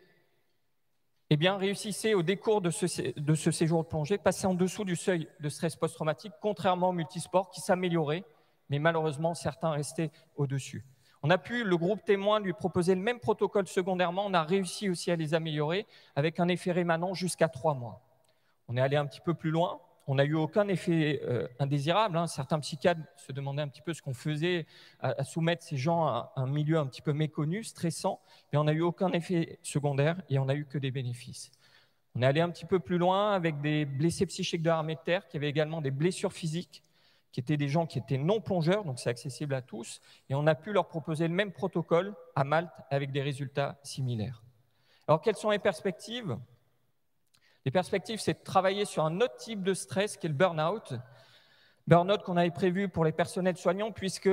[SPEAKER 15] eh bien, réussissaient au décours de ce, de ce séjour de plongée, passer en dessous du seuil de stress post-traumatique, contrairement au multisport qui s'améliorait, mais malheureusement, certains restaient au-dessus. On a pu, le groupe témoin, lui proposer le même protocole secondairement. On a réussi aussi à les améliorer avec un effet rémanent jusqu'à trois mois. On est allé un petit peu plus loin. On n'a eu aucun effet euh, indésirable. Hein. Certains psychiatres se demandaient un petit peu ce qu'on faisait à, à soumettre ces gens à un milieu un petit peu méconnu, stressant, mais on n'a eu aucun effet secondaire et on n'a eu que des bénéfices. On est allé un petit peu plus loin avec des blessés psychiques de l'armée de terre qui avaient également des blessures physiques, qui étaient des gens qui étaient non plongeurs, donc c'est accessible à tous, et on a pu leur proposer le même protocole à Malte avec des résultats similaires. Alors, quelles sont les perspectives ? Les perspectives, c'est de travailler sur un autre type de stress qui est le burn-out. Burn-out qu'on avait prévu pour les personnels soignants, puisque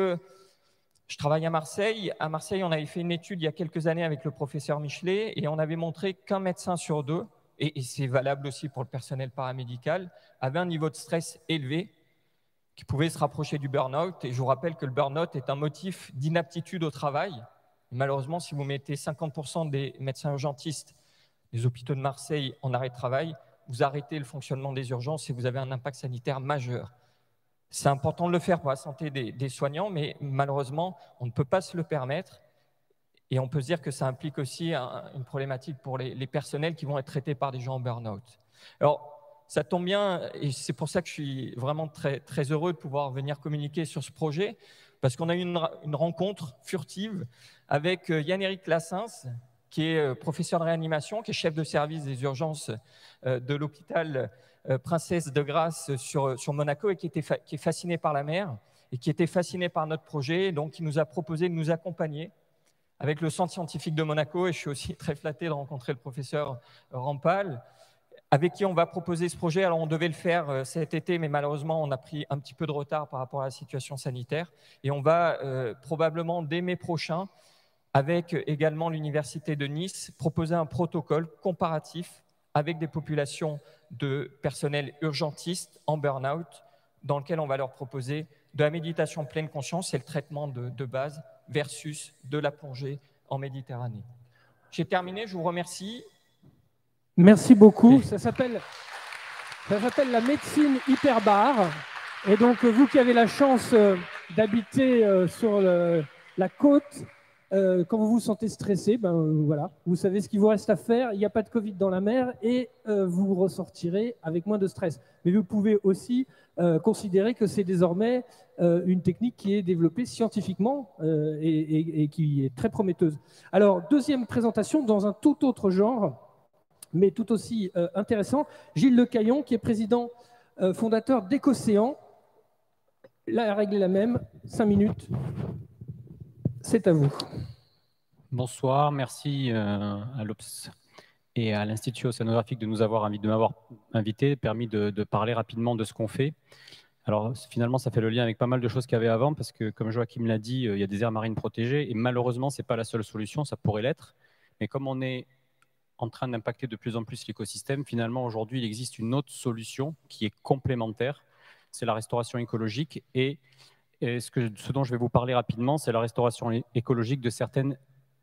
[SPEAKER 15] je travaille à Marseille. À Marseille, on avait fait une étude il y a quelques années avec le professeur Michelet, et on avait montré qu'un médecin sur deux, et, et c'est valable aussi pour le personnel paramédical, avait un niveau de stress élevé, qui pouvait se rapprocher du burn-out. Et je vous rappelle que le burn-out est un motif d'inaptitude au travail. Malheureusement, si vous mettez cinquante pour cent des médecins urgentistes des hôpitaux de Marseille en arrêt de travail, vous arrêtez le fonctionnement des urgences et vous avez un impact sanitaire majeur. C'est important de le faire pour la santé des, des soignants, mais malheureusement, on ne peut pas se le permettre. Et on peut se dire que ça implique aussi un, une problématique pour les, les personnels qui vont être traités par des gens en burn-out. Alors, ça tombe bien, et c'est pour ça que je suis vraiment très, très heureux de pouvoir venir communiquer sur ce projet, parce qu'on a eu une, une rencontre furtive avec Yann-Éric Lassens, qui est professeur de réanimation, qui est chef de service des urgences de l'hôpital Princesse de Grasse sur, sur Monaco, et qui, était qui est fasciné par la mer, et qui était fasciné par notre projet, donc qui nous a proposé de nous accompagner avec le Centre scientifique de Monaco, et je suis aussi très flatté de rencontrer le professeur Rampal, avec qui on va proposer ce projet. Alors, on devait le faire cet été, mais malheureusement, on a pris un petit peu de retard par rapport à la situation sanitaire. Et on va euh, probablement, dès mai prochain, avec également l'Université de Nice, proposer un protocole comparatif avec des populations de personnel urgentistes en burn-out, dans lequel on va leur proposer de la méditation pleine conscience et le traitement de, de base versus de la plongée en Méditerranée. J'ai terminé, je vous remercie.
[SPEAKER 1] Merci beaucoup. Ça s'appelle ça s'appelle la médecine hyperbare. Et donc, vous qui avez la chance d'habiter sur le, la côte, euh, quand vous vous sentez stressé, ben voilà, vous savez ce qu'il vous reste à faire. Il n'y a pas de Covid dans la mer et euh, vous ressortirez avec moins de stress. Mais vous pouvez aussi euh, considérer que c'est désormais euh, une technique qui est développée scientifiquement euh, et, et, et qui est très prometteuse. Alors, deuxième présentation dans un tout autre genre, mais tout aussi euh, intéressant, Gilles Lecaillon, qui est président euh, fondateur d'Écocéan. La règle est la même, cinq minutes, c'est à vous.
[SPEAKER 16] Bonsoir, merci euh, à l'O P S et à l'Institut océanographique de nous avoir invité, de m'avoir invité, permis de, de parler rapidement de ce qu'on fait. Alors finalement, ça fait le lien avec pas mal de choses qu'il y avait avant, parce que comme Joachim l'a dit, il y a des aires marines protégées, et malheureusement, ce n'est pas la seule solution, ça pourrait l'être. Mais comme on est en train d'impacter de plus en plus l'écosystème, finalement, aujourd'hui, il existe une autre solution qui est complémentaire, c'est la restauration écologique. Et, et ce, que, ce dont je vais vous parler rapidement, c'est la restauration écologique de, certaines,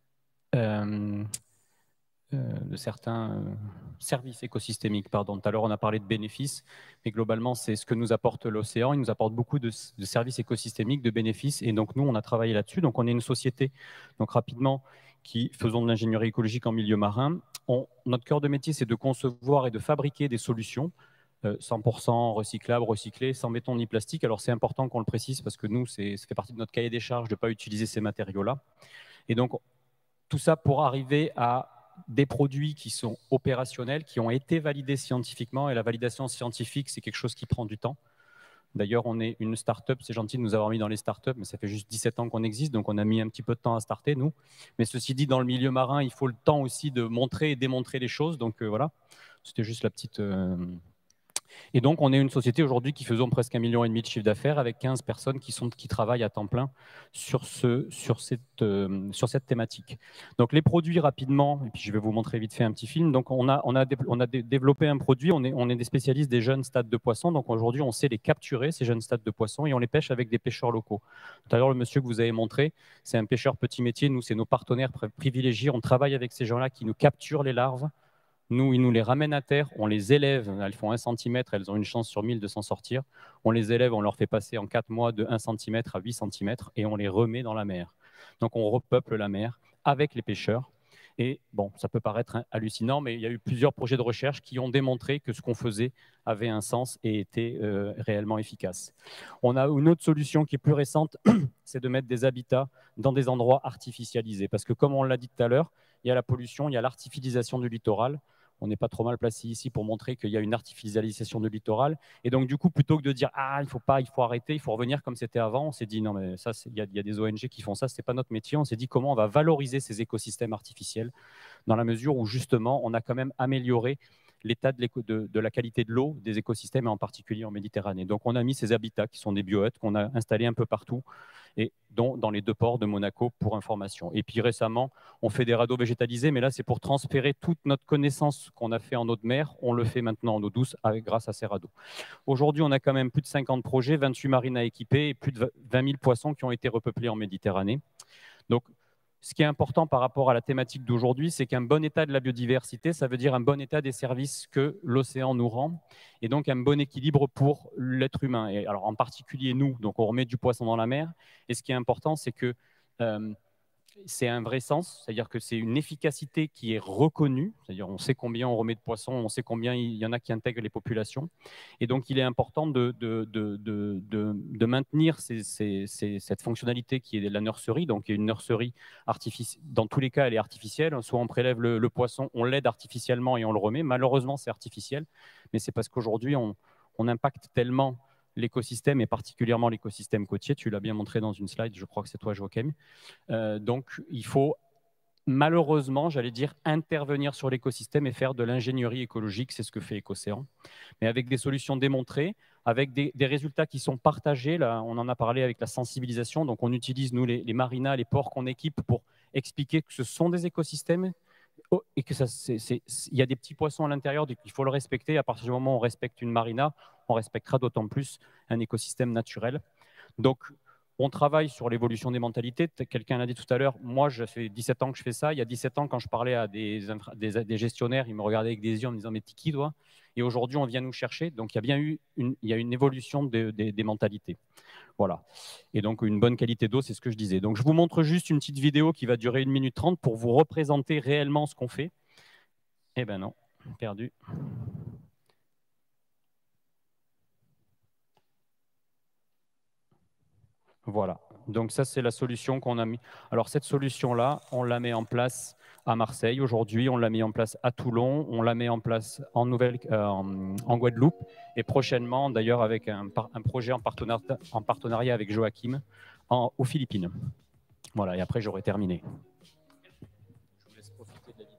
[SPEAKER 16] euh, euh, de certains euh, services écosystémiques. Pardon. Tout à l'heure, on a parlé de bénéfices, mais globalement, c'est ce que nous apporte l'océan. Il nous apporte beaucoup de, de services écosystémiques, de bénéfices. Et donc, nous, on a travaillé là-dessus. Donc, on est une société, donc rapidement, qui faisons de l'ingénierie écologique en milieu marin. On, notre cœur de métier, c'est de concevoir et de fabriquer des solutions euh, cent pour cent recyclables, recyclées, sans béton ni plastique. Alors, c'est important qu'on le précise parce que nous, ça fait partie de notre cahier des charges de ne pas utiliser ces matériaux-là. Et donc, tout ça pour arriver à des produits qui sont opérationnels, qui ont été validés scientifiquement. Et la validation scientifique, c'est quelque chose qui prend du temps. D'ailleurs, on est une start-up, c'est gentil de nous avoir mis dans les start-up, mais ça fait juste dix-sept ans qu'on existe, donc on a mis un petit peu de temps à starter, nous. Mais ceci dit, dans le milieu marin, il faut le temps aussi de montrer et démontrer les choses, donc euh, voilà, c'était juste la petite, euh, Et donc, on est une société aujourd'hui qui faisons presque un million et demi de chiffre d'affaires avec quinze personnes qui, sont, qui travaillent à temps plein sur, ce, sur, cette, euh, sur cette thématique. Donc, les produits rapidement, et puis je vais vous montrer vite fait un petit film. Donc, on a, on a, on a développé un produit, on est, on est des spécialistes des jeunes stades de poissons. Donc, aujourd'hui, on sait les capturer, ces jeunes stades de poissons, et on les pêche avec des pêcheurs locaux. Tout à l'heure, le monsieur que vous avez montré, c'est un pêcheur petit métier. Nous, c'est nos partenaires privilégiés. On travaille avec ces gens-là qui nous capturent les larves. Nous, ils nous les ramènent à terre, on les élève, elles font un centimètre, elles ont une chance sur mille de s'en sortir. On les élève, on leur fait passer en quatre mois de un centimètre à huit centimètres et on les remet dans la mer. Donc on repeuple la mer avec les pêcheurs. Et bon, ça peut paraître hallucinant, mais il y a eu plusieurs projets de recherche qui ont démontré que ce qu'on faisait avait un sens et était euh, réellement efficace. On a une autre solution qui est plus récente, c'est de mettre des habitats dans des endroits artificialisés. Parce que comme on l'a dit tout à l'heure, il y a la pollution, il y a l'artificialisation du littoral. On n'est pas trop mal placé ici pour montrer qu'il y a une artificialisation du littoral. Et donc, du coup, plutôt que de dire « Ah, il ne faut pas, il faut arrêter, il faut revenir comme c'était avant », on s'est dit « Non, mais ça, il y, y a des O N G qui font ça, ce n'est pas notre métier ». On s'est dit « Comment on va valoriser ces écosystèmes artificiels ?» dans la mesure où, justement, on a quand même amélioré l'état de, de, de la qualité de l'eau des écosystèmes, et en particulier en Méditerranée. Donc, on a mis ces habitats qui sont des biohuttes qu'on a installés un peu partout, et dont dans les deux ports de Monaco pour information. Et puis récemment, on fait des radeaux végétalisés, mais là, c'est pour transférer toute notre connaissance qu'on a fait en eau de mer, on le fait maintenant en eau douce avec, grâce à ces radeaux. Aujourd'hui, on a quand même plus de cinquante projets, vingt-huit marines à équiper et plus de vingt mille poissons qui ont été repeuplés en Méditerranée. Donc, ce qui est important par rapport à la thématique d'aujourd'hui, c'est qu'un bon état de la biodiversité, ça veut dire un bon état des services que l'océan nous rend, et donc un bon équilibre pour l'être humain. Et alors en particulier nous, donc on remet du poisson dans la mer, et ce qui est important, c'est que euh, c'est un vrai sens, c'est-à-dire que c'est une efficacité qui est reconnue, c'est-à-dire on sait combien on remet de poissons, on sait combien il y en a qui intègrent les populations, et donc il est important de, de, de, de, de, de maintenir ces, ces, ces, cette fonctionnalité qui est la nurserie, donc une nurserie artificielle, dans tous les cas elle est artificielle, soit on prélève le, le poisson, on l'aide artificiellement et on le remet, malheureusement c'est artificiel, mais c'est parce qu'aujourd'hui on, on impacte tellement l'écosystème, et particulièrement l'écosystème côtier. Tu l'as bien montré dans une slide, je crois que c'est toi, Joachim. Euh, donc, il faut malheureusement, j'allais dire, intervenir sur l'écosystème et faire de l'ingénierie écologique. C'est ce que fait Écocéan. Mais avec des solutions démontrées, avec des, des résultats qui sont partagés. Là, on en a parlé avec la sensibilisation. Donc, on utilise, nous, les, les marinas, les ports qu'on équipe pour expliquer que ce sont des écosystèmes Oh, et que ça, c'est, c'est, il y a des petits poissons à l'intérieur, donc il faut le respecter. À partir du moment où on respecte une marina, on respectera d'autant plus un écosystème naturel. Donc, on travaille sur l'évolution des mentalités. Quelqu'un l'a dit tout à l'heure, moi, ça fait dix-sept ans que je fais ça. Il y a dix-sept ans, quand je parlais à des, des, des gestionnaires, ils me regardaient avec des yeux en me disant « mais t'es qui, toi ?» Et aujourd'hui, on vient nous chercher. Donc, il y a bien eu une, il y a une évolution de, de, des mentalités. Voilà. Et donc, une bonne qualité d'eau, c'est ce que je disais. Donc, je vous montre juste une petite vidéo qui va durer une minute trente pour vous représenter réellement ce qu'on fait. Eh ben non, perdu. Voilà. Donc, ça, c'est la solution qu'on a mis. Alors, cette solution-là, on la met en place à Marseille aujourd'hui, on l'a mis en place à Toulon, on la met en place en, Nouvelle, euh, en, en Guadeloupe et prochainement d'ailleurs avec un, un projet en partenariat, en partenariat avec Joachim en, aux Philippines. Voilà, et après j'aurai terminé. Je vous laisse profiter de la vidéo.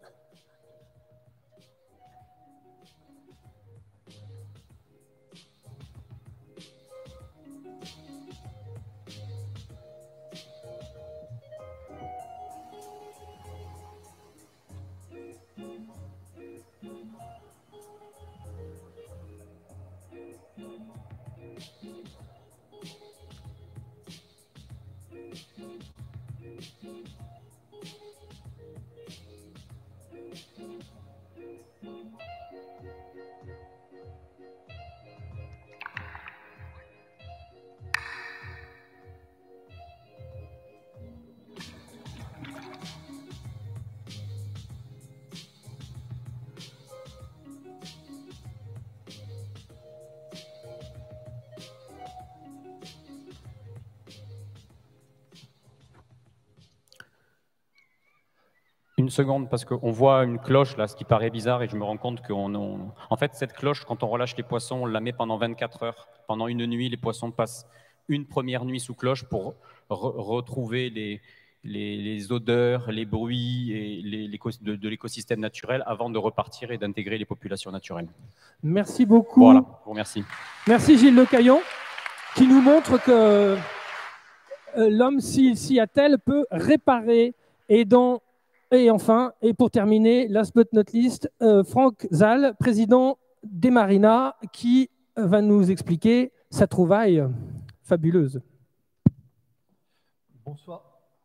[SPEAKER 16] Une seconde, parce qu'on voit une cloche, là, ce qui paraît bizarre, et je me rends compte qu'on... On... En fait, cette cloche, quand on relâche les poissons, on la met pendant vingt-quatre heures. Pendant une nuit, les poissons passent une première nuit sous cloche pour re retrouver les, les, les odeurs, les bruits et les, les, de, de l'écosystème naturel avant de repartir et d'intégrer les populations naturelles.
[SPEAKER 1] Merci beaucoup.
[SPEAKER 16] Voilà, je vous remercie.
[SPEAKER 1] Merci Gilles Lecaillon, qui nous montre que euh, l'homme, s'il s'y attelle, peut réparer. Et, dans, et enfin, et pour terminer, last but not least, euh, Franck Zal, président des Marinas, qui va nous expliquer sa trouvaille fabuleuse.
[SPEAKER 17] Bonsoir.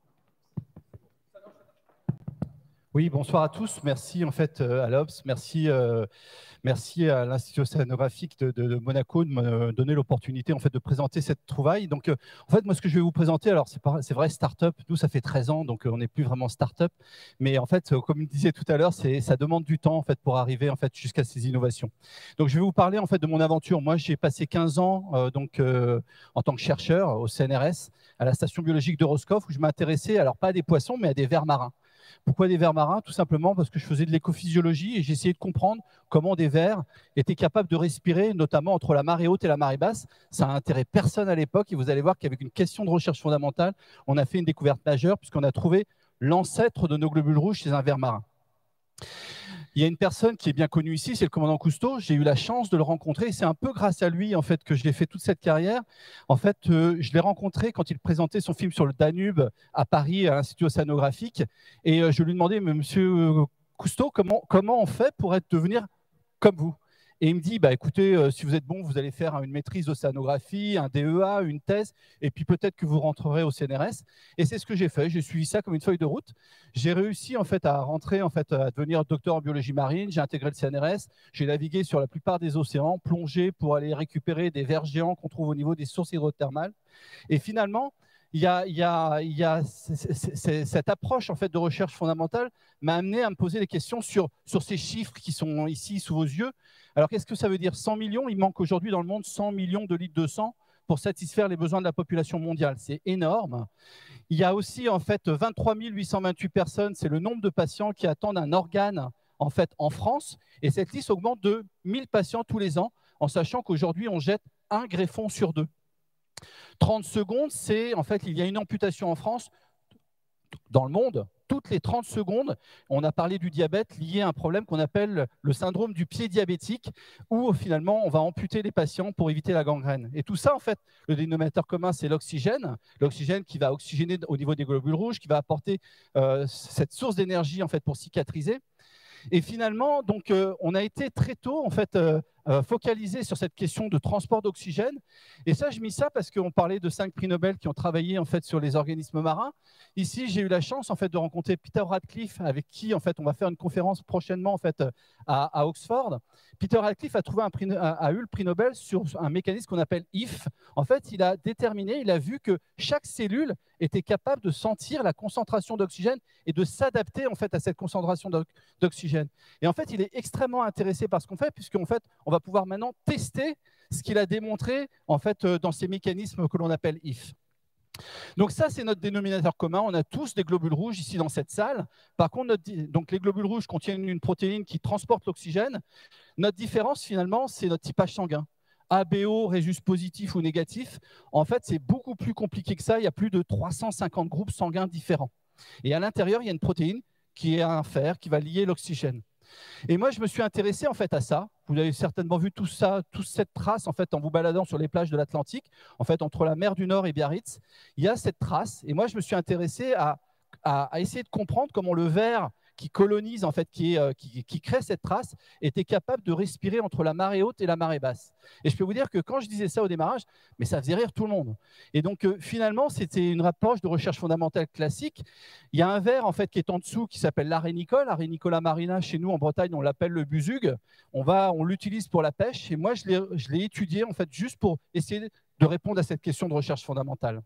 [SPEAKER 17] Oui, bonsoir à tous. Merci en fait à l'O B S, merci, euh, merci à l'Institut océanographique de, de, de Monaco de me donner l'opportunité en fait de présenter cette trouvaille. Donc, euh, en fait, moi, ce que je vais vous présenter, alors c'est c'est vrai, start-up. Nous, ça fait treize ans, donc euh, on n'est plus vraiment start-up. Mais en fait, euh, comme je disais tout à l'heure, ça demande du temps en fait pour arriver en fait jusqu'à ces innovations. Donc, je vais vous parler en fait de mon aventure. Moi, j'ai passé quinze ans euh, donc euh, en tant que chercheur au C N R S à la station biologique de Roscoff, où je m'intéressais alors pas à des poissons, mais à des vers marins. Pourquoi des vers marins? Tout simplement parce que je faisais de l'écophysiologie et j'essayais de comprendre comment des vers étaient capables de respirer, notamment entre la marée haute et la marée basse. Ça n'a intérêt personne à l'époque et vous allez voir qu'avec une question de recherche fondamentale, on a fait une découverte majeure puisqu'on a trouvé l'ancêtre de nos globules rouges chez un ver marin. Il y a une personne qui est bien connue ici, c'est le commandant Cousteau. J'ai eu la chance de le rencontrer et c'est un peu grâce à lui en fait, que je l'ai fait toute cette carrière. En fait, euh, je l'ai rencontré quand il présentait son film sur le Danube à Paris, à l'Institut océanographique. Et euh, je lui demandais, mais monsieur Cousteau, comment, comment on fait pour être, devenir comme vous? Et il me dit, bah, écoutez, euh, si vous êtes bon, vous allez faire une maîtrise d'océanographie, un D E A, une thèse, et puis peut-être que vous rentrerez au C N R S. Et c'est ce que j'ai fait. J'ai suivi ça comme une feuille de route. J'ai réussi en fait, à rentrer, en fait, à devenir docteur en biologie marine. J'ai intégré le C N R S. J'ai navigué sur la plupart des océans, plongé pour aller récupérer des vers géants qu'on trouve au niveau des sources hydrothermales. Et finalement, il y a, il y a, il y a cette approche en fait, de recherche fondamentale m'a amené à me poser des questions sur, sur ces chiffres qui sont ici sous vos yeux. Alors, qu'est-ce que ça veut dire? cent millions, il manque aujourd'hui dans le monde cent millions de litres de sang pour satisfaire les besoins de la population mondiale. C'est énorme. Il y a aussi en fait vingt-trois mille huit cent vingt-huit personnes, c'est le nombre de patients qui attendent un organe en, fait, en France. Et cette liste augmente de mille patients tous les ans, en sachant qu'aujourd'hui, on jette un greffon sur deux. trente secondes, c'est en fait, il y a une amputation en France, dans le monde, toutes les trente secondes, on a parlé du diabète lié à un problème qu'on appelle le syndrome du pied diabétique, où finalement, on va amputer les patients pour éviter la gangrène. Et tout ça, en fait, le dénominateur commun, c'est l'oxygène, l'oxygène qui va oxygéner au niveau des globules rouges, qui va apporter euh, cette source d'énergie en fait, pour cicatriser. Et finalement, donc, euh, on a été très tôt en fait, euh, euh, focalisé sur cette question de transport d'oxygène. Et ça, je mis ça parce qu'on parlait de cinq prix Nobel qui ont travaillé en fait, sur les organismes marins. Ici, j'ai eu la chance en fait, de rencontrer Peter Radcliffe, avec qui en fait, on va faire une conférence prochainement en fait, à, à Oxford. Peter Radcliffe a, trouvé un prix, a, a eu le prix Nobel sur un mécanisme qu'on appelle I F. En fait, il a déterminé, il a vu que chaque cellule était capable de sentir la concentration d'oxygène et de s'adapter en fait, à cette concentration d'oxygène. Et en fait, il est extrêmement intéressé par ce qu'on fait, puisqu'en fait, on va pouvoir maintenant tester ce qu'il a démontré en fait, dans ces mécanismes que l'on appelle I F. Donc ça, c'est notre dénominateur commun. On a tous des globules rouges ici dans cette salle. Par contre, notre, donc les globules rouges contiennent une protéine qui transporte l'oxygène. Notre différence, finalement, c'est notre typage sanguin. A B O, résus positif ou négatif. En fait, c'est beaucoup plus compliqué que ça. Il y a plus de trois cent cinquante groupes sanguins différents. Et à l'intérieur, il y a une protéine qui est un fer, qui va lier l'oxygène. Et moi, je me suis intéressé en fait à ça. Vous avez certainement vu tout ça, toute cette trace en fait en vous baladant sur les plages de l'Atlantique, en fait entre la mer du Nord et Biarritz. Il y a cette trace. Et moi, je me suis intéressé à, à, à essayer de comprendre comment le ver qui colonise, en fait, qui, est, euh, qui, qui crée cette trace, était capable de respirer entre la marée haute et la marée basse. Et je peux vous dire que quand je disais ça au démarrage, mais ça faisait rire tout le monde. Et donc, euh, finalement, c'était une approche de recherche fondamentale classique. Il y a un ver, en fait, qui est en dessous, qui s'appelle l'arénicole. Arénicola marina, chez nous, en Bretagne, on l'appelle le busugue. On, va, on l'utilise pour la pêche. Et moi, je l'ai étudié, en fait, juste pour essayer de répondre à cette question de recherche fondamentale.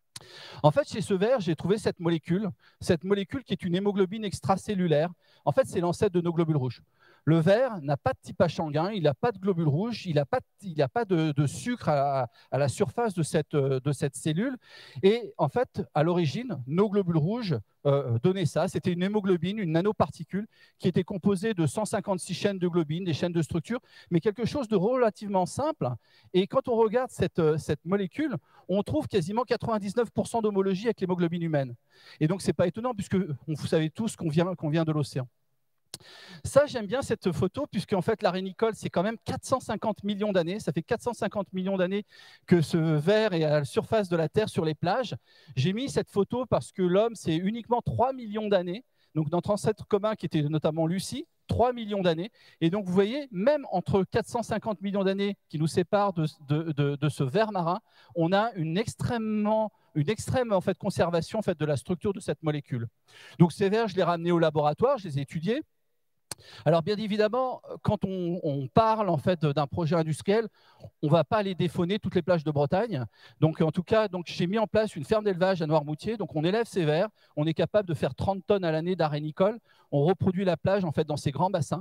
[SPEAKER 17] En fait, chez ce ver, j'ai trouvé cette molécule, cette molécule qui est une hémoglobine extracellulaire. En fait, c'est l'ancêtre de nos globules rouges. Le verre n'a pas de typage sanguin, il n'a pas de globules rouges, il n'a pas, il n'a pas de, de sucre à, à la surface de cette, de cette cellule. Et en fait, à l'origine, nos globules rouges euh, donnaient ça. C'était une hémoglobine, une nanoparticule, qui était composée de cent cinquante-six chaînes de globine, des chaînes de structure, mais quelque chose de relativement simple. Et quand on regarde cette, cette molécule, on trouve quasiment quatre-vingt-dix-neuf pour cent d'homologie avec l'hémoglobine humaine. Et donc, ce n'est pas étonnant, puisque vous savez tous qu'on vient, qu'on vient de l'océan. Ça, j'aime bien cette photo, puisque en fait, l'arénicole, c'est quand même quatre cent cinquante millions d'années. Ça fait quatre cent cinquante millions d'années que ce verre est à la surface de la Terre sur les plages. J'ai mis cette photo parce que l'homme, c'est uniquement trois millions d'années. Donc, notre ancêtre commun, qui était notamment Lucie, trois millions d'années. Et donc, vous voyez, même entre quatre cent cinquante millions d'années qui nous séparent de, de, de, de ce ver marin, on a une extrêmement, une extrême en fait, conservation en fait, de la structure de cette molécule. Donc, ces vers, je les ai ramenés au laboratoire, je les ai étudiés. Alors, bien évidemment, quand on, on parle en fait, d'un projet industriel, on ne va pas aller défauner toutes les plages de Bretagne. Donc, en tout cas, j'ai mis en place une ferme d'élevage à Noirmoutier. Donc, on élève ces vers. On est capable de faire trente tonnes à l'année d'arénicole. On reproduit la plage en fait, dans ces grands bassins.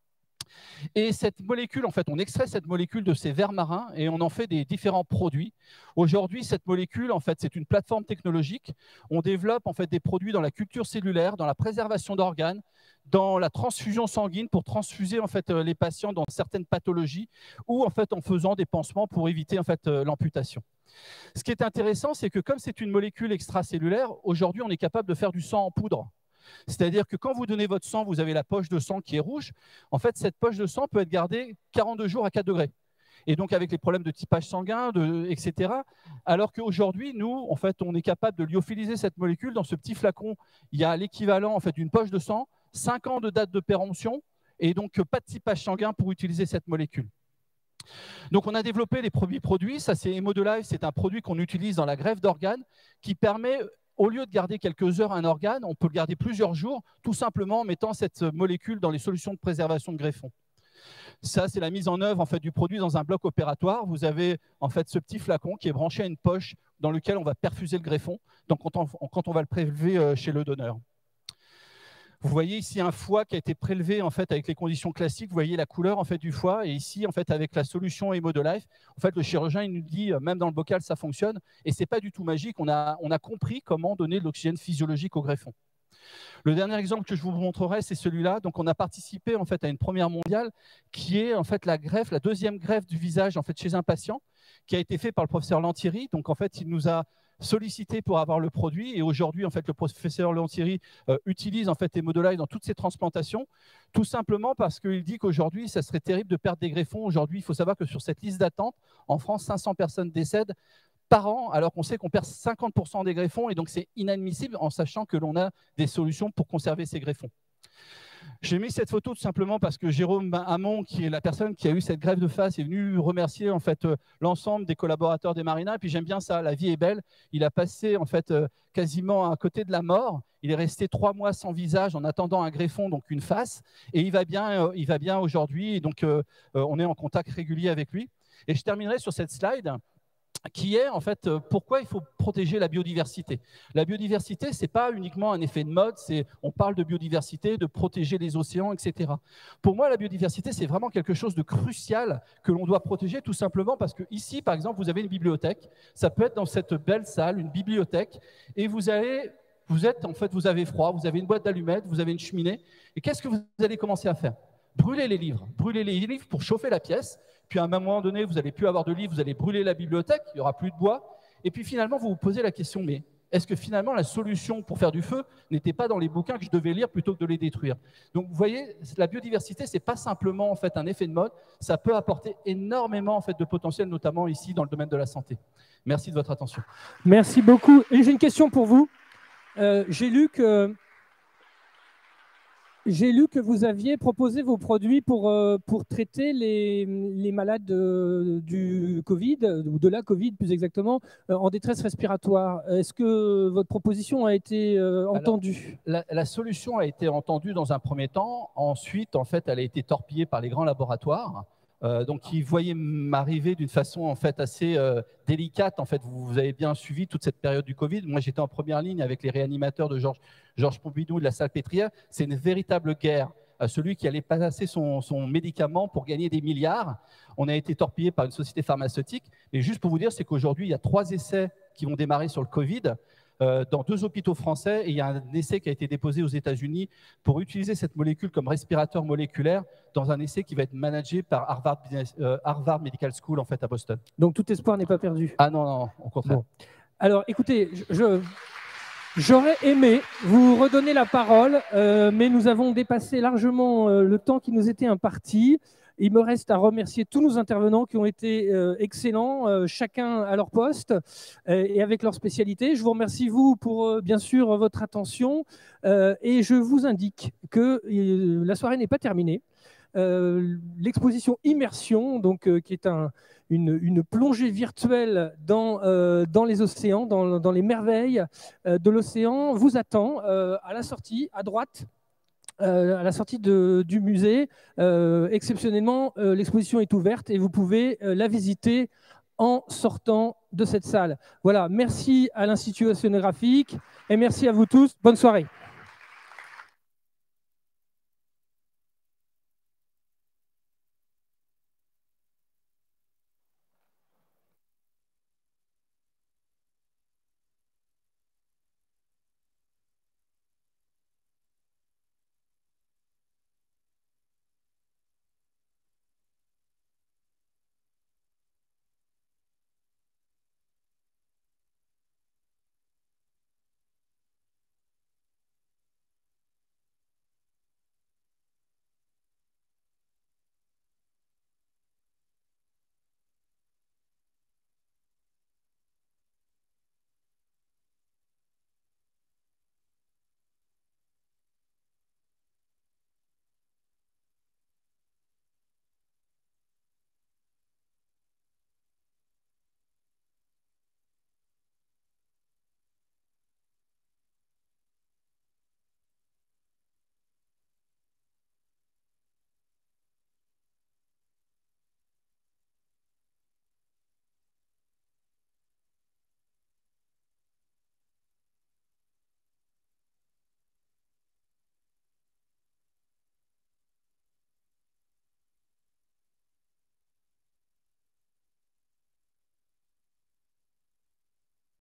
[SPEAKER 17] Et cette molécule, en fait, on extrait cette molécule de ces vers marins et on en fait des différents produits. Aujourd'hui, cette molécule, en fait, c'est une plateforme technologique. On développe en fait des produits dans la culture cellulaire, dans la préservation d'organes, dans la transfusion sanguine pour transfuser en fait les patients dans certaines pathologies ou en fait en faisant des pansements pour éviter en fait l'amputation. Ce qui est intéressant, c'est que comme c'est une molécule extracellulaire, aujourd'hui, on est capable de faire du sang en poudre. C'est-à-dire que quand vous donnez votre sang, vous avez la poche de sang qui est rouge. En fait, cette poche de sang peut être gardée quarante-deux jours à quatre degrés. Et donc, avec les problèmes de typage sanguin, de, et cetera. Alors qu'aujourd'hui, nous, en fait, on est capable de lyophiliser cette molécule. Dans ce petit flacon, il y a l'équivalent en fait, d'une poche de sang, cinq ans de date de péremption, et donc pas de typage sanguin pour utiliser cette molécule. Donc, on a développé les premiers produits. Ça, c'est Hémodelive. C'est un produit qu'on utilise dans la greffe d'organes qui permet, au lieu de garder quelques heures un organe, on peut le garder plusieurs jours, tout simplement en mettant cette molécule dans les solutions de préservation de greffons. Ça, c'est la mise en œuvre en fait, du produit dans un bloc opératoire. Vous avez en fait, ce petit flacon qui est branché à une poche dans lequel on va perfuser le greffon donc, quand, on, quand on va le prélever chez le donneur. Vous voyez ici un foie qui a été prélevé en fait, avec les conditions classiques. Vous voyez la couleur en fait, du foie. Et ici, en fait, avec la solution Hémodelive, en fait, le chirurgien il nous dit, même dans le bocal, ça fonctionne. Et ce n'est pas du tout magique. On a, on a compris comment donner de l'oxygène physiologique au greffon. Le dernier exemple que je vous montrerai, c'est celui-là. Donc, on a participé en fait, à une première mondiale qui est en fait, la greffe, la deuxième greffe du visage en fait, chez un patient qui a été fait par le professeur Lantieri. Donc, en fait, il nous a sollicité pour avoir le produit. Et aujourd'hui, en fait, le professeur Lantieri euh, utilise en fait, Hémodelive dans toutes ses transplantations, tout simplement parce qu'il dit qu'aujourd'hui, ça serait terrible de perdre des greffons. Aujourd'hui, il faut savoir que sur cette liste d'attente, en France, cinq cents personnes décèdent par an, alors qu'on sait qu'on perd cinquante pour cent des greffons. Et donc, c'est inadmissible en sachant que l'on a des solutions pour conserver ces greffons. J'ai mis cette photo tout simplement parce que Jérôme Hamon, qui est la personne qui a eu cette greffe de face, est venu remercier en fait euh, l'ensemble des collaborateurs des Marinas. Et puis j'aime bien ça, la vie est belle. Il a passé en fait euh, quasiment à côté de la mort. Il est resté trois mois sans visage en attendant un greffon, donc une face. Et il va bien, euh, il va bien aujourd'hui. Et donc euh, euh, on est en contact régulier avec lui. Et je terminerai sur cette slide qui est en fait euh, pourquoi il faut protéger la biodiversité. La biodiversité, ce n'est pas uniquement un effet de mode, on parle de biodiversité, de protéger les océans, et cetera. Pour moi, la biodiversité, c'est vraiment quelque chose de crucial que l'on doit protéger tout simplement parce que ici, par exemple, vous avez une bibliothèque, ça peut être dans cette belle salle, une bibliothèque, et vous allez, vous êtes, en fait, vous avez froid, vous avez une boîte d'allumettes, vous avez une cheminée, et qu'est-ce que vous allez commencer à faire? Brûler les livres, brûler les livres pour chauffer la pièce. Puis à un moment donné, vous n'allez plus avoir de livres, vous allez brûler la bibliothèque, il n'y aura plus de bois. Et puis finalement, vous vous posez la question, mais est-ce que finalement la solution pour faire du feu n'était pas dans les bouquins que je devais lire plutôt que de les détruire? Donc vous voyez, la biodiversité, ce n'est pas simplement en fait, un effet de mode, ça peut apporter énormément en fait, de potentiel, notamment ici dans le domaine de la santé. Merci de votre attention.
[SPEAKER 1] Merci beaucoup. Et j'ai une question pour vous. Euh, j'ai lu que... J'ai lu que vous aviez proposé vos produits pour, euh, pour traiter les, les malades de, du Covid, ou de la Covid plus exactement, euh, en détresse respiratoire. Est-ce que votre proposition a été euh, entendue?
[SPEAKER 17] Alors, la, la solution a été entendue dans un premier temps. Ensuite, en fait, elle a été torpillée par les grands laboratoires. Euh, donc, ils voyaient m'arriver d'une façon en fait, assez euh, délicate. En fait, vous, vous avez bien suivi toute cette période du Covid. Moi, j'étais en première ligne avec les réanimateurs de Georges Georges Pompidou de la Salpêtrière. C'est une véritable guerre euh, celui qui allait passer son, son médicament pour gagner des milliards. On a été torpillé par une société pharmaceutique. Et juste pour vous dire, c'est qu'aujourd'hui, il y a trois essais qui vont démarrer sur le Covid euh, dans deux hôpitaux français. Et il y a un essai qui a été déposé aux États-Unis pour utiliser cette molécule comme respirateur moléculaire dans un essai qui va être managé par Harvard, Business, euh, Harvard Medical School en fait, à Boston.
[SPEAKER 1] Donc tout espoir n'est pas perdu.
[SPEAKER 17] Ah non, non, au contraire.
[SPEAKER 1] Bon. Alors écoutez, je... J'aurais aimé vous redonner la parole, euh, mais nous avons dépassé largement euh, le temps qui nous était imparti. Il me reste à remercier tous nos intervenants qui ont été euh, excellents, euh, chacun à leur poste euh, et avec leur spécialité. Je vous remercie, vous, pour euh, bien sûr votre attention euh, et je vous indique que euh, la soirée n'est pas terminée. Euh, l'exposition Immersion, donc, euh, qui est un, une, une plongée virtuelle dans, euh, dans les océans, dans, dans les merveilles euh, de l'océan, vous attend euh, à la sortie, à droite, euh, à la sortie de, du musée. Euh, exceptionnellement, euh, l'exposition est ouverte et vous pouvez euh, la visiter en sortant de cette salle. Voilà, merci à l'Institut océanographique et merci à vous tous. Bonne soirée.